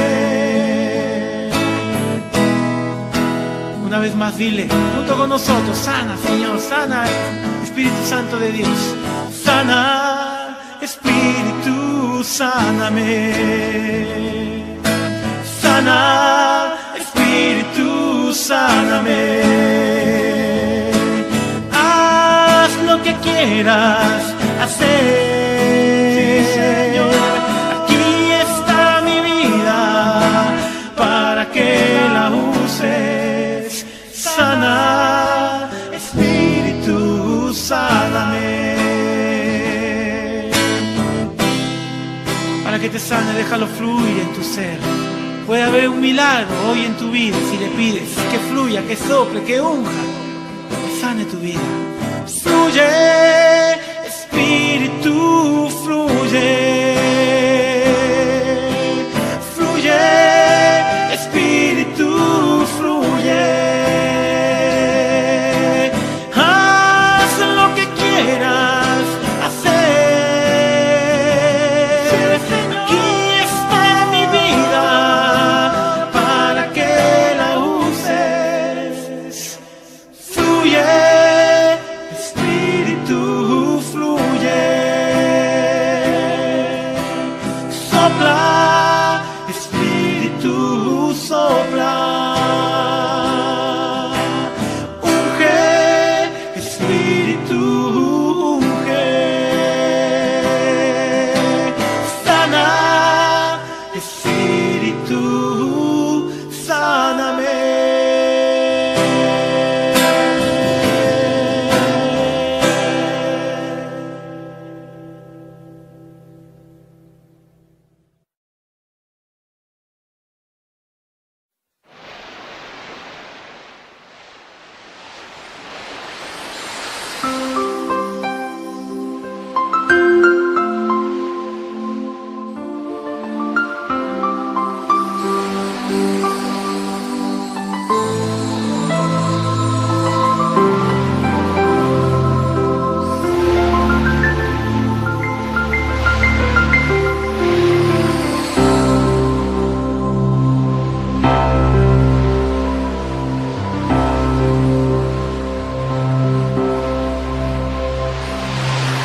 Una vez más dile, junto con nosotros, sana Señor, sana Espíritu Santo de Dios. Sana Espíritu, sáname. Sana Espíritu, sáname. Haz lo que quieras hacer. Sí, Señor. Aquí está mi vida para que la uses. Sana Espíritu, sáname. Para que te sane, déjalo fluir en tu ser. Puede haber un milagro hoy en tu vida si le pides que fluya, que sople, que unja, que sane tu vida. Fluye, Espíritu,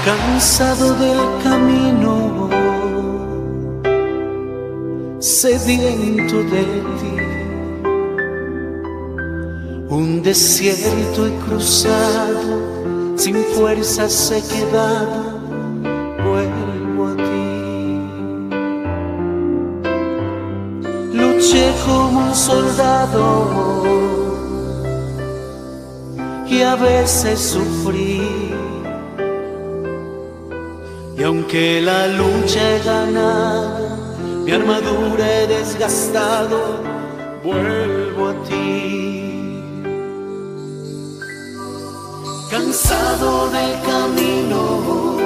cansado del camino, sediento de ti, un desierto he cruzado, sin fuerzas he quedado, vuelvo a ti. Luché como un soldado y a veces sufrí, y aunque la lucha he ganado, mi armadura he desgastado, vuelvo a ti. Cansado del camino,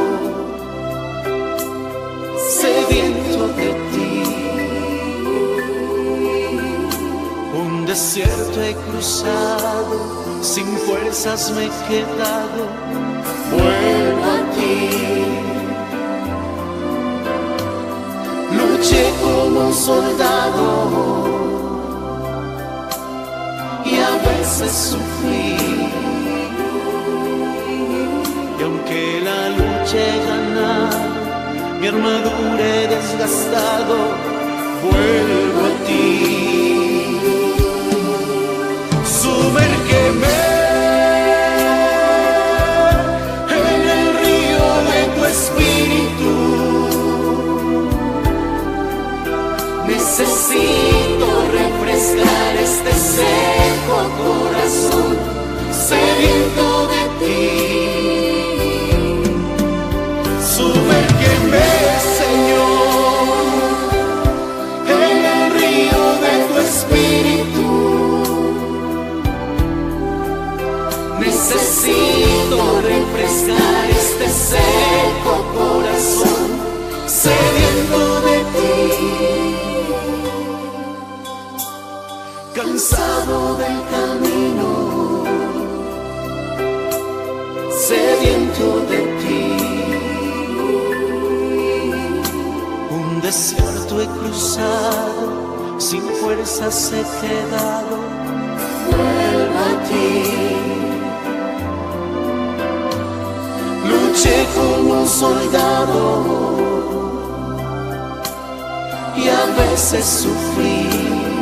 sediento de ti, un desierto he cruzado, sin fuerzas me he quedado, vuelvo a ti. Luché como un soldado y a veces sufrí, y aunque la lucha he ganado, mi armadura he desgastado, vuelvo a ti. Sumérgeme en el río de tu espíritu. Necesito refrescar este seco corazón, sediento de ti. Sumérgeme, Señor, en el río de tu espíritu. Necesito refrescar este seco corazón, sediento de ti. Cansado del camino, sediento de ti, un desierto he cruzado, sin fuerzas he quedado, vuelvo a ti. Luché como un soldado y a veces sufrí,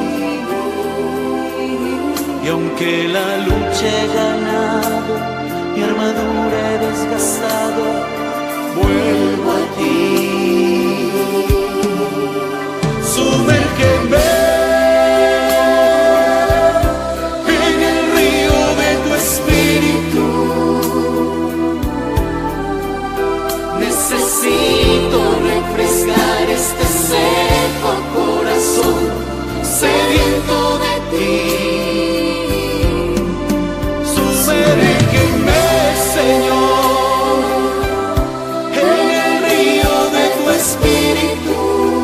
y aunque la lucha he ganado, mi armadura he desgastado, vuelvo a ti. Sumérgeme en el río de tu espíritu. Necesito refrescar este seco corazón, sediento de ti. Sumérgeme, Señor, en el río de tu espíritu.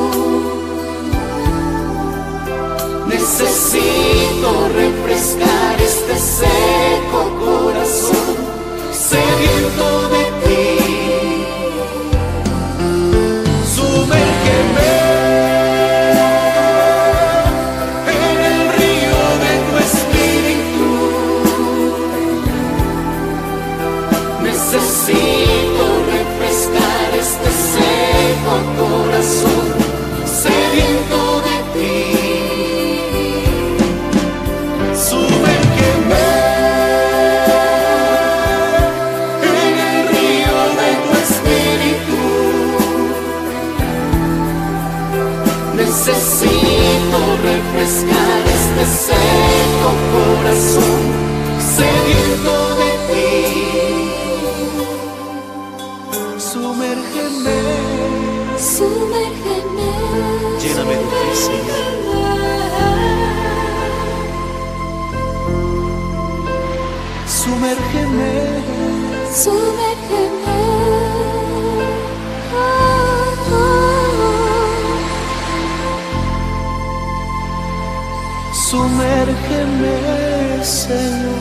Necesito refrescar este seco corazón, sediento de ti. Sumérgeme en el río de tu espíritu. Necesito refrescar este seco corazón, sediento de ti. Sumérgeme en el río de tu espíritu. Necesito refrescar este seco corazón, sediento de ti. Sumérgeme, Sumérgeme, lléname de ti, Señor. Sumérgeme, sumérgeme. Oh, oh. Sumérgeme, Señor.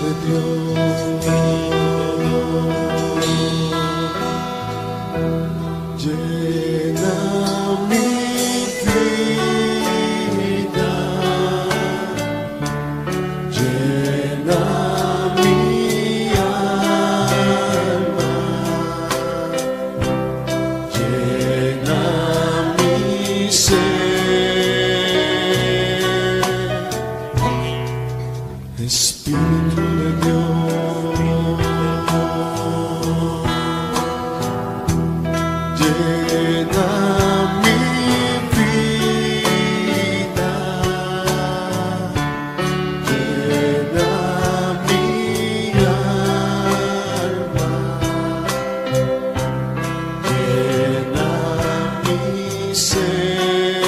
de Dios, llena mi vida, llena mi alma, llena mi ser, Espíritu de Dios, llena mi vida, llena mi alma, llena mi ser,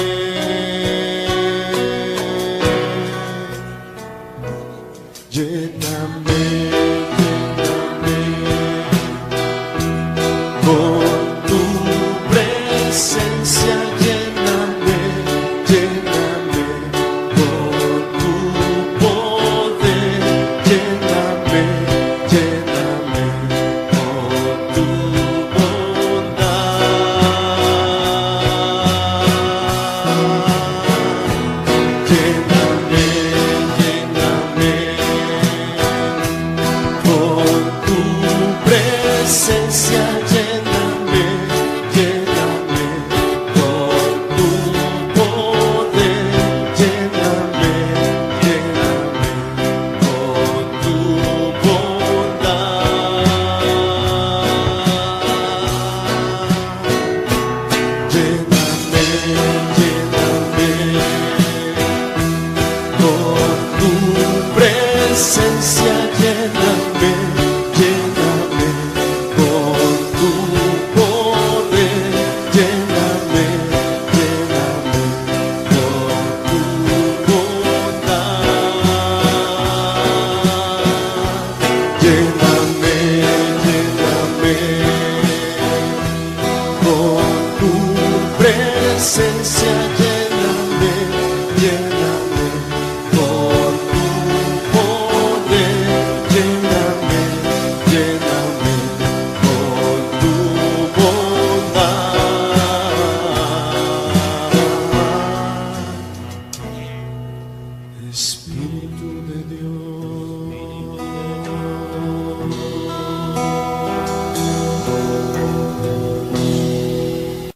lléname, lléname con tu presencia, lléname, lléname con tu poder, lléname, lléname con tu bondad, lléname, lléname con tu presencia, lléname, lléname con tu poder, lléname, lléname con tu bondad, lléname, lléname con tu presencia, lléname, lléname con tu poder, lléname, lléname con tu bondad, lléname, lléname con tu presencia, lléname, lléname con tu poder, lléname, lléname con tu bondad, Espíritu de Dios.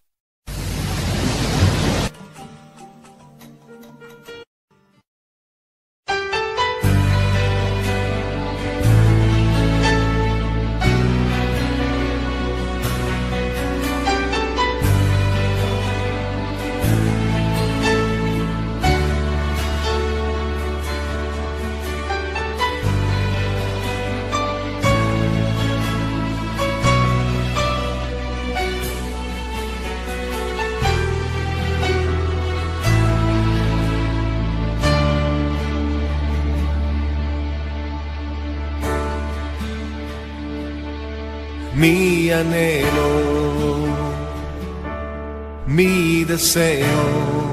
Mi anhelo, mi deseo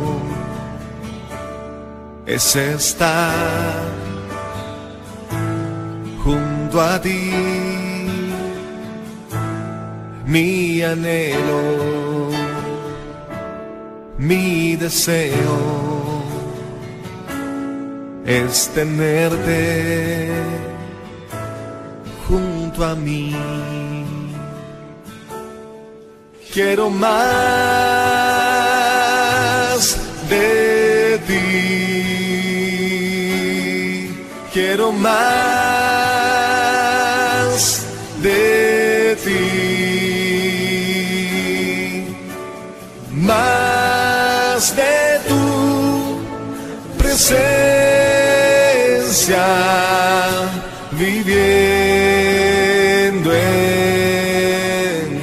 es estar junto a ti. Mi anhelo, mi deseo es tenerte junto a mí. Quiero más de ti, quiero más de ti, más de tu presencia, viviendo en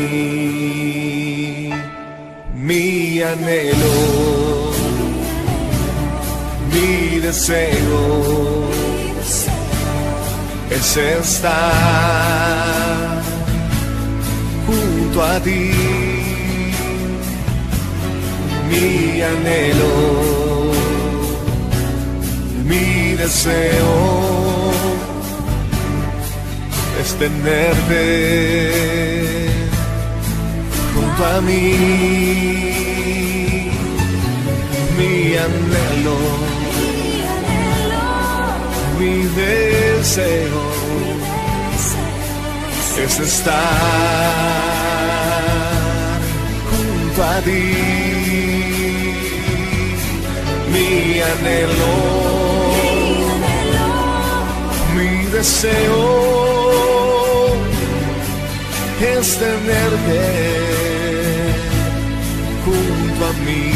mí. Mi anhelo, mi deseo es estar junto a ti. Mi anhelo, mi deseo es tenerte junto a mí. Mi anhelo, mi deseo es estar junto a ti. Mi anhelo, mi deseo es tenerte junto a mí.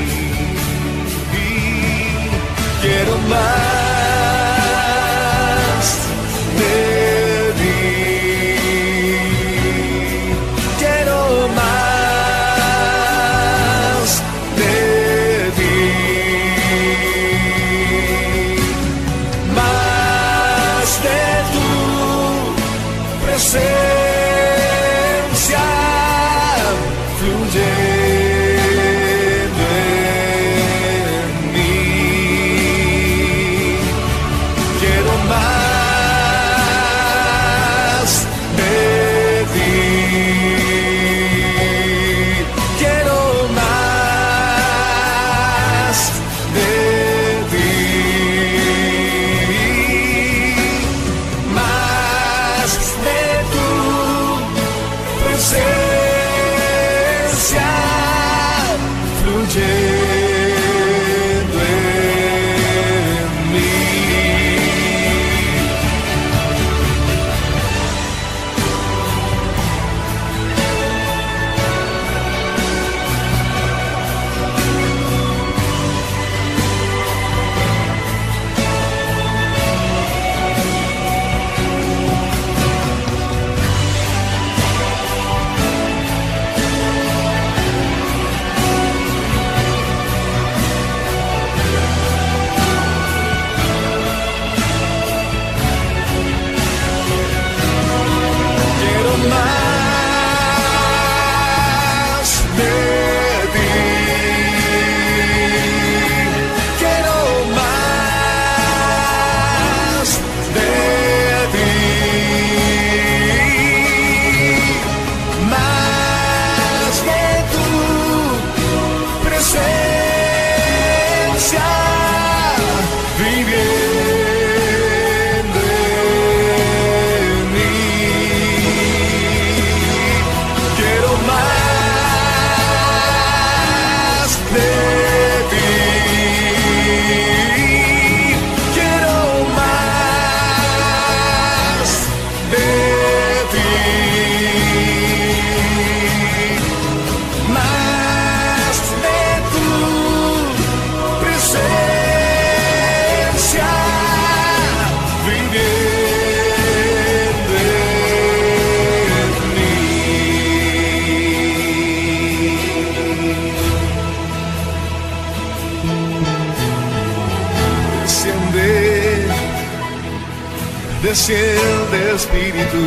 Y quiero más de ti, quiero más de ti, más de tu presencia fluyendo en mí. Quiero más de ti, quiero más de ti, más de tu presencia fluyendo en mí. Quiero más de ti, quiero más de ti, más de tu presencia viviendo en mí. Quiero más de ti, quiero más de ti, más de tu presencia viviendo en mí. Desciende, desciende Espíritu.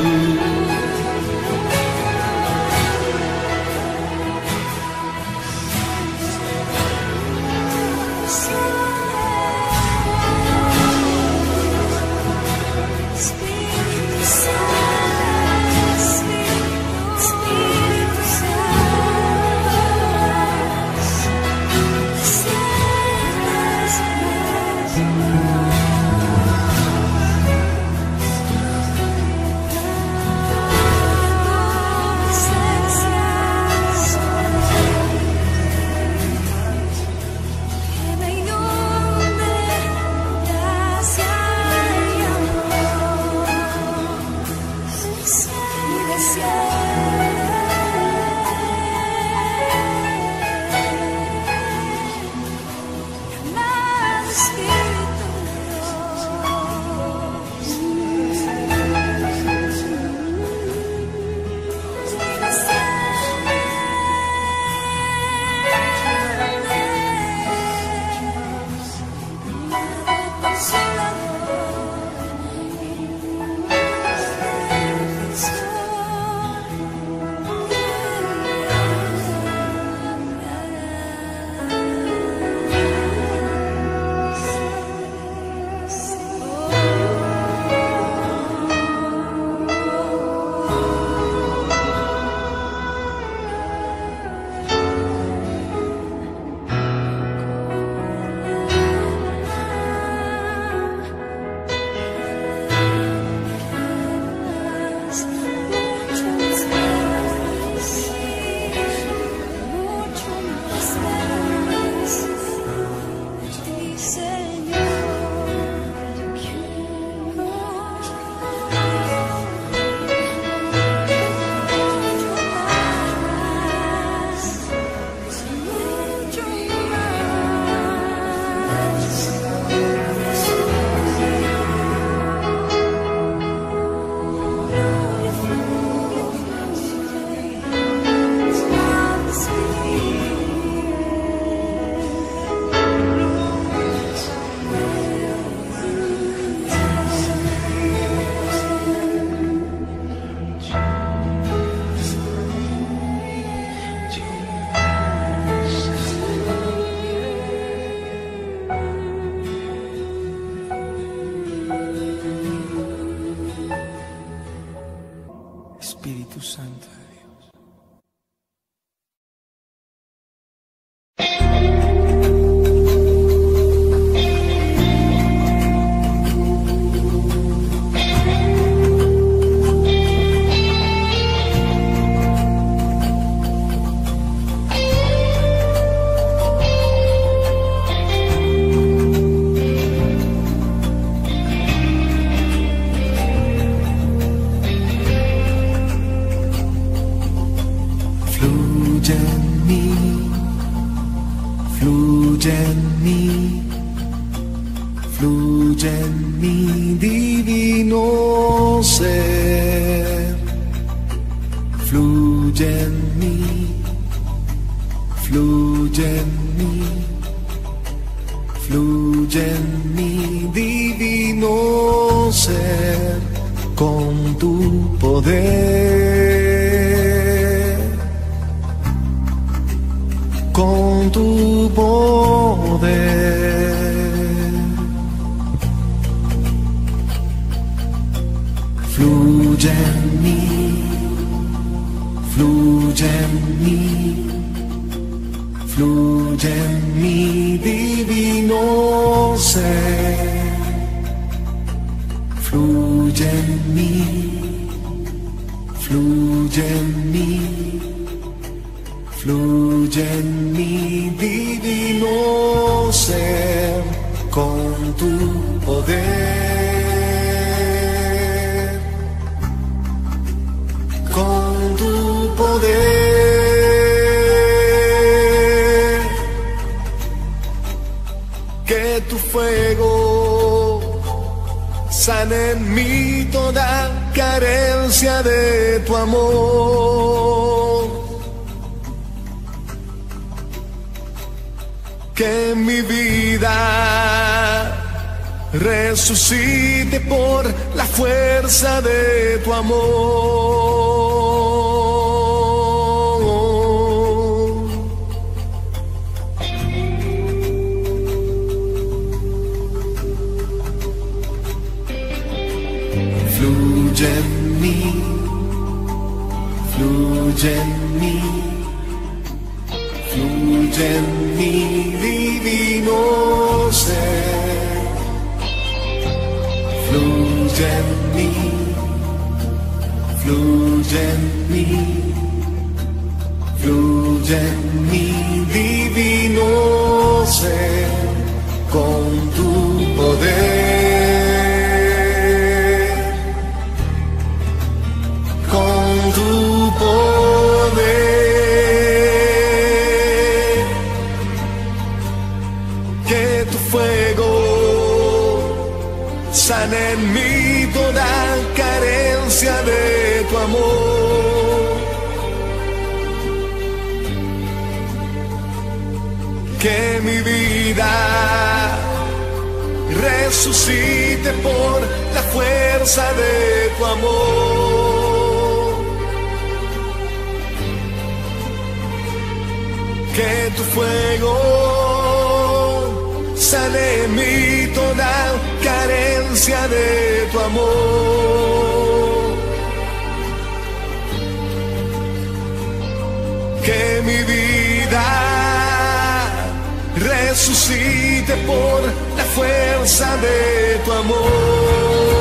Fluye en mi divino ser, fluye en mí, fluye en mí, fluye en mi divino ser con tu poder, con tu poder. Fluye en mí, fluye en mí, fluye en mi divino ser, fluye en mí, fluye en mí, fluye en mi divino ser con tu poder. Con tu poder, que tu fuego sane en mí toda carencia de tu amor, que mi vida resucite por la fuerza de tu amor. Fluye en mí, fluye en mí, fluye en mi divino ser, fluye en mí, fluye en mí, fluye en mi divino ser con tu poder, con tu poder, que tu fuego sane en mí toda carencia de tu amor, que mi vida resucite por la fuerza de tu amor, que tu fuego sane en mí toda carencia de tu amor, que mi vida resucite por la fuerza de tu amor.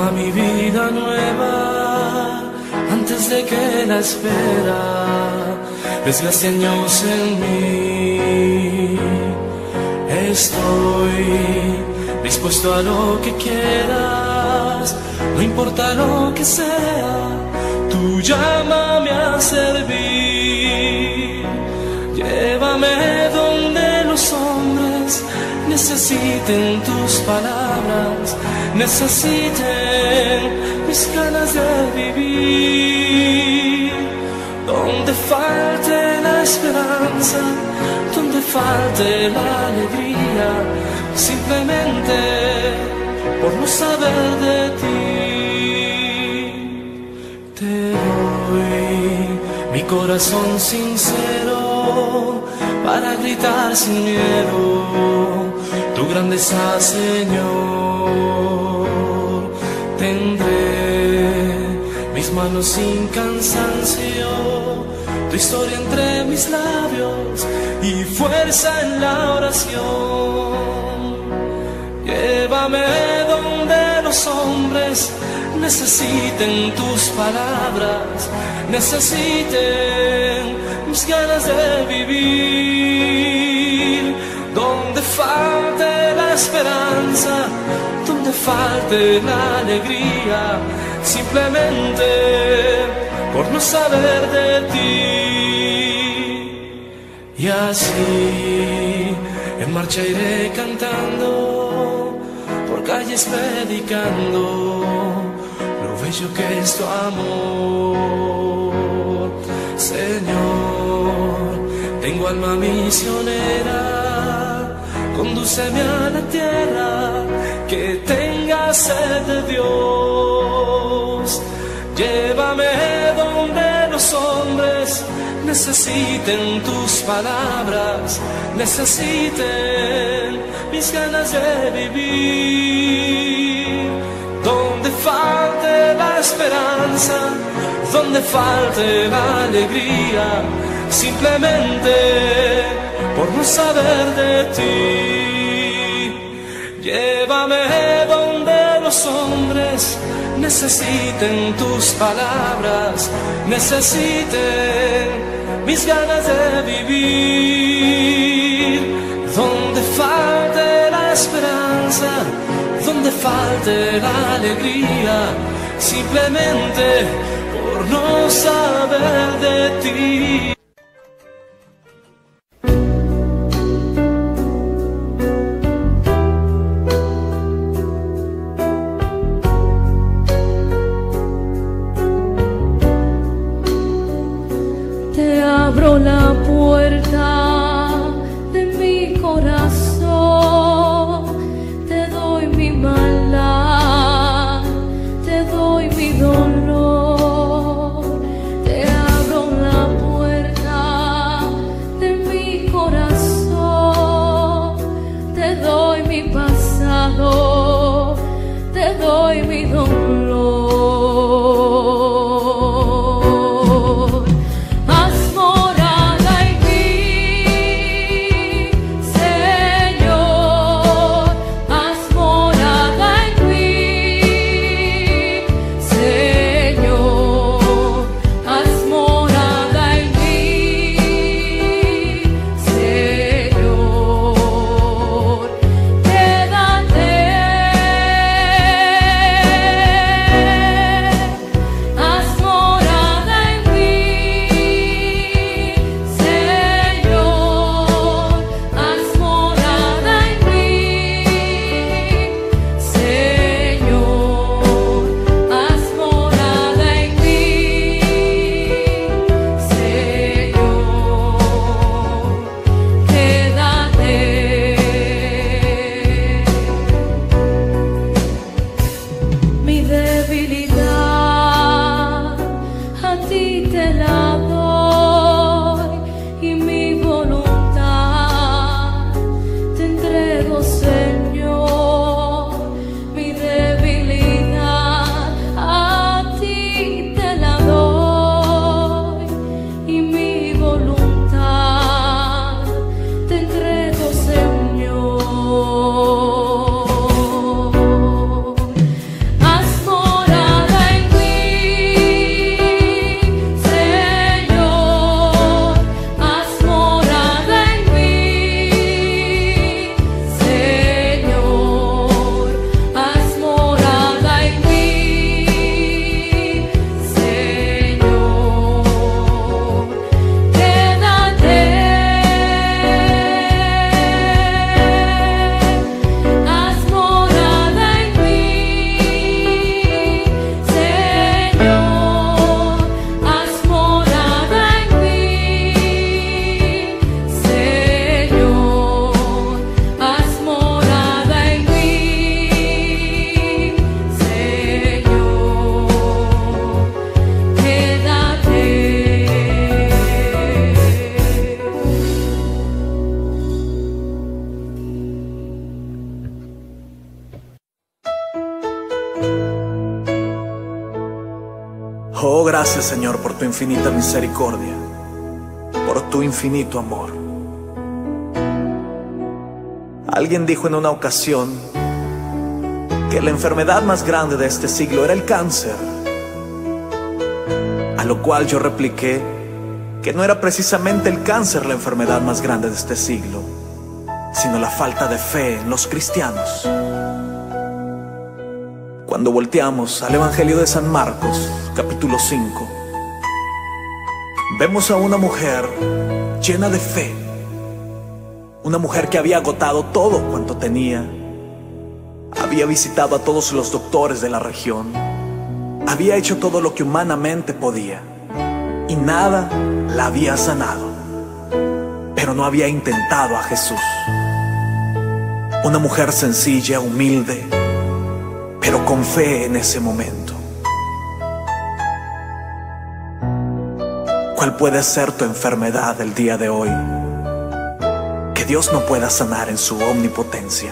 a mi vida nueva antes de que la espera desgaste años en mí. Estoy dispuesto a lo que quieras, no importa lo que sea, tú llámame a servir. Llévame donde los hombres necesiten tus palabras, necesiten mis ganas de vivir. Donde falte la esperanza, donde falte la alegría, simplemente por no saber de ti. Te doy mi corazón sincero para gritar sin miedo tu grandeza, Señor. Tendré mis manos sin cansancio, tu historia entre mis labios y fuerza en la oración. Llévame donde los hombres necesiten tus palabras, necesiten mis ganas de vivir. Donde falte la esperanza, donde falte la alegría, simplemente por no saber de ti. Y así en marcha iré cantando, por calles predicando lo bello que es tu amor. Señor, tengo alma misionera, condúceme a la tierra que tenga sed de Dios. Llévame donde los hombres necesiten tus palabras, necesiten mis ganas de vivir. Donde falte la esperanza, donde falte la alegría, simplemente por no saber de ti. Llévame donde los hombres necesiten tus palabras, necesiten mis ganas de vivir. Donde falte la esperanza, donde falte la alegría, simplemente por no saber de ti. La puerta de mi corazón, te doy mi maldad, te doy mi dolor, te abro la puerta Oh, gracias, Señor, por tu infinita misericordia, por tu infinito amor. Alguien dijo en una ocasión que la enfermedad más grande de este siglo era el cáncer, a lo cual yo repliqué que no era precisamente el cáncer la enfermedad más grande de este siglo, sino la falta de fe en los cristianos. Cuando volteamos al Evangelio de San Marcos, capítulo cinco, vemos a una mujer llena de fe, una mujer que había agotado todo cuanto tenía, había visitado a todos los doctores de la región, había hecho todo lo que humanamente podía y nada la había sanado, pero no había intentado a Jesús. Una mujer sencilla, humilde, pero con fe en ese momento. ¿Cuál puede ser tu enfermedad el día de hoy que Dios no pueda sanar en su omnipotencia?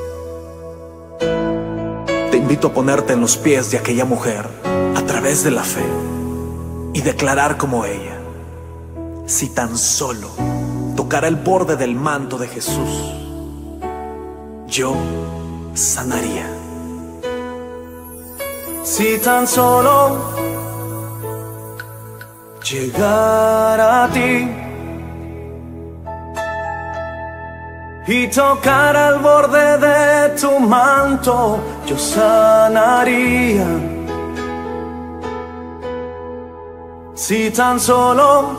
Te invito a ponerte en los pies de aquella mujer a través de la fe y declarar como ella: si tan solo tocara el borde del manto de Jesús, yo sanaría. Si tan solo llegara a ti y tocara el borde de tu manto, yo sanaría. Si tan solo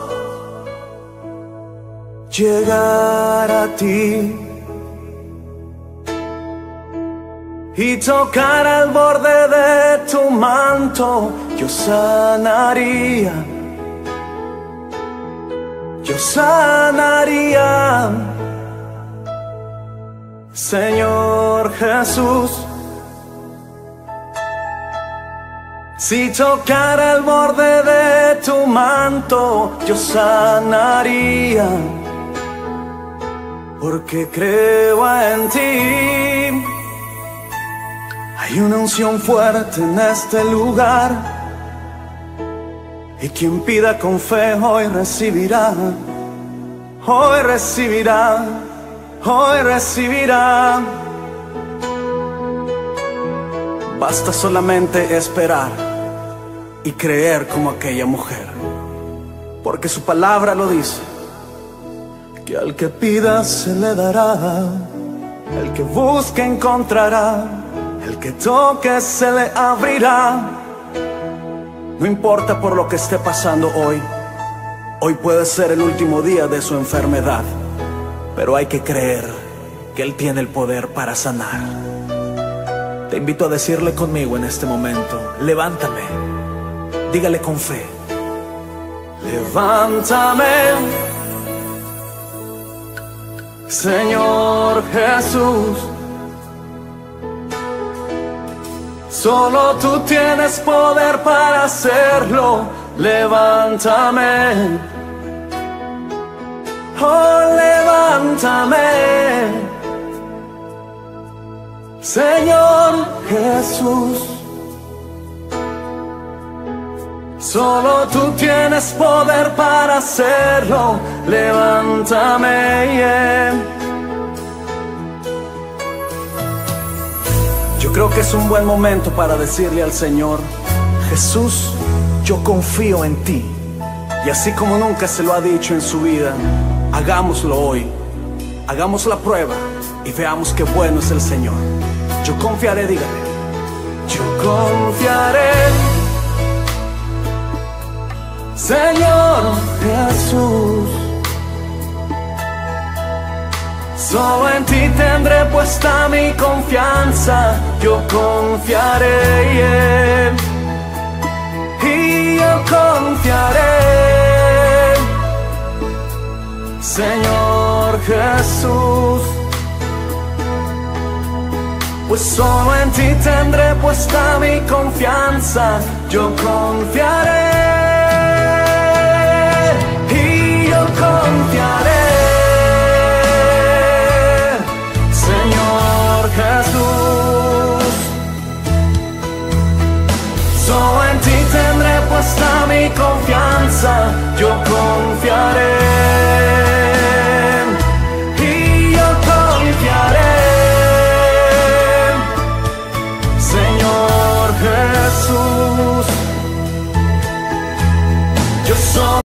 llegara a ti y tocara el borde de tu manto, yo sanaría. Yo sanaría. Señor Jesús, si tocara el borde de tu manto, yo sanaría, porque creo en ti. Hay una unción fuerte en este lugar, y quien pida con fe hoy recibirá, hoy recibirá, hoy recibirá. Basta solamente esperar y creer como aquella mujer, porque su palabra lo dice, que al que pida se le dará, el que busque encontrará, el que toque se le abrirá. No importa por lo que esté pasando hoy, hoy puede ser el último día de su enfermedad, pero hay que creer que Él tiene el poder para sanar. Te invito a decirle conmigo en este momento: levántame. Dígale con fe: levántame, Señor Jesús. Solo tú tienes poder para hacerlo. Levántame, oh, levántame, Señor Jesús. Solo tú tienes poder para hacerlo. Levántame, yeah. Yo creo que es un buen momento para decirle al Señor: Jesús, yo confío en ti. Y así como nunca se lo ha dicho en su vida, hagámoslo hoy. Hagamos la prueba y veamos qué bueno es el Señor. Yo confiaré, dígale. Yo confiaré, Señor Jesús. Solo en ti tendré puesta mi confianza. Yo confiaré, yeah. Y yo confiaré, Señor Jesús. Pues solo en ti tendré puesta mi confianza. Yo confiaré, y yo confiaré, Señor Jesús. basta mi confianza.